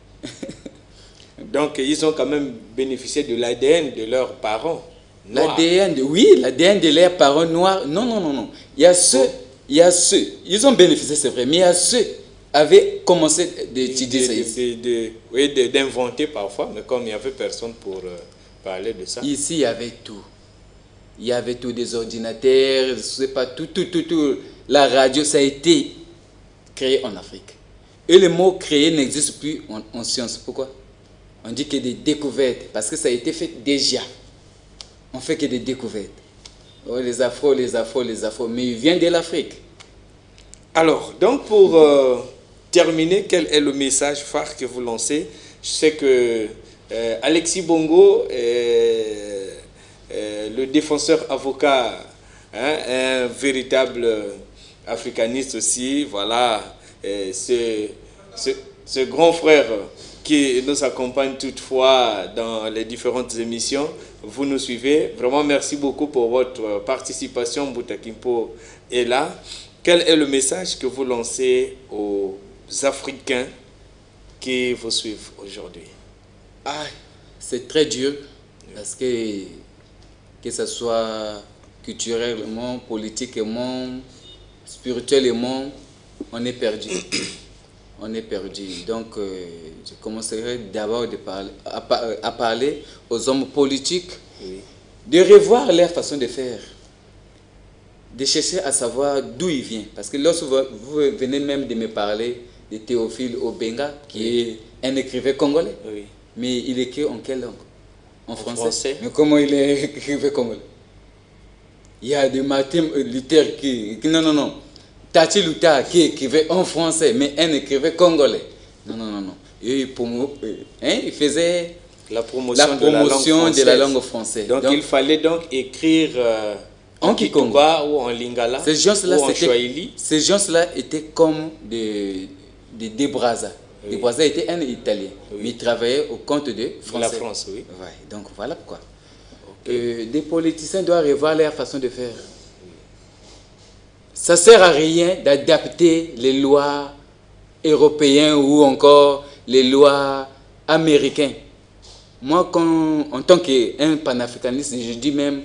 Donc ils ont quand même bénéficié de l'A D N de leurs parents. L'A D N, oui, l'A D N de leurs parents noirs. Non, non, non, non. Il y a ceux, oh. il y a ceux, ils ont bénéficié, c'est vrai, mais il y a ceux qui avaient commencé d'étudier ça ici. De, de, oui, d'inventer parfois, mais comme il n'y avait personne pour euh, parler de ça. Ici, il y avait tout. Il y avait tout, des ordinateurs, je ne sais pas, tout, tout, tout, tout. La radio, ça a été créé en Afrique. Et le mot créé n'existe plus en, en science. Pourquoi? On dit que des découvertes, parce que ça a été fait déjà. On fait que des découvertes. Oh, les Afro, les Afro, les Afro, mais ils viennent de l'Afrique. Alors, donc pour euh, terminer, quel est le message phare que vous lancez? Je sais que euh, Alexis Bongo, euh, euh, le défenseur avocat, hein, un véritable africaniste aussi, voilà, euh, ce, ce, ce grand frère qui nous accompagne toutefois dans les différentes émissions. Vous nous suivez. Vraiment, merci beaucoup pour votre participation. Bouta Kimpo est là. Quel est le message que vous lancez aux Africains qui vous suivent aujourd'hui? Ah, c'est très dur parce que que ce soit culturellement, politiquement, spirituellement, on est perdu. On est perdu. Donc, euh, je commencerai d'abord parler, à, à parler aux hommes politiques, oui, de revoir leur façon de faire, de chercher à savoir d'où il vient. Parce que lorsque vous, vous venez même de me parler de Théophile Obenga, qui oui, est un écrivain congolais, oui, mais il écrit en quelle langue? En, en français. français. Mais comment il est écrivain congolais? Il y a des Martin Luther qui, qui... Non, non, non. Tati Luta qui écrivait en français, mais un écrivait congolais. Non, non, non, non. Et pour, hein, il faisait la promotion, la promotion de, la de la langue française. Donc, donc il fallait donc écrire euh, en Kikonga ou en Lingala ces gens ou en Swahili. Ces gens-là étaient comme des, des, des Brazza. Oui. Des Brazza était un Italien, oui, mais il travaillait au compte de français. La France, oui. Ouais, donc voilà pourquoi. Okay. Euh, des politiciens doivent revoir leur façon de faire. Ça ne sert à rien d'adapter les lois européennes ou encore les lois américaines. Moi, quand, en tant qu'un panafricaniste, je dis même,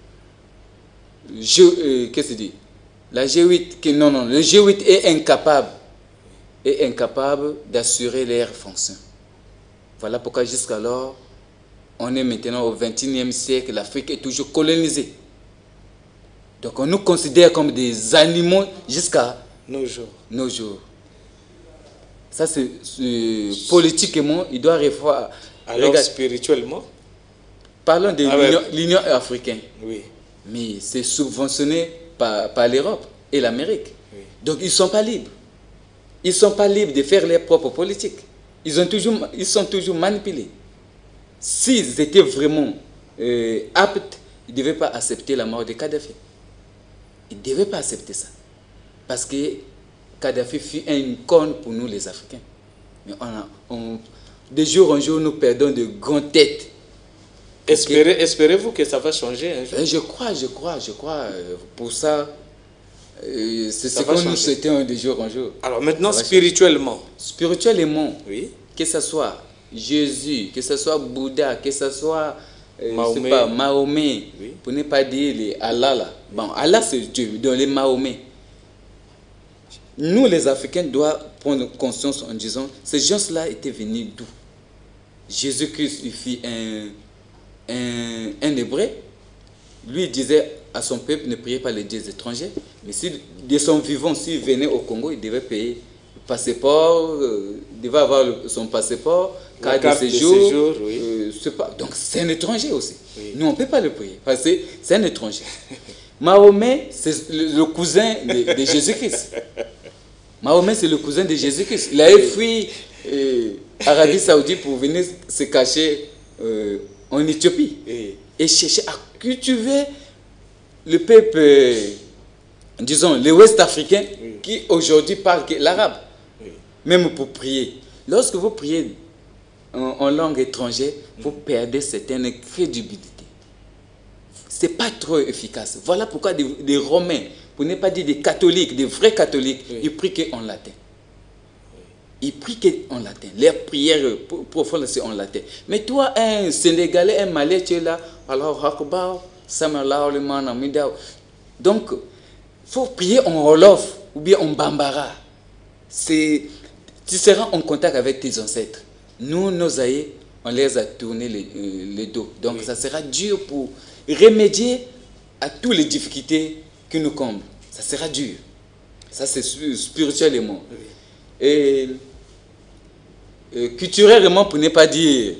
je, euh, qu'est-ce que je dis? La G huit, que, non, non, le G huit est incapable, est incapable d'assurer leur fonction. Voilà pourquoi jusqu'alors, on est maintenant au vingt et unième siècle, l'Afrique est toujours colonisée. Donc on nous considère comme des animaux jusqu'à nos jours. Nos jours. Ça, c'est politiquement, il doit revoir. Alors regarde, spirituellement? Parlons de ah l'Union ouais. africaine. Oui. Mais c'est subventionné par, par l'Europe et l'Amérique. Oui. Donc ils ne sont pas libres. Ils ne sont pas libres de faire leurs propres politiques. Ils, ont toujours, ils sont toujours manipulés. S'ils étaient vraiment euh, aptes, ils ne devaient pas accepter la mort de Kadhafi. Ils ne devaient pas accepter ça. Parce que Kadhafi fut une icône pour nous les Africains. Mais on a, on, de jour en jour, nous perdons de grandes têtes. Espérez, espérez-vous que ça va changer un jour? Je crois, je crois, je crois. Pour ça, c'est ce que nous souhaitons de jour en jour. Alors maintenant, spirituellement? Spirituellement, oui. Que ce soit Jésus, que ce soit Bouddha, que ce soit... Euh, Mahomet, pas, Mahomet oui, pour ne pas dire les Allah là. Bon, Allah c'est Dieu, dans les Mahomet. Nous les Africains doivent prendre conscience en disant, ces gens-là étaient venus d'où? Jésus-Christ, il fit un, un, un hébreu. Lui il disait à son peuple, ne priez pas les dieux étrangers. Mais si de son vivant, s'il venait au Congo, il devait payer le passeport, euh, il devait avoir le, son passeport, carte de séjour. De séjour oui. euh, pas, donc c'est un étranger aussi. Oui. Nous, on ne peut pas le prier parce que c'est un étranger. Mahomet, c'est le, le cousin de, de Jésus-Christ. Mahomet, c'est le cousin de Jésus-Christ. Il avait fui euh, Arabie Saoudite pour venir se cacher euh, en Éthiopie. Oui. et chercher à cultiver le peuple, euh, disons, les Ouest-Africains, oui. qui aujourd'hui parlent l'arabe, oui. même pour prier. Lorsque vous priez en, en langue étrangère, mmh. vous perdez certaine crédibilité. Ce n'est pas trop efficace. Voilà pourquoi des, des Romains, pour ne pas dire des catholiques, des vrais catholiques, oui. ils prient en latin. Ils prient en latin. Leurs prières profondes, c'est en latin. Mais toi, un Sénégalais, un Malais, tu es là, alors, donc, il faut prier en Wolof ou bien en Bambara. Tu seras en contact avec tes ancêtres. Nous, nos aïeux, on les a tourné les, euh, les dos. Donc, oui. ça sera dur pour remédier à toutes les difficultés qui nous comblent. Ça sera dur. Ça, c'est spirituellement. Oui. Et euh, culturellement, pour ne pas dire...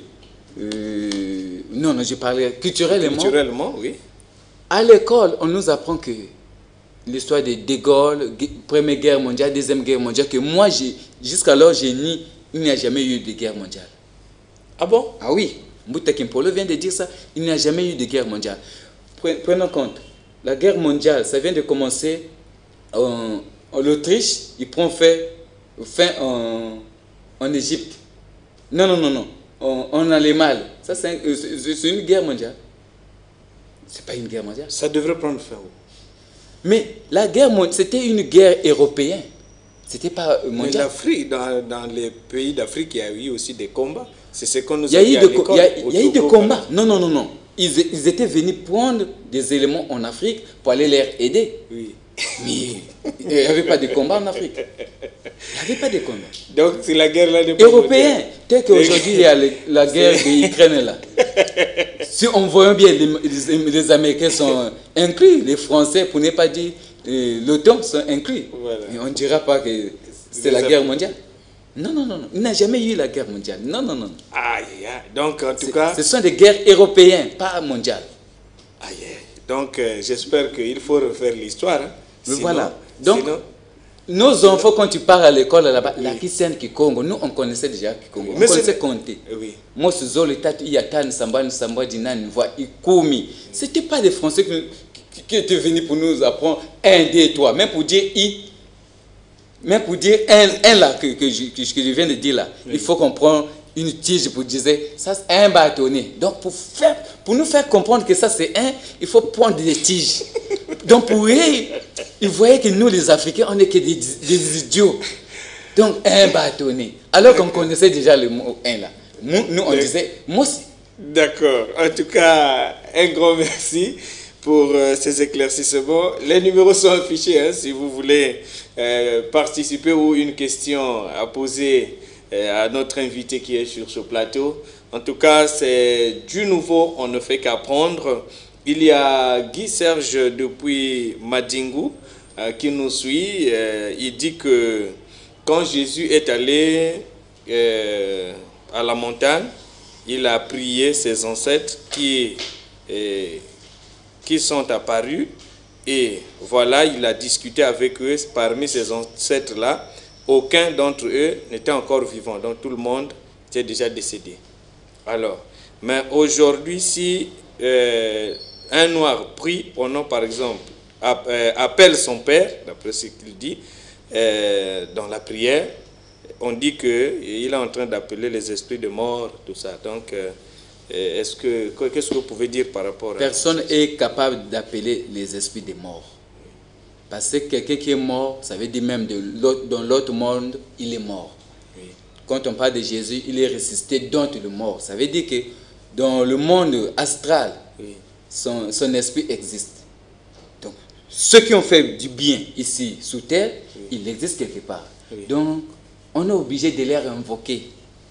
Euh, non, non, je parlais culturellement. Culturellement, oui. À l'école, on nous apprend que l'histoire de De Gaulle, Première Guerre mondiale, Deuxième Guerre mondiale, que moi, jusqu'alors, j'ai ni, il n'y a jamais eu de guerre mondiale. Ah bon? Ah oui. Mbouta Kimpolo vient de dire ça, il n'y a jamais eu de guerre mondiale. Prenons compte, la guerre mondiale, ça vient de commencer en, en Autriche, il prend fin, fin en, en Égypte. Non, non, non, non, en, en Allemagne. Ça, c'est une guerre mondiale. C'est pas une guerre mondiale. Ça devrait prendre fin. Mais la guerre mondiale, c'était une guerre européenne. C'était pas mondial. Mais l'Afrique, dans, dans les pays d'Afrique, il y a eu aussi des combats. C'est ce qu'on nous a, a dit à l'école. Il y a, il y a eu des combats. Voilà. Non, non, non, non. Ils, ils étaient venus prendre des éléments en Afrique pour aller les aider. Oui. Mais il n'y avait pas de combat en Afrique. Il n'y avait pas de combat. Donc c'est la guerre là de européen. Tel qu'aujourd'hui il y a le, la guerre de l'Ukraine là. Si on voit bien, les, les, les Américains sont inclus, les Français, pour ne pas dire euh, l'OTAN, sont inclus. Voilà. Et on ne dira pas que c'est la guerre mondiale. Non, non, non, non. Il n'a jamais eu la guerre mondiale. Non, non, non. Aïe, aïe. Donc en tout cas... Ce sont des guerres européennes, pas mondiales. Aïe, aïe. Donc euh, j'espère qu'il faut refaire l'histoire. Hein. Sinon, voilà. Donc, sinon, nos sinon, enfants, quand tu pars à l'école là-bas, oui. la Kissen Kikongo, nous on connaissait déjà Kikongo. On connaissait compter. Oui. Moi, ce Zoli, Tatu, Yatan, Samba, Samba, Dinan, Voix, Ikumi. Ce n'était pas des Français qui, qui, qui étaient venus pour nous apprendre un, deux, trois. Même pour dire I, même pour dire un, un là, que, que, je, que je viens de dire là, oui. il faut qu'on prenne une tige pour dire ça c'est un bâtonnet. Donc pour, faire, pour nous faire comprendre que ça c'est un, il faut prendre des tiges. Donc pour eux, ils voyaient que nous les Africains, on n'est que des, des idiots. Donc un bâtonnet. Alors qu'on connaissait déjà le mot un là. Nous, nous on disait, moi aussi. D'accord. En tout cas, un grand merci pour euh, ces éclaircissements. Les numéros sont affichés hein, si vous voulez euh, participer ou une question à poser à notre invité qui est sur ce plateau. En tout cas, c'est du nouveau, on ne fait qu'apprendre. Il y a Guy Serge depuis Madingu euh, qui nous suit. Euh, il dit que quand Jésus est allé euh, à la montagne, il a prié ses ancêtres qui, euh, qui sont apparus. Et voilà, il a discuté avec eux. Parmi ces ancêtres-là, aucun d'entre eux n'était encore vivant, donc tout le monde était déjà décédé. Alors, mais aujourd'hui, si euh, un noir prie au nom, par exemple, app, euh, appelle son père, d'après ce qu'il dit, euh, dans la prière, on dit qu'il est en train d'appeler les esprits de mort, tout ça. Donc, euh, est-ce que, qu'est-ce que vous pouvez dire par rapport à... Personne n'est capable d'appeler les esprits de mort. Parce que quelqu'un qui est mort, ça veut dire même de dans l'autre monde, il est mort. Oui. Quand on parle de Jésus, il est ressuscité dans le mort. Ça veut dire que dans le monde astral, oui. son, son esprit existe. Donc, ceux qui ont fait du bien ici, sous terre, oui. il existe quelque part. Oui. Donc, on est obligé de les invoquer.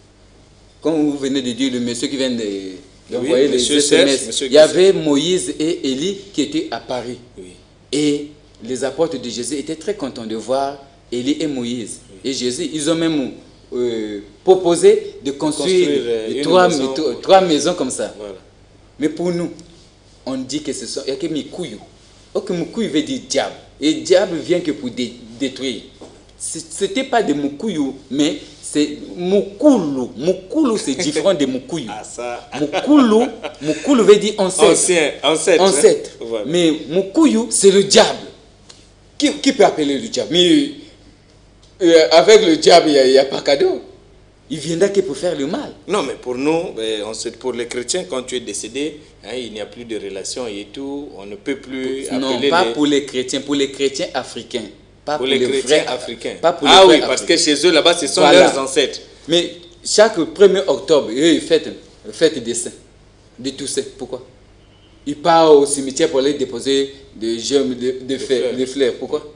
Comme vous venez de dire, le monsieur qui vient d'envoyer de, les S M S, il y avait Moïse et Élie qui étaient à Paris. Oui. Et les apôtres de Jésus étaient très contents de voir Élie et Moïse. Oui. Et Jésus, ils ont même euh, proposé de construire, construire euh, trois, maison, trois, trois maisons comme ça. Voilà. Mais pour nous, on dit que ce sont... Il y a que Mikuyu. Ok, Mikuyu veut dire diable. Et diable vient que pour dé, détruire. Ce n'était pas de Mikuyu, mais c'est Mukulu. Mukulu, c'est différent de Mukuyu. Ah, ça. Mukulu, Mukulu veut dire ancêtre. Ancien, ancêtre. Ancêtre. Hein? Voilà. Mais Mukuyu, c'est le diable. Qui, qui peut appeler le diable? Mais euh, avec le diable, il n'y a, a pas cadeau. Il viendra que pour faire le mal. Non, mais pour nous, on sait, pour les chrétiens, quand tu es décédé, hein, il n'y a plus de relation et tout. On ne peut plus non, appeler pas les... pour les chrétiens, pour les chrétiens africains. Pas pour, pour les, les chrétiens vrais africains. Pas pour ah les oui, vrais parce africains. que chez eux, là-bas, ce sont voilà. leurs ancêtres. Mais chaque premier octobre, eux, ils fêtent, fêtent des saints, de tous ces. Pourquoi? Ils partent au cimetière pour aller déposer des gemmes, de, de, de, fleurs. de fleurs. Pourquoi?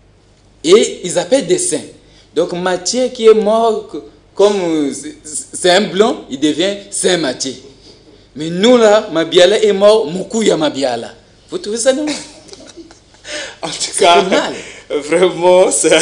Et ils appellent des saints. Donc Matthieu qui est mort, comme c'est un blanc, il devient Saint Matthieu. Mais nous là, Mabiala est mort, Mukuya Mabiala. Vous trouvez ça normal? En tout cas, mal. Vraiment, ça...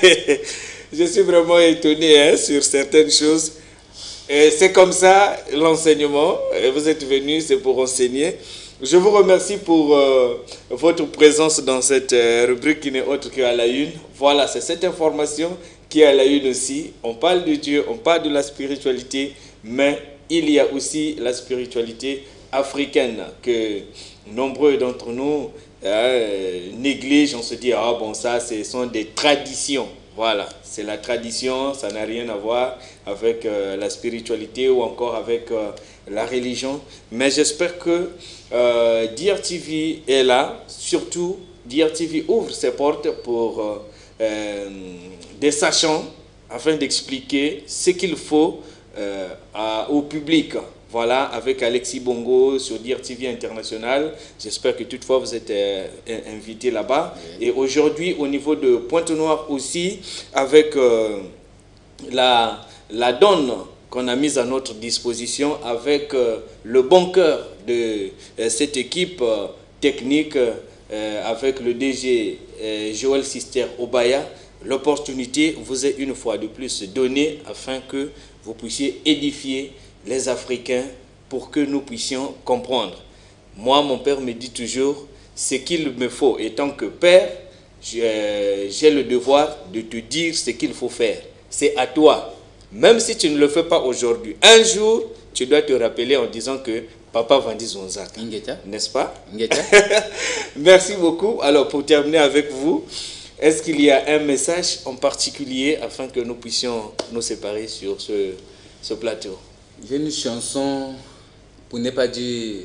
je suis vraiment étonné hein, sur certaines choses. C'est comme ça l'enseignement. Vous êtes venus, c'est pour enseigner. Je vous remercie pour euh, votre présence dans cette euh, rubrique qui n'est autre qu'à la une. Voilà, c'est cette information qui est à la une aussi. On parle de Dieu, on parle de la spiritualité, mais il y a aussi la spiritualité africaine que nombreux d'entre nous euh, négligent. On se dit, ah bon, ça, ce sont des traditions. Voilà, c'est la tradition, ça n'a rien à voir avec euh, la spiritualité ou encore avec euh, la religion. Mais j'espère que euh, D R T V est là. Surtout, D R T V ouvre ses portes pour euh, euh, des sachants afin d'expliquer ce qu'il faut euh, à, au public. Voilà, avec Alexis Bongo sur D R T V International. J'espère que toutefois vous êtes euh, invité là-bas. Oui. Et aujourd'hui, au niveau de Pointe-Noire aussi, avec euh, la, la donne qu'on a mise à notre disposition, avec euh, le bon cœur de euh, cette équipe euh, technique, euh, avec le D G euh, Joël Sister Obaya, l'opportunité vous est une fois de plus donnée afin que vous puissiez édifier les Africains pour que nous puissions comprendre. Moi, mon père me dit toujours, ce qu'il me faut, et tant que père, j'ai le devoir de te dire ce qu'il faut faire. C'est à toi. Même si tu ne le fais pas aujourd'hui, un jour, tu dois te rappeler en disant que Papa Vandi Zonzaka. N'est-ce pas? Merci beaucoup. Alors, pour terminer avec vous, est-ce qu'il y a un message en particulier afin que nous puissions nous séparer sur ce, ce plateau? J'ai une chanson, pour ne pas dire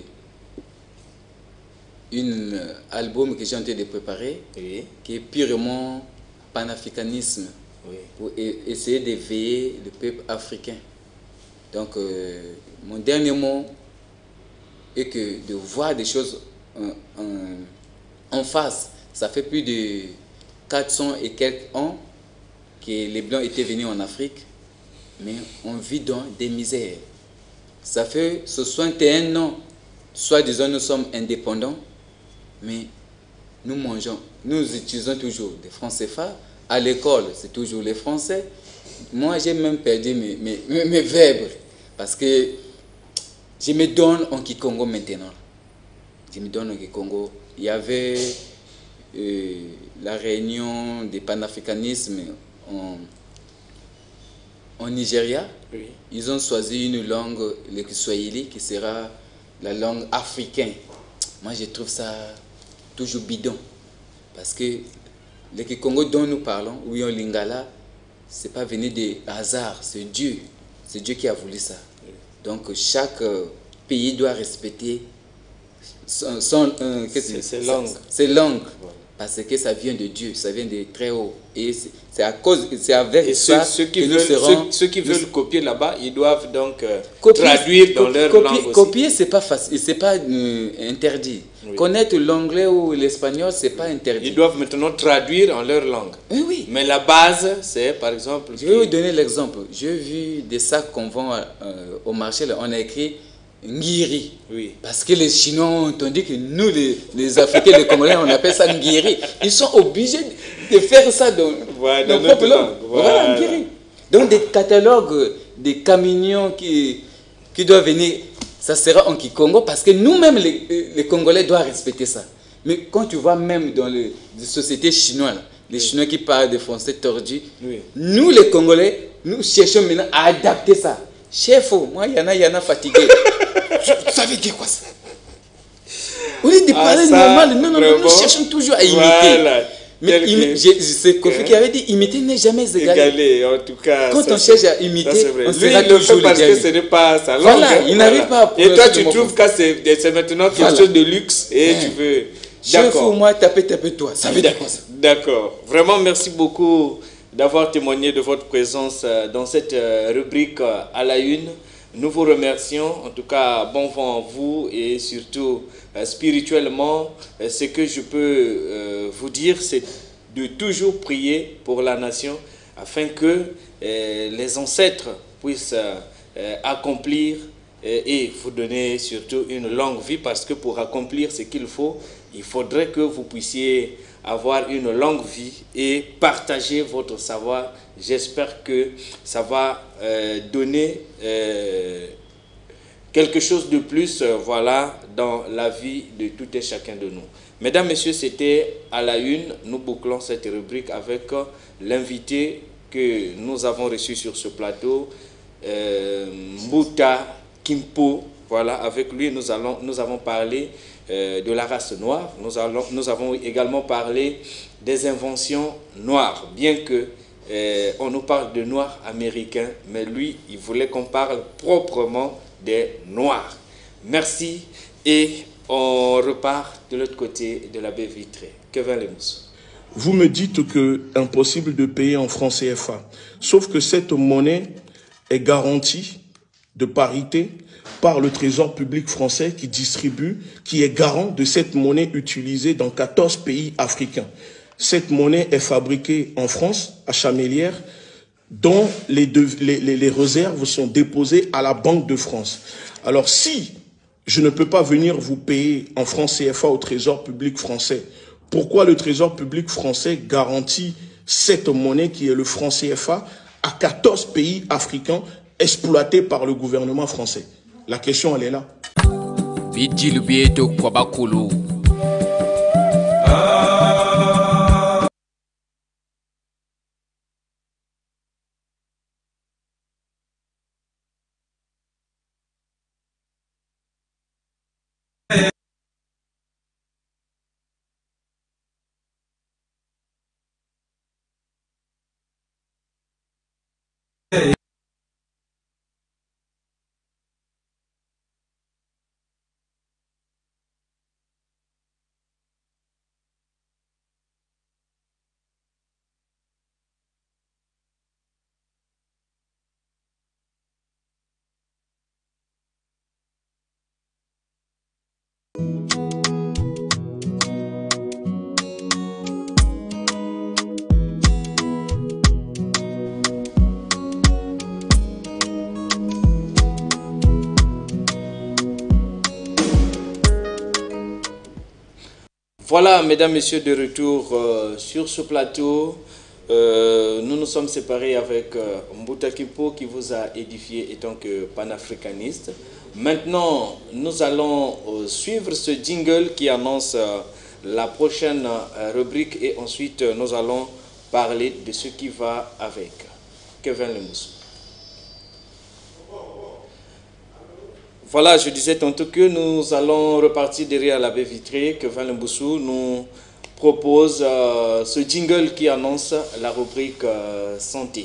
un album que j'ai en train de préparer, oui, qui est purement panafricanisme, oui, pour essayer d'éveiller le peuple africain. Donc, euh, mon dernier mot est que de voir des choses en, en, en face. Ça fait plus de quatre cents et quelques ans que les Blancs étaient venus en Afrique, mais on vit dans des misères. Ça fait soixante et un ans, soit disons nous sommes indépendants, mais nous mangeons, nous utilisons toujours des francs C F A. À l'école, c'est toujours les Français. Moi, j'ai même perdu mes, mes, mes, mes verbes, parce que je me donne en Kikongo maintenant. Je me donne en Kikongo. Il y avait euh, la réunion des panafricanismes en... En Nigeria, oui, ils ont choisi une langue, le Kiswahili, qui sera la langue africaine. Moi, je trouve ça toujours bidon. Parce que le Kikongo dont nous parlons, ou en Lingala, ce n'est pas venu de hasard, c'est Dieu. C'est Dieu qui a voulu ça. Oui. Donc, chaque pays doit respecter son, son, euh, ses langues. Ses langues. Voilà. Parce que ça vient de Dieu, ça vient de très haut. Et c'est à cause, c'est avec et ça ceux, ceux qui que veulent, nous serons... Ceux, ceux qui veulent copier là-bas, ils doivent donc euh, copier, traduire dans leur copier, langue aussi. Copier, c'est pas facile, c'est pas euh, interdit. Oui. Connaître l'anglais ou l'espagnol, c'est pas interdit. Ils doivent maintenant traduire en leur langue. Oui, oui. Mais la base, c'est par exemple... Je vais vous donner l'exemple. J'ai vu des sacs qu'on vend euh, au marché, là, on a écrit Ngiri. Oui. Parce que les Chinois ont entendu que nous, les, les Africains, les Congolais, on appelle ça Ngiri. Ils sont obligés de faire ça dans, voilà, dans notre propre langue. langue. Voilà. Voilà Ngiri. Donc des catalogues, des camions qui, qui doivent venir, ça sera en Kikongo parce que nous-mêmes, les, les Congolais, doivent respecter ça. Mais quand tu vois même dans les, les sociétés chinoises, les oui. Chinois qui parlent des Français tordus, oui. Nous, les Congolais, nous cherchons maintenant à adapter ça. Chef, moi, il y en a, il y en a fatigué. Ça veut dire quoi ça? Au lieu de parler ah, normal, non, non, non, nous cherchons toujours à imiter. Voilà. Mais c'est Kofi qui avait dit imiter n'est jamais égalé. égalé. En tout cas, quand on cherche à imiter, on lui, il le fait parce que ce n'est pas sa langue. Voilà, il n'arrive pas à. Et toi, tu trouves que c'est maintenant quelque voilà. chose de luxe et ouais. tu veux. Chef ou moi, taper, taper toi. Ça veut dire quoi ça? D'accord. Vraiment, merci beaucoup d'avoir témoigné de votre présence dans cette rubrique à la une. Nous vous remercions. En tout cas, bon vent à vous et surtout euh, spirituellement, euh, ce que je peux euh, vous dire, c'est de toujours prier pour la nation afin que euh, les ancêtres puissent euh, accomplir euh, et vous donner surtout une longue vie, parce que pour accomplir ce qu'il faut, il faudrait que vous puissiez avoir une longue vie et partager votre savoir. J'espère que ça va euh, donner euh, quelque chose de plus euh, voilà, dans la vie de tout et chacun de nous. Mesdames, Messieurs, c'était à la une. Nous bouclons cette rubrique avec euh, l'invité que nous avons reçu sur ce plateau, euh, Mbouta Kimpo. Voilà, avec lui, nous, allons, nous avons parlé euh, de la race noire. Nous, allons, nous avons également parlé des inventions noires, bien que Euh, on nous parle de noirs américains, mais lui, il voulait qu'on parle proprement des noirs. Merci et on repart de l'autre côté de la baie vitrée. Kevin Lemoussou. Vous me dites que impossible de payer en francs C F A, sauf que cette monnaie est garantie de parité par le Trésor public français qui distribue, qui est garant de cette monnaie utilisée dans quatorze pays africains. Cette monnaie est fabriquée en France, à Chamélières, dont les, de, les, les, les réserves sont déposées à la Banque de France. Alors si je ne peux pas venir vous payer en francs C F A au Trésor public français, pourquoi le Trésor public français garantit cette monnaie qui est le franc C F A à quatorze pays africains exploités par le gouvernement français? La question, elle est là. Voilà, mesdames, messieurs, de retour euh, sur ce plateau. Euh, nous nous sommes séparés avec euh, Mbouta Kimpo qui vous a édifié étant que panafricaniste. Maintenant, nous allons euh, suivre ce jingle qui annonce euh, la prochaine euh, rubrique et ensuite euh, nous allons parler de ce qui va avec. Kevin Lemoussou. Voilà, je disais tantôt que nous allons repartir derrière la baie vitrée. Kevin Lemoussou nous propose euh, ce jingle qui annonce la rubrique euh, santé.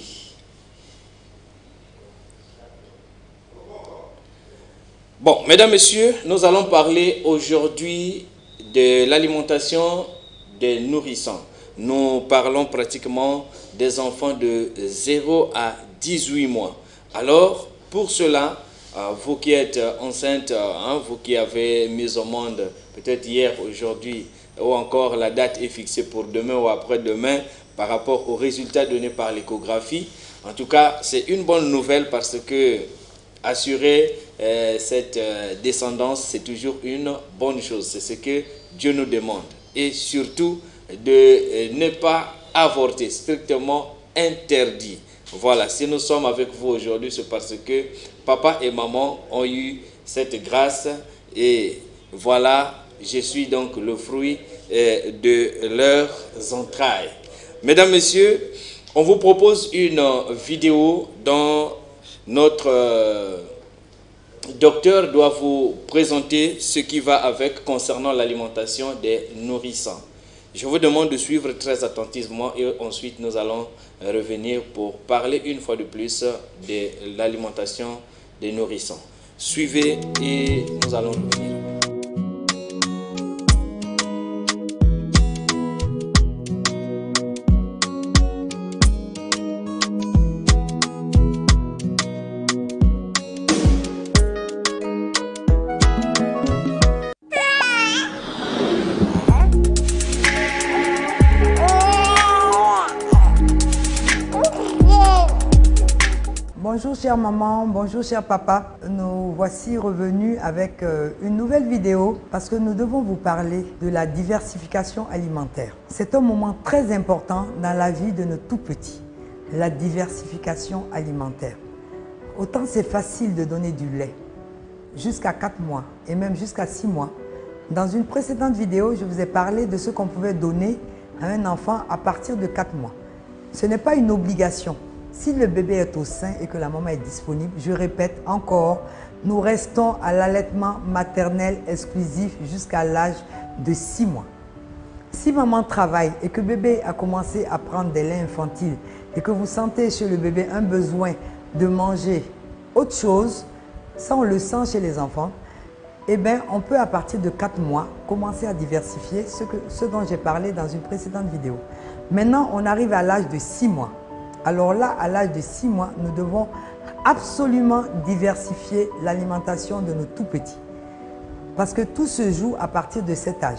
Bon, mesdames, messieurs, nous allons parler aujourd'hui de l'alimentation des nourrissons. Nous parlons pratiquement des enfants de zéro à dix-huit mois. Alors, pour cela, Euh, vous qui êtes enceinte, hein, vous qui avez mis au monde peut-être hier, aujourd'hui, ou encore la date est fixée pour demain ou après-demain par rapport aux résultats donnés par l'échographie. En tout cas, c'est une bonne nouvelle parce que assurer euh, cette euh, descendance, c'est toujours une bonne chose. C'est ce que Dieu nous demande. Et surtout, de euh, ne pas avorter, strictement interdit. Voilà, si nous sommes avec vous aujourd'hui, c'est parce que papa et maman ont eu cette grâce et voilà, je suis donc le fruit euh, de leurs entrailles. Mesdames, Messieurs, On vous propose une vidéo dont notre euh, docteur doit vous présenter ce qui va avec concernant l'alimentation des nourrissons. Je vous demande de suivre très attentivement et ensuite nous allons revenir pour parler une fois de plus de l'alimentation des nourrissons. Suivez et nous allons revenir. Bonjour chère maman, bonjour cher papa. Nous voici revenus avec euh, une nouvelle vidéo parce que nous devons vous parler de la diversification alimentaire. C'est un moment très important dans la vie de nos tout-petits, la diversification alimentaire. Autant c'est facile de donner du lait jusqu'à quatre mois et même jusqu'à six mois. Dans une précédente vidéo, je vous ai parlé de ce qu'on pouvait donner à un enfant à partir de quatre mois. Ce n'est pas une obligation. Si le bébé est au sein et que la maman est disponible, je répète encore, nous restons à l'allaitement maternel exclusif jusqu'à l'âge de six mois. Si maman travaille et que bébé a commencé à prendre des laits infantiles et que vous sentez chez le bébé un besoin de manger autre chose, ça on le sent chez les enfants, eh bien on peut à partir de quatre mois commencer à diversifier ce, que, ce dont j'ai parlé dans une précédente vidéo. Maintenant on arrive à l'âge de six mois. Alors là, à l'âge de six mois, nous devons absolument diversifier l'alimentation de nos tout-petits. Parce que tout se joue à partir de cet âge.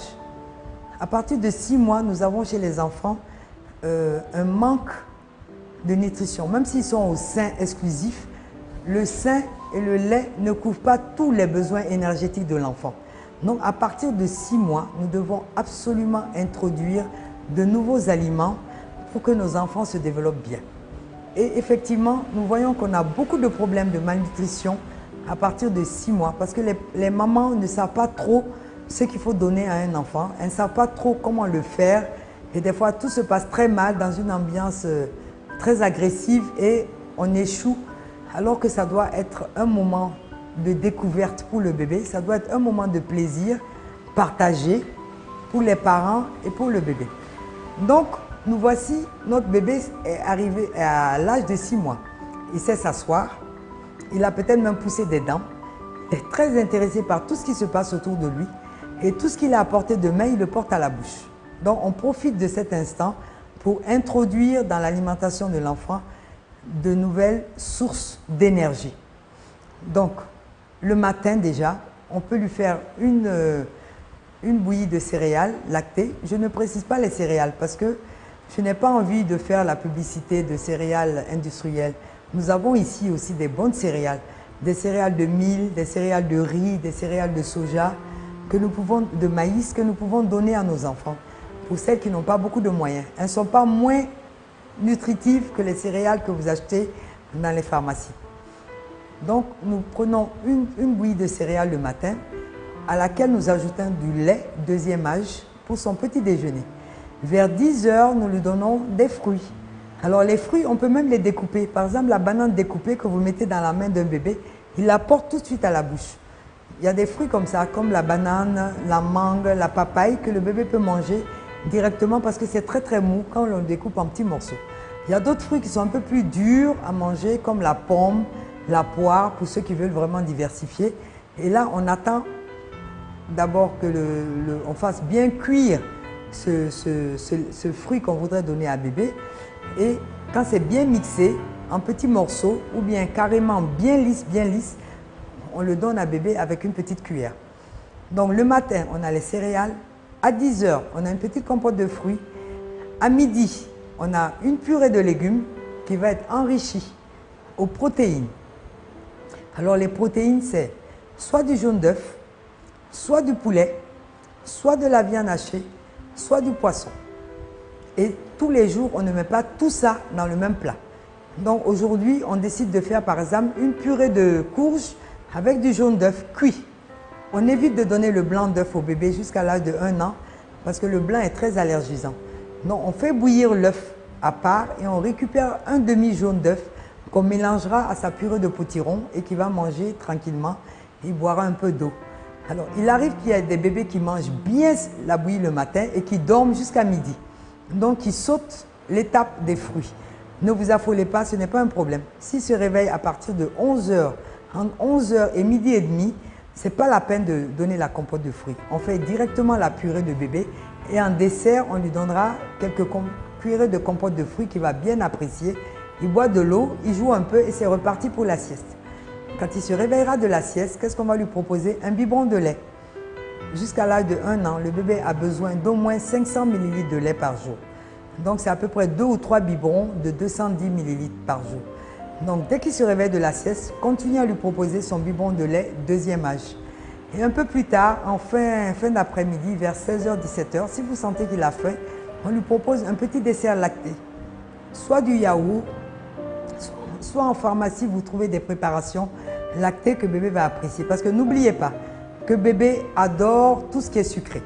À partir de six mois, nous avons chez les enfants euh, un manque de nutrition. Même s'ils sont au sein exclusif, le sein et le lait ne couvrent pas tous les besoins énergétiques de l'enfant. Donc à partir de six mois, nous devons absolument introduire de nouveaux aliments pour que nos enfants se développent bien. Et effectivement, nous voyons qu'on a beaucoup de problèmes de malnutrition à partir de six mois parce que les, les mamans ne savent pas trop ce qu'il faut donner à un enfant. Elles ne savent pas trop comment le faire et des fois tout se passe très mal dans une ambiance très agressive et on échoue alors que ça doit être un moment de découverte pour le bébé, ça doit être un moment de plaisir partagé pour les parents et pour le bébé. Donc, nous voici, notre bébé est arrivé à l'âge de six mois. Il sait s'asseoir, il a peut-être même poussé des dents, il est très intéressé par tout ce qui se passe autour de lui et tout ce qu'il a à portée de main, il le porte à la bouche. Donc on profite de cet instant pour introduire dans l'alimentation de l'enfant de nouvelles sources d'énergie. Donc le matin déjà, on peut lui faire une, une bouillie de céréales lactées. Je ne précise pas les céréales parce que je n'ai pas envie de faire la publicité de céréales industrielles. Nous avons ici aussi des bonnes céréales, des céréales de mil, des céréales de riz, des céréales de soja, que nous pouvons, de maïs que nous pouvons donner à nos enfants. Pour celles qui n'ont pas beaucoup de moyens. Elles ne sont pas moins nutritives que les céréales que vous achetez dans les pharmacies. Donc nous prenons une, une bouillie de céréales le matin à laquelle nous ajoutons du lait, deuxième âge, pour son petit déjeuner. Vers dix heures, nous lui donnons des fruits. Alors les fruits, on peut même les découper. Par exemple, la banane découpée que vous mettez dans la main d'un bébé, il la porte tout de suite à la bouche. Il y a des fruits comme ça, comme la banane, la mangue, la papaye, que le bébé peut manger directement parce que c'est très très mou quand on le découpe en petits morceaux. Il y a d'autres fruits qui sont un peu plus durs à manger, comme la pomme, la poire, pour ceux qui veulent vraiment diversifier. Et là, on attend d'abord que le, le, on fasse bien cuire Ce, ce, ce, ce fruit qu'on voudrait donner à bébé et quand c'est bien mixé en petits morceaux ou bien carrément bien lisse, bien lisse, on le donne à bébé avec une petite cuillère. Donc le matin, on a les céréales. À dix heures, on a une petite compote de fruits. À midi, on a une purée de légumes qui va être enrichie aux protéines. Alors les protéines, c'est soit du jaune d'œuf, soit du poulet, soit de la viande hachée, soit du poisson. Et tous les jours, on ne met pas tout ça dans le même plat. Donc aujourd'hui, on décide de faire par exemple une purée de courge avec du jaune d'œuf cuit. On évite de donner le blanc d'œuf au bébé jusqu'à l'âge de un an parce que le blanc est très allergisant. Donc on fait bouillir l'œuf à part et on récupère un demi-jaune d'œuf qu'on mélangera à sa purée de potiron et qui va manger tranquillement. Il boira un peu d'eau. Alors, il arrive qu'il y ait des bébés qui mangent bien la bouillie le matin et qui dorment jusqu'à midi. Donc, ils sautent l'étape des fruits. Ne vous affolez pas, ce n'est pas un problème. S'ils se réveillent à partir de onze heures, entre onze heures et midi et demi, ce n'est pas la peine de donner la compote de fruits. On fait directement la purée de bébé et en dessert, on lui donnera quelques cuillerées de compote de fruits qu'il va bien apprécier. Il boit de l'eau, il joue un peu et c'est reparti pour la sieste. Quand il se réveillera de la sieste, qu'est-ce qu'on va lui proposer? Un biberon de lait. Jusqu'à l'âge de un an, le bébé a besoin d'au moins cinq cents millilitres de lait par jour. Donc c'est à peu près deux ou trois biberons de deux cent dix millilitres par jour. Donc dès qu'il se réveille de la sieste, continuez à lui proposer son biberon de lait deuxième âge. Et un peu plus tard, en fin, fin d'après-midi, vers seize heures dix-sept heures, si vous sentez qu'il a faim, on lui propose un petit dessert lacté. Soit du yaourt, soit en pharmacie, vous trouvez des préparations lactées que bébé va apprécier. Parce que n'oubliez pas que bébé adore tout ce qui est sucré.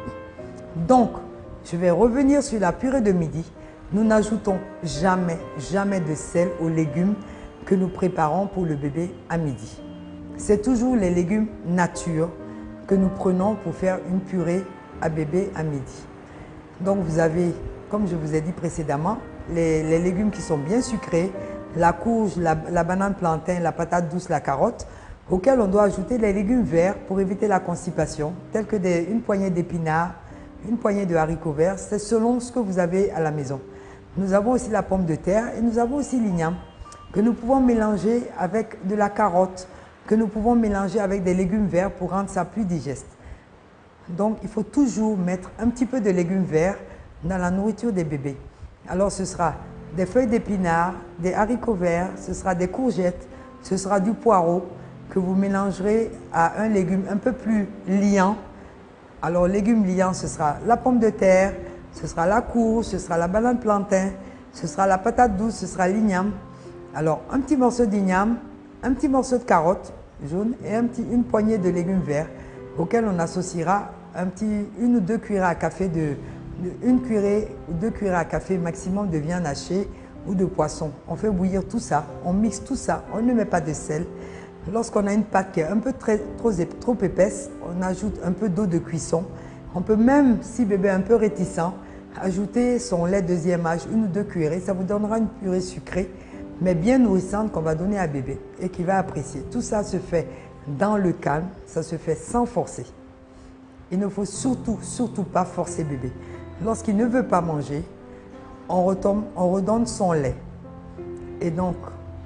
Donc, je vais revenir sur la purée de midi. Nous n'ajoutons jamais, jamais de sel aux légumes que nous préparons pour le bébé à midi. C'est toujours les légumes nature que nous prenons pour faire une purée à bébé à midi. Donc, vous avez, comme je vous ai dit précédemment, les, les légumes qui sont bien sucrés, la courge, la, la banane plantain, la patate douce, la carotte, auxquels on doit ajouter les légumes verts pour éviter la constipation, tels que des, une poignée d'épinards, une poignée de haricots verts, c'est selon ce que vous avez à la maison. Nous avons aussi la pomme de terre et nous avons aussi l'igname que nous pouvons mélanger avec de la carotte, que nous pouvons mélanger avec des légumes verts pour rendre ça plus digeste. Donc il faut toujours mettre un petit peu de légumes verts dans la nourriture des bébés. Alors ce sera des feuilles d'épinards, des haricots verts, ce sera des courgettes, ce sera du poireau que vous mélangerez à un légume un peu plus liant. Alors légumes liants, ce sera la pomme de terre, ce sera la courge, ce sera la banane plantain, ce sera la patate douce, ce sera l'igname. Alors un petit morceau d'igname, un petit morceau de carotte jaune et un petit, une poignée de légumes verts auxquels on associera un petit, une ou deux cuillerées à café de une cuillerée ou deux cuillerées à café maximum de viande hachée ou de poisson. On fait bouillir tout ça, on mixe tout ça, on ne met pas de sel. Lorsqu'on a une pâte qui est un peu très, trop, trop épaisse, on ajoute un peu d'eau de cuisson. On peut même, si bébé est un peu réticent, ajouter son lait deuxième âge, une ou deux cuillerées. Ça vous donnera une purée sucrée, mais bien nourrissante qu'on va donner à bébé et qu'il va apprécier. Tout ça se fait dans le calme, ça se fait sans forcer. Il ne faut surtout, surtout pas forcer bébé. Lorsqu'il ne veut pas manger, on, retombe, on redonne son lait. Et donc,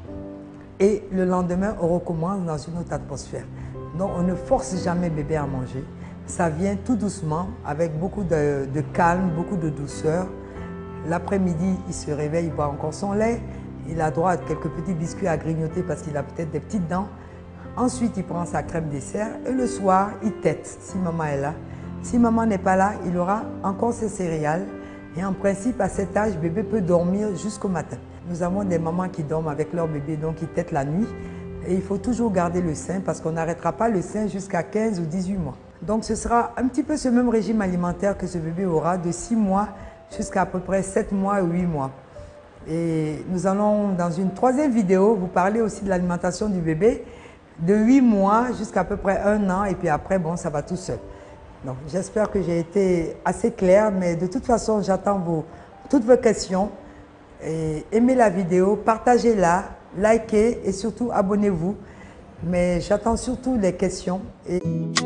et le lendemain, on recommence dans une autre atmosphère. Donc, on ne force jamais bébé à manger. Ça vient tout doucement, avec beaucoup de, de calme, beaucoup de douceur. L'après-midi, il se réveille, il boit encore son lait. Il a droit à quelques petits biscuits à grignoter parce qu'il a peut-être des petites dents. Ensuite, il prend sa crème dessert et le soir, il tète si maman est là. Si maman n'est pas là, il aura encore ses céréales. Et en principe, à cet âge, bébé peut dormir jusqu'au matin. Nous avons des mamans qui dorment avec leur bébé, donc ils tètent la nuit. Et il faut toujours garder le sein parce qu'on n'arrêtera pas le sein jusqu'à quinze ou dix-huit mois. Donc ce sera un petit peu ce même régime alimentaire que ce bébé aura de six mois jusqu'à à peu près sept mois ou huit mois. Et nous allons, dans une troisième vidéo, vous parler aussi de l'alimentation du bébé de huit mois jusqu'à à peu près un an. Et puis après, bon, ça va tout seul. Donc j'espère que j'ai été assez claire, mais de toute façon, j'attends vos, toutes vos questions. Et aimez la vidéo, partagez-la, likez et surtout abonnez-vous. Mais j'attends surtout les questions. Et...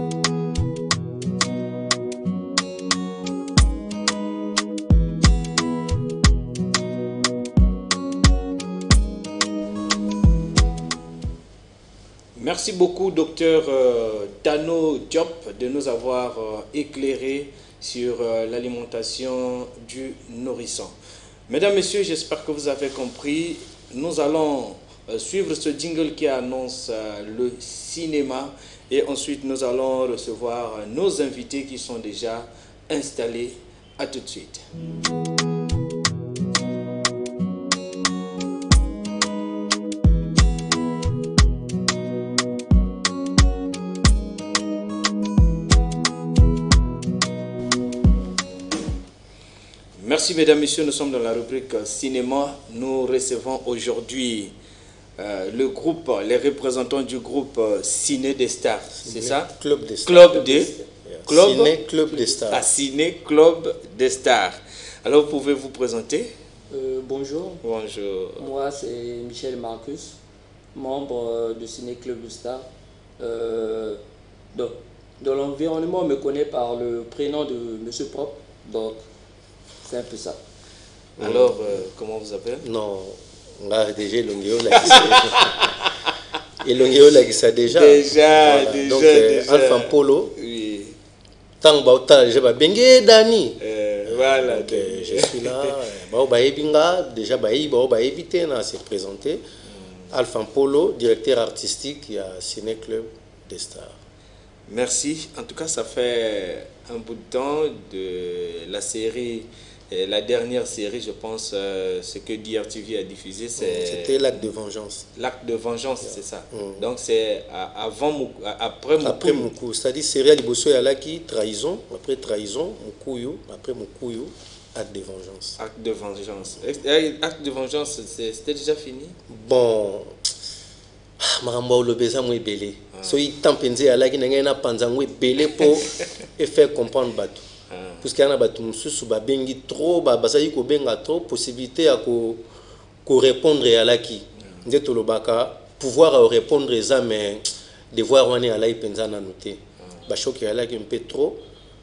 Merci beaucoup, docteur euh, Tano Diop, de nous avoir euh, éclairé sur euh, l'alimentation du nourrisson. Mesdames, Messieurs, j'espère que vous avez compris. Nous allons euh, suivre ce jingle qui annonce euh, le cinéma et ensuite nous allons recevoir euh, nos invités qui sont déjà installés. À tout de suite. Merci mesdames, messieurs, nous sommes dans la rubrique cinéma. Nous recevons aujourd'hui euh, le groupe, les représentants du groupe euh, Ciné des Stars, c'est ça? Club des Stars. Club des Club Ciné Club des Stars. Ah, Ciné Club des Stars. Alors, vous pouvez vous présenter? euh, Bonjour. Bonjour. Moi, c'est Michel Marcus, membre euh, du Ciné Club des Stars. Euh, donc, dans l'environnement, on me connaît par le prénom de Monsieur Propre, donc c'est un peu ça. Alors, euh, comment vous appelez? Non, on a déjà Longéo Et Longéo ça déjà. Déjà, voilà. déjà. Donc, euh, déjà. Alpha Polo. Oui. Tant que je vais Bengue Dani. Euh, voilà. Donc, euh, je suis là. Bao Baebinga, déjà Baï, Bao Baebité, on s'est présenté. Alpha Polo, directeur artistique à Ciné Club des Stars. Merci. En tout cas, ça fait un bout de temps de la série, la dernière série, je pense, euh, ce que D R T V a diffusé, c'est... C'était l'acte de vengeance. L'acte de vengeance, yeah. C'est ça. Mm. Donc c'est avant, Moukou, après Moukou. Après Moukou, c'est-à-dire série Liboso et Alaki, trahison, après trahison, Moukouyo, après Moukouyo, acte de vengeance. Acte de vengeance. Acte de vengeance, c'était déjà fini? Bon... Maramba olobeza mwe belé. So il tampenze alaki na ngena panza mwe belé pour et faire comprendre bato. Parce qu'il y a bato mususu ba bengi trop ba bazali ko benga trop possibilité à ko ko répondre alaki. Ndeto lobaka pouvoir répondre ça mais devoir wane alai penza na noter. Ba choquer alaki un peu trop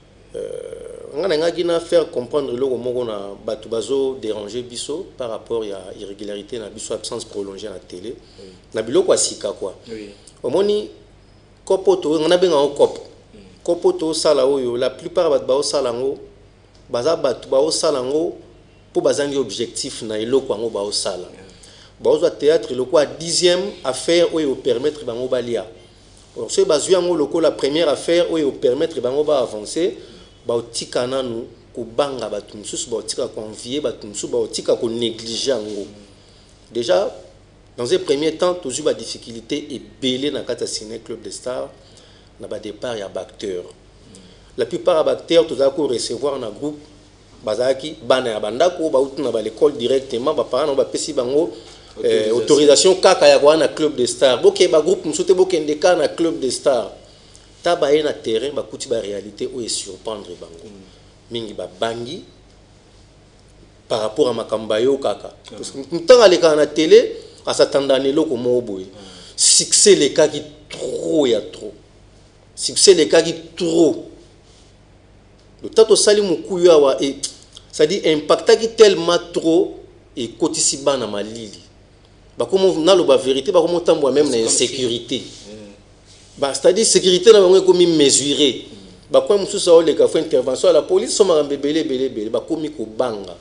euh ngana ngaki na faire comprendre le moko na bato bazo déranger biso par rapport à irrégularité na biso absence prolongée à la télé. Na biloko asika quoi. Oui. Omoni kopoto ngana benga o kop. Kopoto sala oyo la plupart bat ba o sala ngo baza bat ba o sala ngo pour bazangi objectif na eloko ngo ba o sala. Ba o théâtre le quoi dixième affaire oyo permettre bango balia. Alors ce bazu ngo loko la première affaire oyo permettre bango ba avancer ba o tika nanu ko banga batu mususu ba o tika convier batu mususu ba o tika ko négliger ngo. Déjà dans un premier temps, toujours la difficulté est belée dans le Ciné Club des Stars. Dans le départ, il y a des acteurs. La plupart des acteurs, tous les recevoir un groupe, bazaki, bana bandako, bautu na l'école directement, ba parents ba pesi bango autorisation kaka ya kwa na Club des Stars. Boke ba groupe musote boke ndeka na Club des Stars. Ta ba na terrain ba kuti ba réalité ou surprendre bango. Mingi ba bangi par rapport à makambayo kaka. Parce que tant à la télé à s'attendre à l'eau boy. Succès les cas qui trop il y a trop. Succès les cas qui trop. Le tato sali mukuya wa et ça dit impacta qui tellement trop et kotisi bana malili. Ba comment na lo ba vérité ba comment tambo même na insécurité. Ba c'est-à-dire sécurité na bango comme mesurer. Ba quoi musu sa le ka fait intervention à la police so ma belé belé belé ba komi ko banga.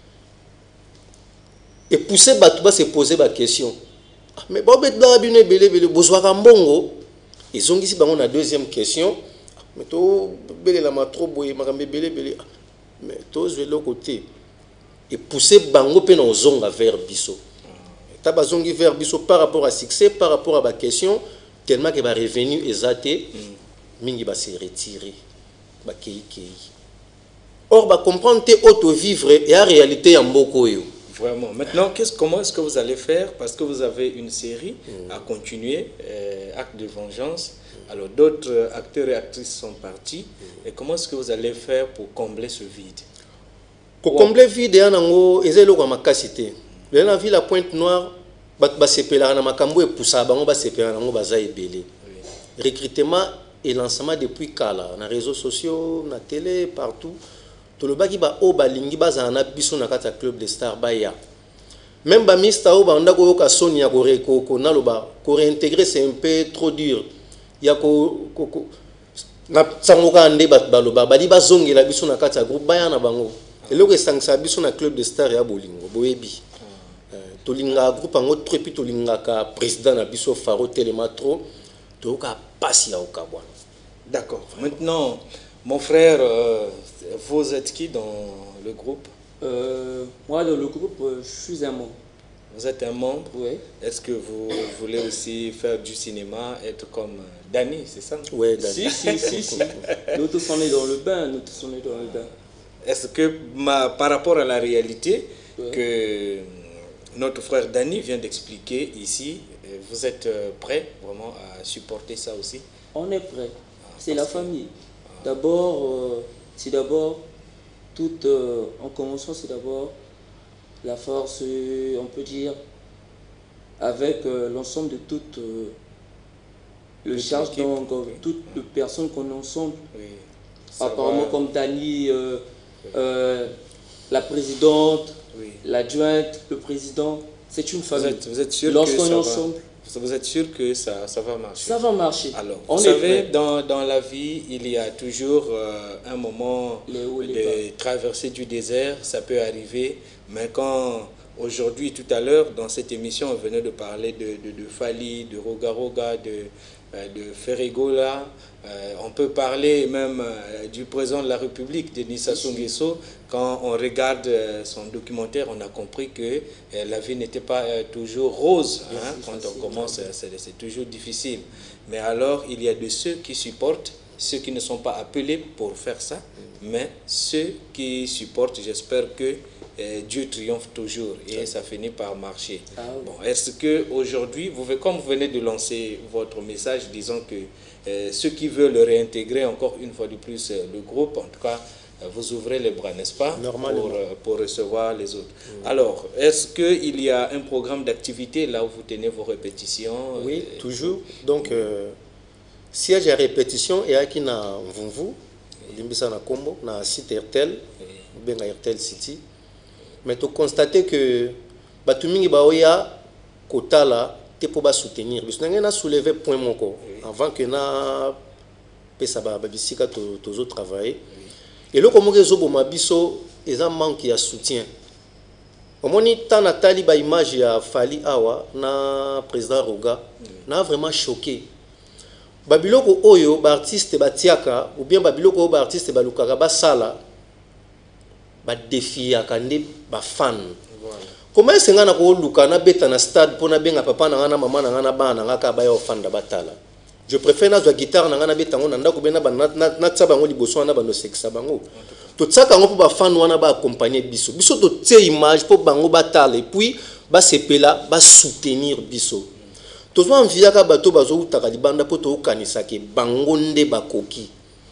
Et pousser Batouba se poser la question. Mais bon, mais là, bien belé belé, besoin mbongo. Ils ont ici, on a deuxième question. Mais to belé la matro boy, marambe belé belé. Mais to je vais l'autre côté. Et pousser bango pe na zonga vers biso. Tabazongi vers biso par rapport à succès, par rapport à la question, tellement que va revenu exaté, mingi va se retirer, va kei kei. Or, va comprendre te auto vivre et en réalité en mboko yo. Vraiment. Maintenant, qu'est-ce, comment est-ce que vous allez faire? Parce que vous avez une série mmh. à continuer, euh, Acte de vengeance. Alors, d'autres acteurs et actrices sont partis. Mmh. Et comment est-ce que vous allez faire pour combler ce vide? Pour wow. combler le vide, il y a une capacité. Il y a la Pointe Noire, il y a un poussa, il y a un recrutement et lancement depuis Kala, dans les réseaux sociaux, dans la télé, partout. Tout le bagi ba o balingi bazana biso na kata Club des Stars baya même ba mista o ba ndako yoka soni ya ko ko ko na loba ko réintégrer c'est un peu trop dur ya ko ko na sango ka ande ba loba ba di bazongi la biso na kata groupe baya na bango eloko esangisa biso na Club des Stars ya bolingo boyebi to linga groupe ngo trop puis to linga ka président na biso Faro Telema trop to ka pasi ya okabwa. D'accord. Maintenant mon frère, euh, vous êtes qui dans le groupe? euh, Moi, dans le groupe, euh, je suis un membre. Vous êtes un membre? Oui. Est-ce que vous voulez aussi faire du cinéma, être comme Dani, c'est ça? Oui, Dani. Si, si, si, si. Nous tous on est dans le bain, nous tous on est dans le bain. est-ce que ma, par rapport à la réalité ouais. que notre frère Danny vient d'expliquer ici, vous êtes prêt vraiment à supporter ça aussi? On est prêt. Ah, c'est la famille. Ah. D'abord, euh, c'est d'abord, toute, euh, en commençant, c'est d'abord la force, on peut dire, avec euh, l'ensemble de toutes euh, le charge, donc oui. toutes les personnes qu'on est ensemble. Oui. Apparemment va. Comme Dani, euh, oui. euh, la présidente, oui. l'adjointe, le président, c'est une famille. Vous êtes, vous êtes sûr Lorsqu'on que est ensemble, va, vous êtes sûr que ça, ça va marcher? Ça va marcher. Alors, on vous savez, dans, dans la vie, il y a toujours euh, un moment de traversée du désert, ça peut arriver, mais quand aujourd'hui, tout à l'heure, dans cette émission, on venait de parler de, de, de Fali, de Roga Roga, de, de Ferregola. Euh, on peut parler même euh, du président de la République, Denis Sassou Nguesso. Quand on regarde euh, son documentaire, on a compris que euh, la vie n'était pas euh, toujours rose. Hein, quand on commence, c'est toujours difficile. Mais alors, il y a de ceux qui supportent, ceux qui ne sont pas appelés pour faire ça, mais ceux qui supportent, j'espère que Euh, Dieu triomphe toujours et ça finit par marcher. Ah oui. Bon, est-ce que aujourd'hui, vous, comme vous venez de lancer votre message, disons que euh, ceux qui veulent réintégrer encore une fois de plus euh, le groupe, en tout cas, euh, vous ouvrez les bras, n'est-ce pas, pour, euh, pour recevoir les autres. Mmh. Alors, est-ce qu'il y a un programme d'activité là où vous tenez vos répétitions? Oui, euh, toujours. Donc, euh, si il y a répétition, il y a qui na Mvumvu, Limbisa na Kombo, na site Airtel, ou bien Airtel City. Mais tu constates que Batumingi Baoya Kotala te pour soutenir. Parce que nous avons soulevé point moko avant que na pesa ba babisika to to travailler. Et le comment que bo mabiso ils ont manqué de soutien. Au moins tant Nathalie ba image ya Fali Awa na président Roga na vraiment choqué. Babiloko oyo ba artiste batiaka ou bien babiloko ba artiste ba lukaka ba sala ba défi ya kande ba fan. Comment est-ce que ko luka na beta na stade pona benga papa na ngana mama na ngana bana ngaka ba yo fan da batala. Je préfère na guitare na ngana beta ngona ndako bena ba na na tsaba ngo liboso na bando sexa bango. To tsaka ngo ba fan wana ba accompagner biso. Biso to tie image po bango batala et puis ba sepela ba soutenir biso. To zo envia ka bato bazo utaka libanda po to kanisa ke bango nde bakoki.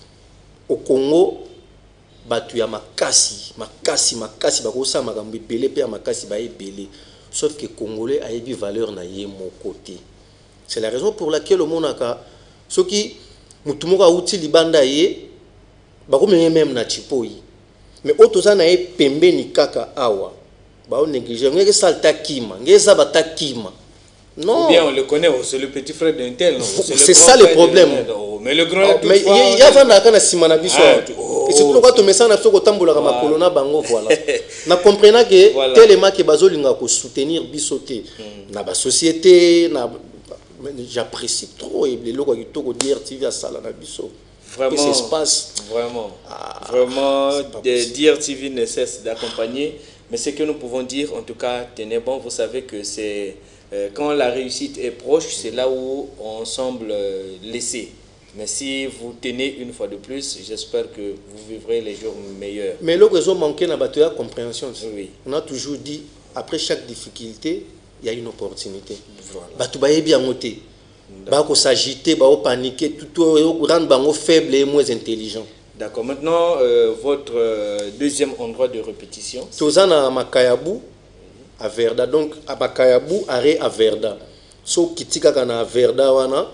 Au Congo batu ya makasi makasi makasi bakosa makambo ebele pe ya makasi ba ebele sauf que congolais a yebi valeur na ye mon côté. C'est la raison pour laquelle le monaka ce qui mutu moko uti libanda ye bako même na chipoi mais otoza na ye pembeni kaka awa ba on négliger ngeke salta kima ngeza bata kima. Non. Ou bien on le connaît, c'est le petit frère d'un tel. C'est ça le problème. Mais le grand oh, mais il y a un kana simana biso. Et surtout quand tu mets ça na soko tambola ka makolona bango voilà. Na comprenant que voilà. Tellement que bazolinga ko soutenir bisoté na ba société na j'apprécie trop et les loko qui to ko dire T V à sala na biso. Vraiment. Qu'est-ce qui se passe? Vraiment. Ah, vraiment D R T V ne cesse d'accompagner, mais ce que nous pouvons dire en tout cas, tenez bon, vous savez que c'est Euh, quand la réussite est proche, c'est là où on semble euh, laisser. Mais si vous tenez une fois de plus, j'espère que vous vivrez les jours meilleurs. Mais le réseau manqué n'a pas de compréhension. Oui. On a toujours dit, après chaque difficulté, il y a une opportunité. Voilà. Tu vas bien noter. Tu vas s'agiter, tu vas paniquer, tout rendre faible et moins intelligent. D'accord. Maintenant, euh, votre euh, deuxième endroit de répétition. Tozana Makayabu. À Verda, donc à Bakayabou, arrêt à Verda. So kitika kana Verda wana,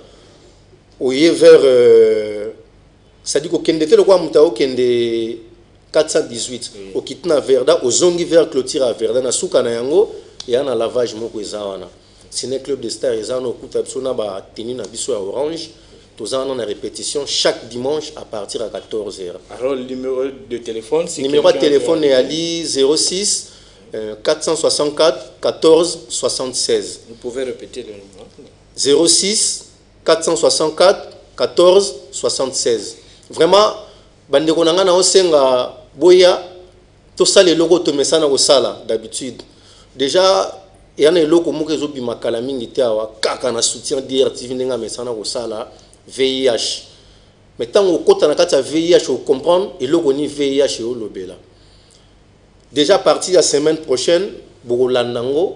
oye vers, euh, ça dit qu'au kende te le quoi mutao kende quatre cent dix-huit, au kitna Verda, au zongi vers clôture à Verda, na souka na yango, et na lavage moko ezawana. Ciné club de stars ezana au kuta na ba teni na biso à Orange. Tous en a répétition chaque dimanche à partir à quatorze heures. Alors le numéro de téléphone, c'est numéro de téléphone est Ali zéro six quatre cent soixante-quatre quatorze soixante-seize. Vous pouvez répéter le numéro. zéro six quatre cent soixante-quatre quatorze soixante-seize. Vraiment, bandeko nanga na osenga boya to sala loko to mesana ko sala d'habitude. Déjà il y a un loko moko zo bima kala mingi te awa kaka na soutien D R T V ndenga mesana ko sala V I H. Mais tant au kota na kata V I H o comprendre et loko ni V I H o lobela. déjà à partir de la semaine prochaine, Bogolandango,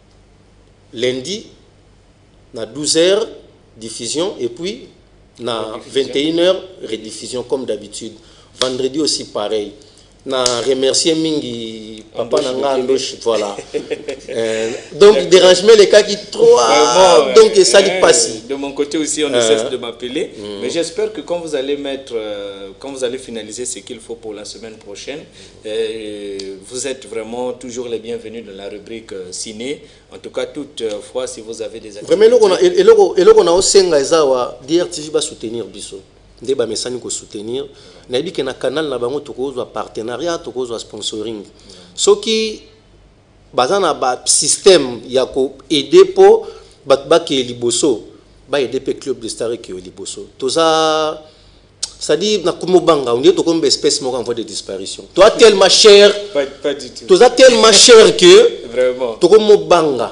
lundi, à douze heures, diffusion, et puis à vingt et une heures, rediffusion comme d'habitude. Vendredi aussi pareil. Na remercier Mingi, papa Nanga Andoche, voilà. euh, donc il dérange les cas qui trop, ah, donc euh, ça lui passe. De mon côté aussi, on ne euh, cesse de m'appeler, mm. mais j'espère que quand vous allez mettre, euh, quand vous allez finaliser ce qu'il faut pour la semaine prochaine, euh, vous êtes vraiment toujours les bienvenus dans la rubrique euh, ciné. En tout cas, toutefois, si vous avez des activités. Vraiment, et là, on a aussi un gars D R T V va soutenir Bissot. Des ba message ko soutenir na dit que na canal na bango tokozwa partenariat tokozwa sponsoring soki bazana ba système ya ko aider po bat ba ke liboso ba aider pe club de star ke liboso toza ça dit na kumo banga on dit to comme espèce moko en voie de disparition toi tellement cher pas, pas du tout toza tellement cher que vraiment to comme banga.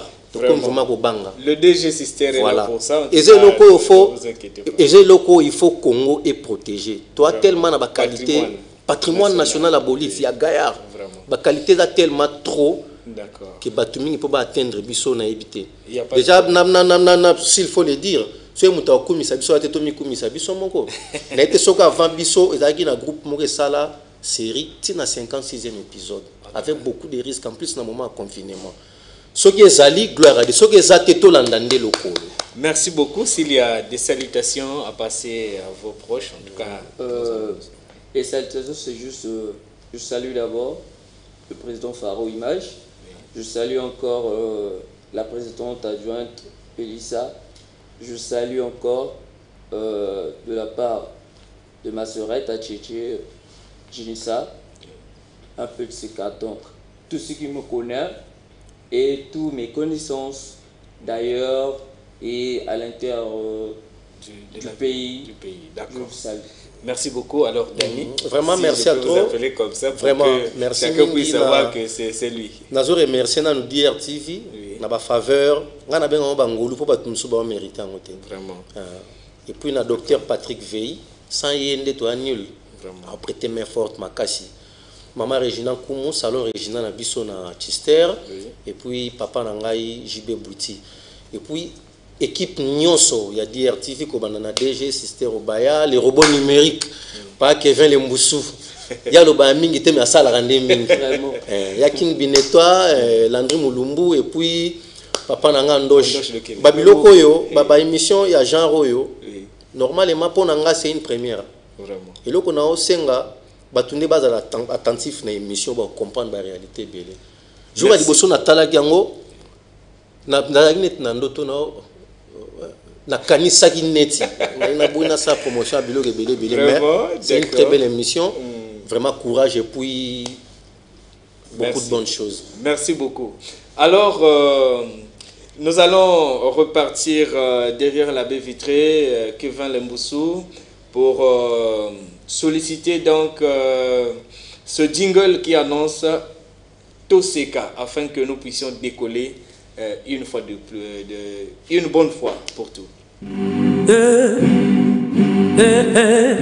Le D G Sister est voilà. Là pour ça. Et c'est loco il faut et c'est loco il faut Congo est protégé. Toi tellement na ba qualité patrimoine, patrimoine national à Bolivie à Gaillard. Ba qualité là tellement trop d'accord que batumi peut pas atteindre biso na éviter. Déjà na na na na s'il faut le dire, c'est muta komisa biso ate to mi komisa biso moko. Na été soka avant biso ezaki na groupe moko sala série tina cinquante-sixième épisode avec beaucoup de risques en plus na moment de confinement. Ce qui est Ali, gloire à Dieu. Ce qui est Zateto l'andandé local. Merci beaucoup. S'il y a des salutations à passer à vos proches, en tout cas. Euh, les salutations, c'est juste. Euh, je salue d'abord le président Faro Image. Oui. Je salue encore euh, la présidente adjointe Elissa. Je salue encore euh, de la part de ma sœurette à Tchétché, Jinissa, un peu de ses cas. Donc, tous ceux qui me connaissent. Et toutes mes connaissances d'ailleurs et à l'intérieur euh, du, du, pays. Du pays. D'accord. Salue. Merci beaucoup. Alors, Dani, mmh. vraiment si merci je à peux toi. Vous appeler comme ça pour vraiment, que merci chacun puisse savoir que c'est lui. Nazo remercier na nous D R T V, na ba faveur, ngana benga ba ngolu pour ba tumsu ba mériter en côté. Vraiment. Euh, et puis na docteur Patrick Veil, sans yende to nul. Vraiment. A prêté main forte makasi. Maman Regina Koumou, salon Regina na biso na Chister, oui. Et puis papa Nangai J B Bouti. Et puis équipe Nyonso, il y a D R T V, Kobana D G, Sister Obaya, les robots numériques, mm. Pas Kevin Lemboussou. Il y a le Bahaming, il y a ça la rende Ming. Il y a King Binetoa, Landry Moulumbu, et puis papa Nanga Ndosh. Babiloko yo, baba émission, il y a Jean Royo. Oui. Normalement, pour Nanga, c'est une première. Vraiment. Et là, on a aussi batunde bazala attentif na émission ba comprendre la réalité belé jour di boso na tala yango na na net na ndoto na na kanisa ki neti na boina sa promotion bilo belé belé mais c'est une très belle émission mm. Vraiment courage et puis beaucoup Merci. De bonnes choses. Merci beaucoup. Alors euh, nous allons repartir euh, derrière la baie vitrée euh, Kevin Lemboussou pour euh, solliciter donc euh, ce jingle qui annonce Toseka afin que nous puissions décoller euh, une fois de plus, de, une bonne fois pour tout. Euh, euh, euh,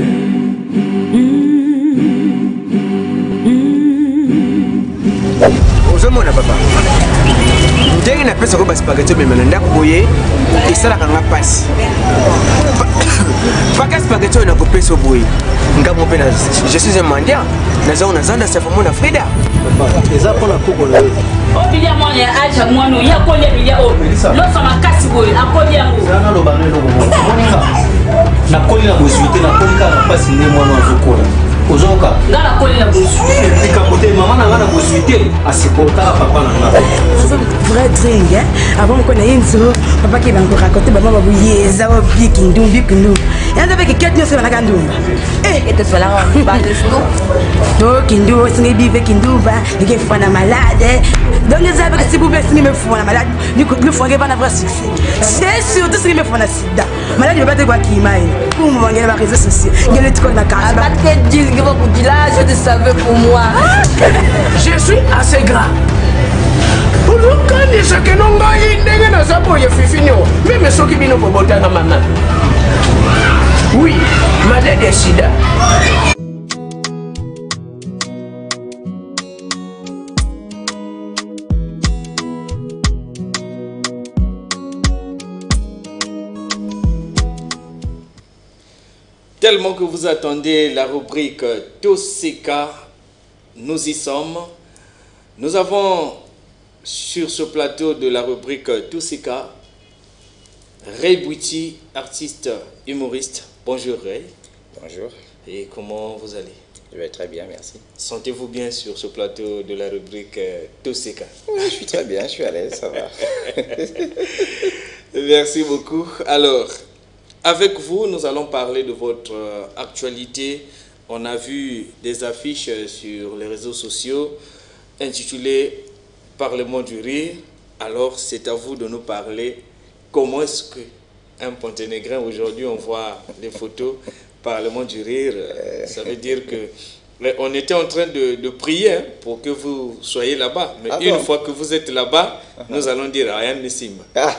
ozomona papa ndenge napesa ko baspaghetti omemana ndako boye esalaka nga pasi paka spaghetti oyo nakopesa boye ngambo mpe je suis un mendiant nazango nazanda sefamona frida eza mpona koko na yo obilia mwana ya aja mwana ya kolia bilia o losa makasi boye akolia ngo sana lo bana lo moninga na koli na bozuite na koli ka pasi ne mwana azokola ozoka ngala koli na bozuite ikamote mama na ngana bozuite asipota papa na ngana vrai drink hein avant qu'on ait une so papa qui va encore raconter maman va bouiller ça va biki ndum biki ndum et on avait que quatre news na kandum eh et te fala ba de sou to kindu singi bive kindu ba et fana malade donc les avec si vous voulez singi me fana malade ni ko le fonger pas na vrai succès c'est sûr tout singi me fana sida malade ne pas te quoi qui mai pour moi ngela ba réseaux sociaux ngela tout na casa ba te dire que vous dites là je te savais pour moi je suis assez gras ulukanisa ke nongai ndenge naza boye fifino meme soki bino bobotanga mama oui malade ya sida Tellement que vous attendez la rubrique Toseka, nous y sommes. Nous avons sur ce plateau de la rubrique Toseka Ray Bouti, artiste humoriste. Bonjour Ray. Bonjour. Et comment vous allez? Je vais très bien, merci. Sentez-vous bien sur ce plateau de la rubrique euh, Toseka? Oui, je suis très bien, je suis à l'aise, ça va. Merci beaucoup. Alors, avec vous, nous allons parler de votre euh, actualité. On a vu des affiches sur les réseaux sociaux intitulées Parlement du rire. Alors, c'est à vous de nous parler. Comment est-ce que un Ponténégrin, aujourd'hui, on voit des photos Parlement du rire, ça veut dire que on était en train de, de prier hein, pour que vous soyez là-bas. Mais ah une bon? fois que vous êtes là-bas, nous allons dire Ryan Nessim.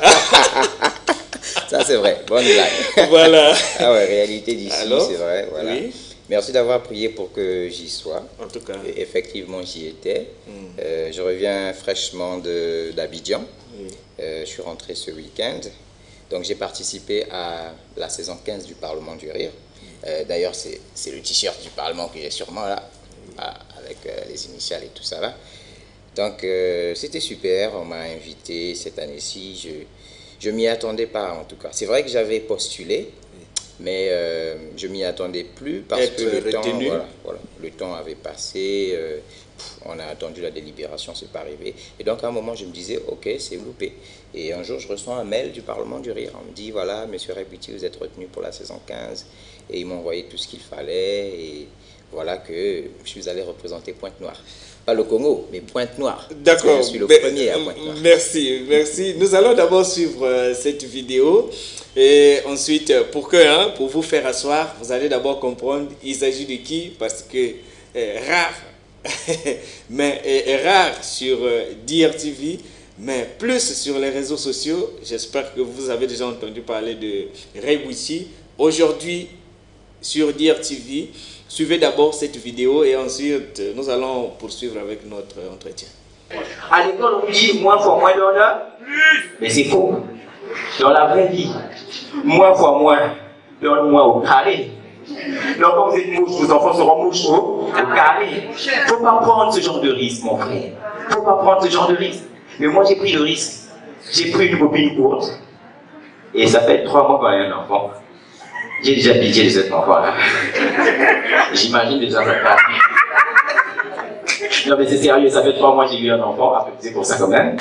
Ça c'est vrai, bonne blague. Voilà. Ah ouais, réalité d'ici, c'est vrai. Voilà. Oui. Merci d'avoir prié pour que j'y sois. En tout cas. Et effectivement, j'y étais. Mm. Euh, je reviens fraîchement d'Abidjan. Oui. Euh, je suis rentré ce week-end. Donc j'ai participé à la saison quinze du Parlement du rire. Euh, D'ailleurs, c'est le t-shirt du Parlement que j'ai sûrement là, ah, avec euh, les initiales et tout ça là. Donc, euh, c'était super, on m'a invité cette année-ci. Je ne m'y attendais pas en tout cas. C'est vrai que j'avais postulé, mais euh, je ne m'y attendais plus parce Être que le temps, voilà, voilà, le temps avait passé. Euh, on a attendu la délibération, c'est pas arrivé. Et donc à un moment, je me disais, ok, c'est loupé. Et un jour, je reçois un mail du Parlement du rire. On me dit, voilà, monsieur Ray Bouti, vous êtes retenu pour la saison quinze. Et ils m'ont envoyé tout ce qu'il fallait. Et voilà que je suis allé représenter Pointe-Noire. Pas le Congo, mais Pointe-Noire. D'accord. Je suis le premier à Pointe-Noire. Merci, merci. Nous allons d'abord suivre euh, cette vidéo. Et ensuite, pour que, hein, pour vous faire asseoir, vous allez d'abord comprendre il s'agit de qui. Parce que euh, rare, mais est rare sur euh, D R T V, mais plus sur les réseaux sociaux. J'espère que vous avez déjà entendu parler de Ray Bouti. Aujourd'hui, sur D R T V, suivez d'abord cette vidéo et ensuite nous allons poursuivre avec notre entretien. À l'école, on dit moins fois moins d'honneur, mais c'est faux. Dans la vraie vie, moins fois moins, donne-moi au carré. Donc, quand vous êtes mouche, vos enfants seront mouches au carré. Il ne faut pas prendre ce genre de risque, mon frère. Il ne faut pas prendre ce genre de risque. Mais moi, j'ai pris le risque. J'ai pris une copine courte. Et ça fait trois mois qu'on a un enfant. J'ai déjà pitié de cet enfant-là. J'imagine déjà ça passe. Non, mais c'est sérieux, ça fait trois mois que j'ai eu un enfant. C'est pour ça quand même.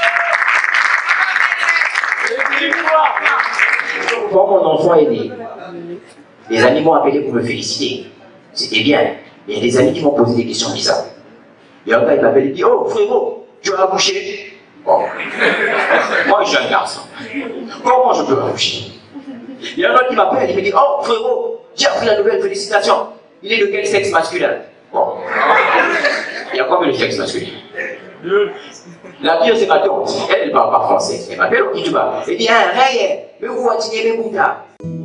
Quand mon enfant est né, les amis m'ont appelé pour me féliciter. C'était bien. Il y a des amis qui m'ont posé des questions bizarres. Il y a un gars qui m'appelle et dit, oh frérot, tu as accouché? Bon. Moi je suis un garçon. Comment je peux accoucher? Il y a un autre qui m'appelle et me dit, oh frérot, j'ai appris la nouvelle, félicitations. Il est de quel sexe masculin? Bon. Il y a combien de sexe masculin? La pire c'est ma tante. Elle ne parle pas français. Elle m'appelle au Kituba. Elle dit, hein, Ray, mais où vas-tu mes boutas?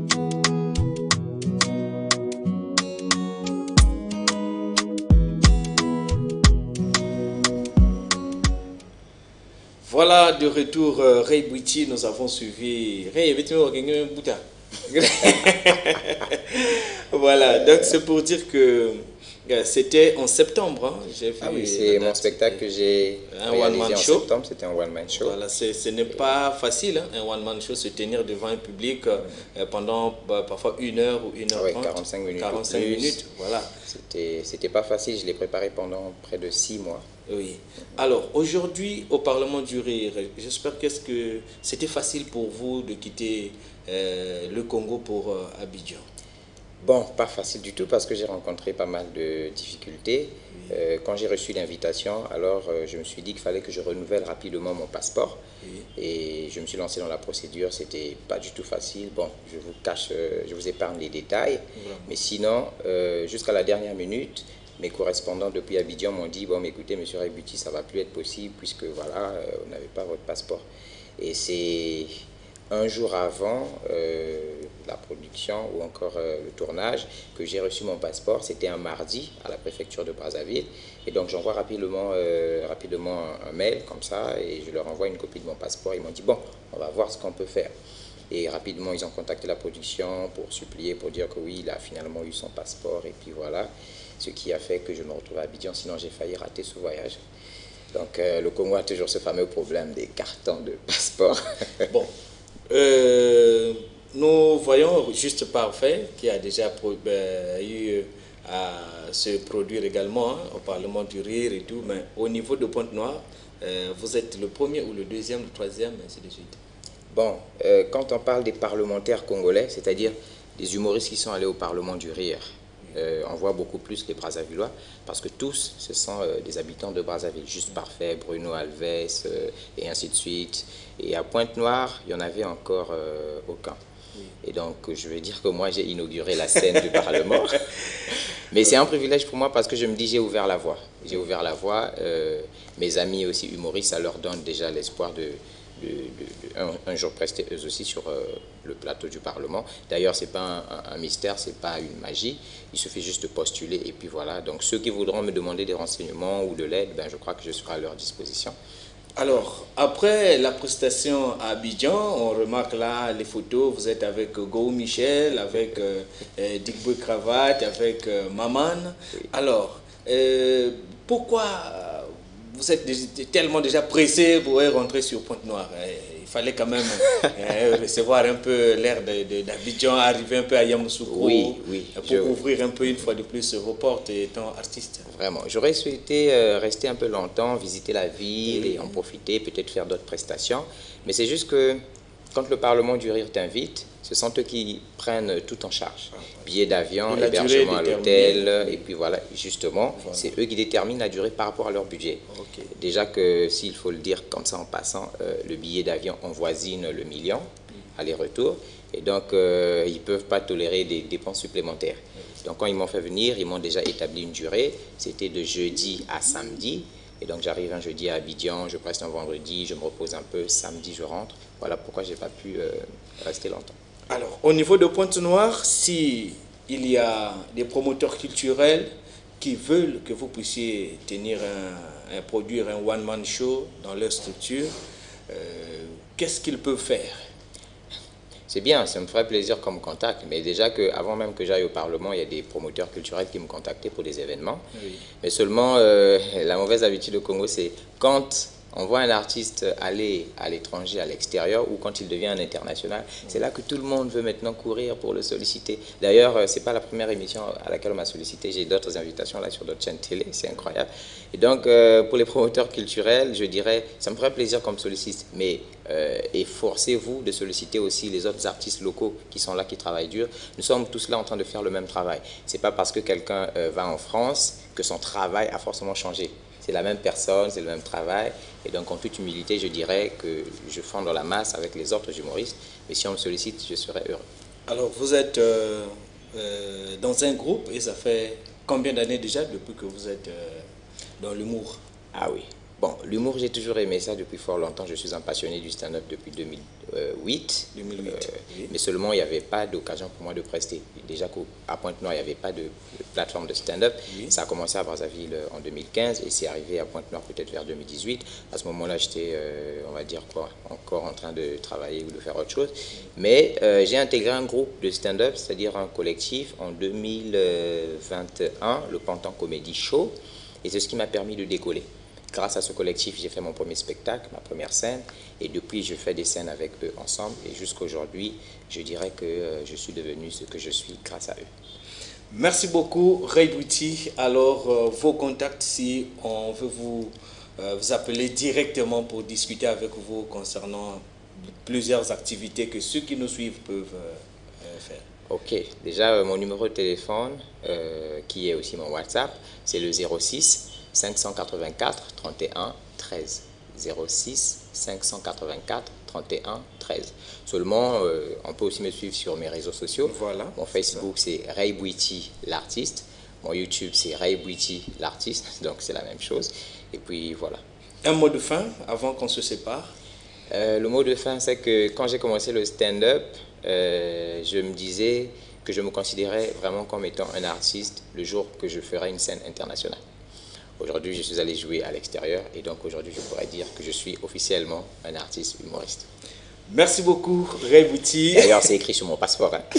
Voilà, de retour, euh, Ray Bouti, nous avons suivi. Ray, voilà, donc c'est pour dire que euh, c'était en septembre. Hein, j'ai vu ah oui, c'est mon spectacle que j'ai réalisé en septembre, c'était un one-man show. Voilà, ce n'est pas facile, hein, un one-man show, se tenir devant un public euh, pendant bah, parfois une heure ou une heure oui, trente. quarante-cinq minutes. quarante-cinq minutes, voilà. C'était pas facile, je l'ai préparé pendant près de six mois. Oui. Alors, aujourd'hui, au Parlement du rire, j'espère que c'était facile pour vous de quitter euh, le Congo pour euh, Abidjan. Bon, pas facile du tout parce que j'ai rencontré pas mal de difficultés. Oui. Euh, quand j'ai reçu l'invitation, alors euh, je me suis dit qu'il fallait que je renouvelle rapidement mon passeport. Oui. Et je me suis lancé dans la procédure, c'était pas du tout facile. Bon, je vous cache, euh, je vous épargne les détails. Oui. Mais sinon, euh, jusqu'à la dernière minute, mes correspondants depuis Abidjan m'ont dit, bon, mais écoutez, monsieur Ray Bouti, ça ne va plus être possible puisque voilà, euh, vous n'avez pas votre passeport. Et c'est un jour avant euh, la production ou encore euh, le tournage que j'ai reçu mon passeport. C'était un mardi à la préfecture de Brazzaville. Et donc j'envoie rapidement, euh, rapidement un, un mail comme ça et je leur envoie une copie de mon passeport. Ils m'ont dit, bon, on va voir ce qu'on peut faire. Et rapidement, ils ont contacté la production pour supplier, pour dire que oui, il a finalement eu son passeport. Et puis voilà, ce qui a fait que je me retrouve à Abidjan, sinon j'ai failli rater ce voyage. Donc euh, le Congo a toujours ce fameux problème des cartons de passeport. Bon, euh, nous voyons Juste Parfait qui a déjà euh, eu à se produire également hein, au Parlement du Rire et tout, mais au niveau de Pointe-Noire, euh, vous êtes le premier ou le deuxième, le troisième, ainsi de suite. Bon, euh, quand on parle des parlementaires congolais, c'est-à-dire des humoristes qui sont allés au Parlement du Rire, euh, on voit beaucoup plus les Brazzavillois, parce que tous, ce sont euh, des habitants de Brazzaville, Juste Parfait, Bruno Alves, euh, et ainsi de suite. Et à Pointe-Noire, il n'y en avait encore euh, aucun. Et donc, je veux dire que moi, j'ai inauguré la scène du Parlement. Mais c'est un privilège pour moi parce que je me dis, j'ai ouvert la voie. J'ai ouvert la voie. Euh, mes amis aussi humoristes, ça leur donne déjà l'espoir de... De, de, de, un, un jour prester eux aussi sur euh, le plateau du Parlement. D'ailleurs, ce n'est pas un, un, un mystère, ce n'est pas une magie. Il suffit juste de postuler et puis voilà. Donc ceux qui voudront me demander des renseignements ou de l'aide, ben, je crois que je serai à leur disposition. Alors, après la prestation à Abidjan, on remarque là les photos, vous êtes avec Go Michel, avec euh, euh, Dick Boy Cravate, avec euh, Maman. Oui. Alors, euh, pourquoi vous êtes tellement déjà pressé pour rentrer sur Pointe-Noire? Il fallait quand même recevoir un peu l'air d'Abidjan, arriver un peu à Yamoussoukro, oui, oui, pour je... ouvrir un peu une fois de plus vos portes étant artiste. Vraiment, j'aurais souhaité rester un peu longtemps, visiter la ville et en profiter, peut-être faire d'autres prestations. Mais c'est juste que quand le Parlement du Rire t'invite, ce sont eux qui prennent tout en charge. Billets d'avion, hébergement à l'hôtel, et puis voilà, justement, voilà. C'est eux qui déterminent la durée par rapport à leur budget. Okay. Déjà que, s'il faut le dire comme ça en passant, euh, le billet d'avion en voisine le million, mm. aller-retour, et donc euh, ils ne peuvent pas tolérer des dépenses supplémentaires. Mm. Donc quand ils m'ont fait venir, ils m'ont déjà établi une durée, c'était de jeudi à samedi, et donc j'arrive un jeudi à Abidjan, je preste un vendredi, je me repose un peu, samedi je rentre. Voilà pourquoi je n'ai pas pu euh, rester longtemps. Alors, au niveau de Pointe-Noire, si il y a des promoteurs culturels qui veulent que vous puissiez tenir un, un produire un one-man show dans leur structure, euh, qu'est-ce qu'ils peuvent faire? C'est bien, ça me ferait plaisir comme contact, mais déjà qu'avant même que j'aille au Parlement, il y a des promoteurs culturels qui me contactaient pour des événements. Oui. Mais seulement, euh, la mauvaise habitude au Congo, c'est quand on voit un artiste aller à l'étranger, à l'extérieur, ou quand il devient un international, c'est là que tout le monde veut maintenant courir pour le solliciter. D'ailleurs, ce n'est pas la première émission à laquelle on m'a sollicité, j'ai d'autres invitations là sur d'autres chaînes télé, c'est incroyable. Et donc, euh, pour les promoteurs culturels, je dirais, ça me ferait plaisir qu'on me sollicite, mais euh, efforcez-vous de solliciter aussi les autres artistes locaux qui sont là, qui travaillent dur. Nous sommes tous là en train de faire le même travail. Ce n'est pas parce que quelqu'un euh, va en France que son travail a forcément changé. C'est la même personne, c'est le même travail. Et donc, en toute humilité, je dirais que je fonde dans la masse avec les autres humoristes. Mais si on me sollicite, je serai heureux. Alors, vous êtes euh, euh, dans un groupe et ça fait combien d'années déjà depuis que vous êtes euh, dans l'humour? Ah oui. Bon, l'humour, j'ai toujours aimé ça depuis fort longtemps. Je suis un passionné du stand-up depuis deux mille huit. deux mille huit euh, oui. Mais seulement, il n'y avait pas d'occasion pour moi de prester. Déjà qu'à Pointe-Noire, il n'y avait pas de, de plateforme de stand-up. Oui. Ça a commencé à Brazzaville en deux mille quinze et c'est arrivé à Pointe-Noire peut-être vers deux mille dix-huit. À ce moment-là, j'étais, euh, on va dire quoi, encore en train de travailler ou de faire autre chose. Mais euh, j'ai intégré un groupe de stand-up, c'est-à-dire un collectif, en deux mille vingt et un, le Pantan Comedy Show. Et c'est ce qui m'a permis de décoller. Grâce à ce collectif, j'ai fait mon premier spectacle, ma première scène, et depuis, je fais des scènes avec eux ensemble, et jusqu'à aujourd'hui, je dirais que euh, je suis devenu ce que je suis grâce à eux. Merci beaucoup, Ray Bouti. Alors, euh, vos contacts, si on veut vous, euh, vous appeler directement pour discuter avec vous concernant plusieurs activités que ceux qui nous suivent peuvent euh, faire. Ok, déjà, euh, mon numéro de téléphone, euh, qui est aussi mon WhatsApp, c'est le zéro six cinq cent quatre-vingt-quatre trente et un treize. zéro six cinq cent quatre-vingt-quatre trente et un treize. Seulement, euh, on peut aussi me suivre sur mes réseaux sociaux. Voilà. Mon Facebook, c'est Ray Bouti, l'artiste. Mon YouTube, c'est Ray Bouti, l'artiste. Donc, c'est la même chose. Et puis, voilà. Un mot de fin avant qu'on se sépare? euh, Le mot de fin, c'est que quand j'ai commencé le stand-up, euh, je me disais que je me considérais vraiment comme étant un artiste le jour que je ferai une scène internationale. Aujourd'hui, je suis allé jouer à l'extérieur et donc aujourd'hui, je pourrais dire que je suis officiellement un artiste humoriste. Merci beaucoup, Ray Bouti. D'ailleurs, c'est écrit sur mon passeport. Hein.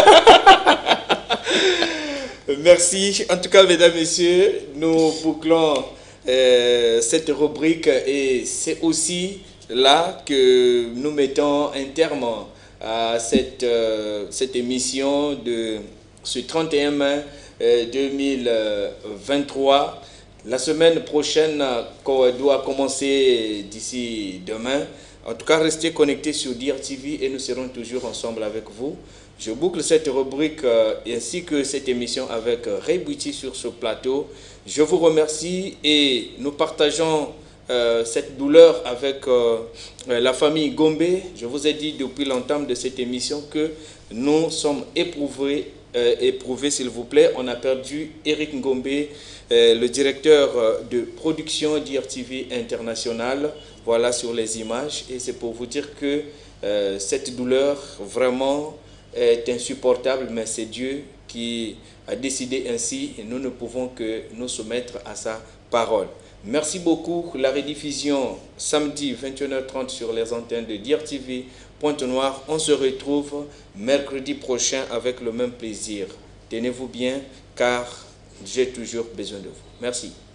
Merci. En tout cas, mesdames, messieurs, nous bouclons euh, cette rubrique et c'est aussi là que nous mettons un terme à cette, euh, cette émission de ce trente et un mai deux mille vingt-trois. La semaine prochaine doit commencer d'ici demain. En tout cas, restez connectés sur D R T V et nous serons toujours ensemble avec vous. Je boucle cette rubrique euh, ainsi que cette émission avec euh, Ray Bouti sur ce plateau. Je vous remercie et nous partageons euh, cette douleur avec euh, la famille Gombe. Je vous ai dit depuis l'entame de cette émission que nous sommes éprouvés, euh, éprouvés s'il vous plaît. On a perdu Eric Ngombe, euh, le directeur euh, de production D R T V International. Voilà sur les images et c'est pour vous dire que euh, cette douleur vraiment est insupportable, mais c'est Dieu qui a décidé ainsi et nous ne pouvons que nous soumettre à sa parole. Merci beaucoup. La rediffusion samedi vingt et une heures trente sur les antennes de D R T V Pointe-Noire. On se retrouve mercredi prochain avec le même plaisir. Tenez-vous bien car j'ai toujours besoin de vous. Merci.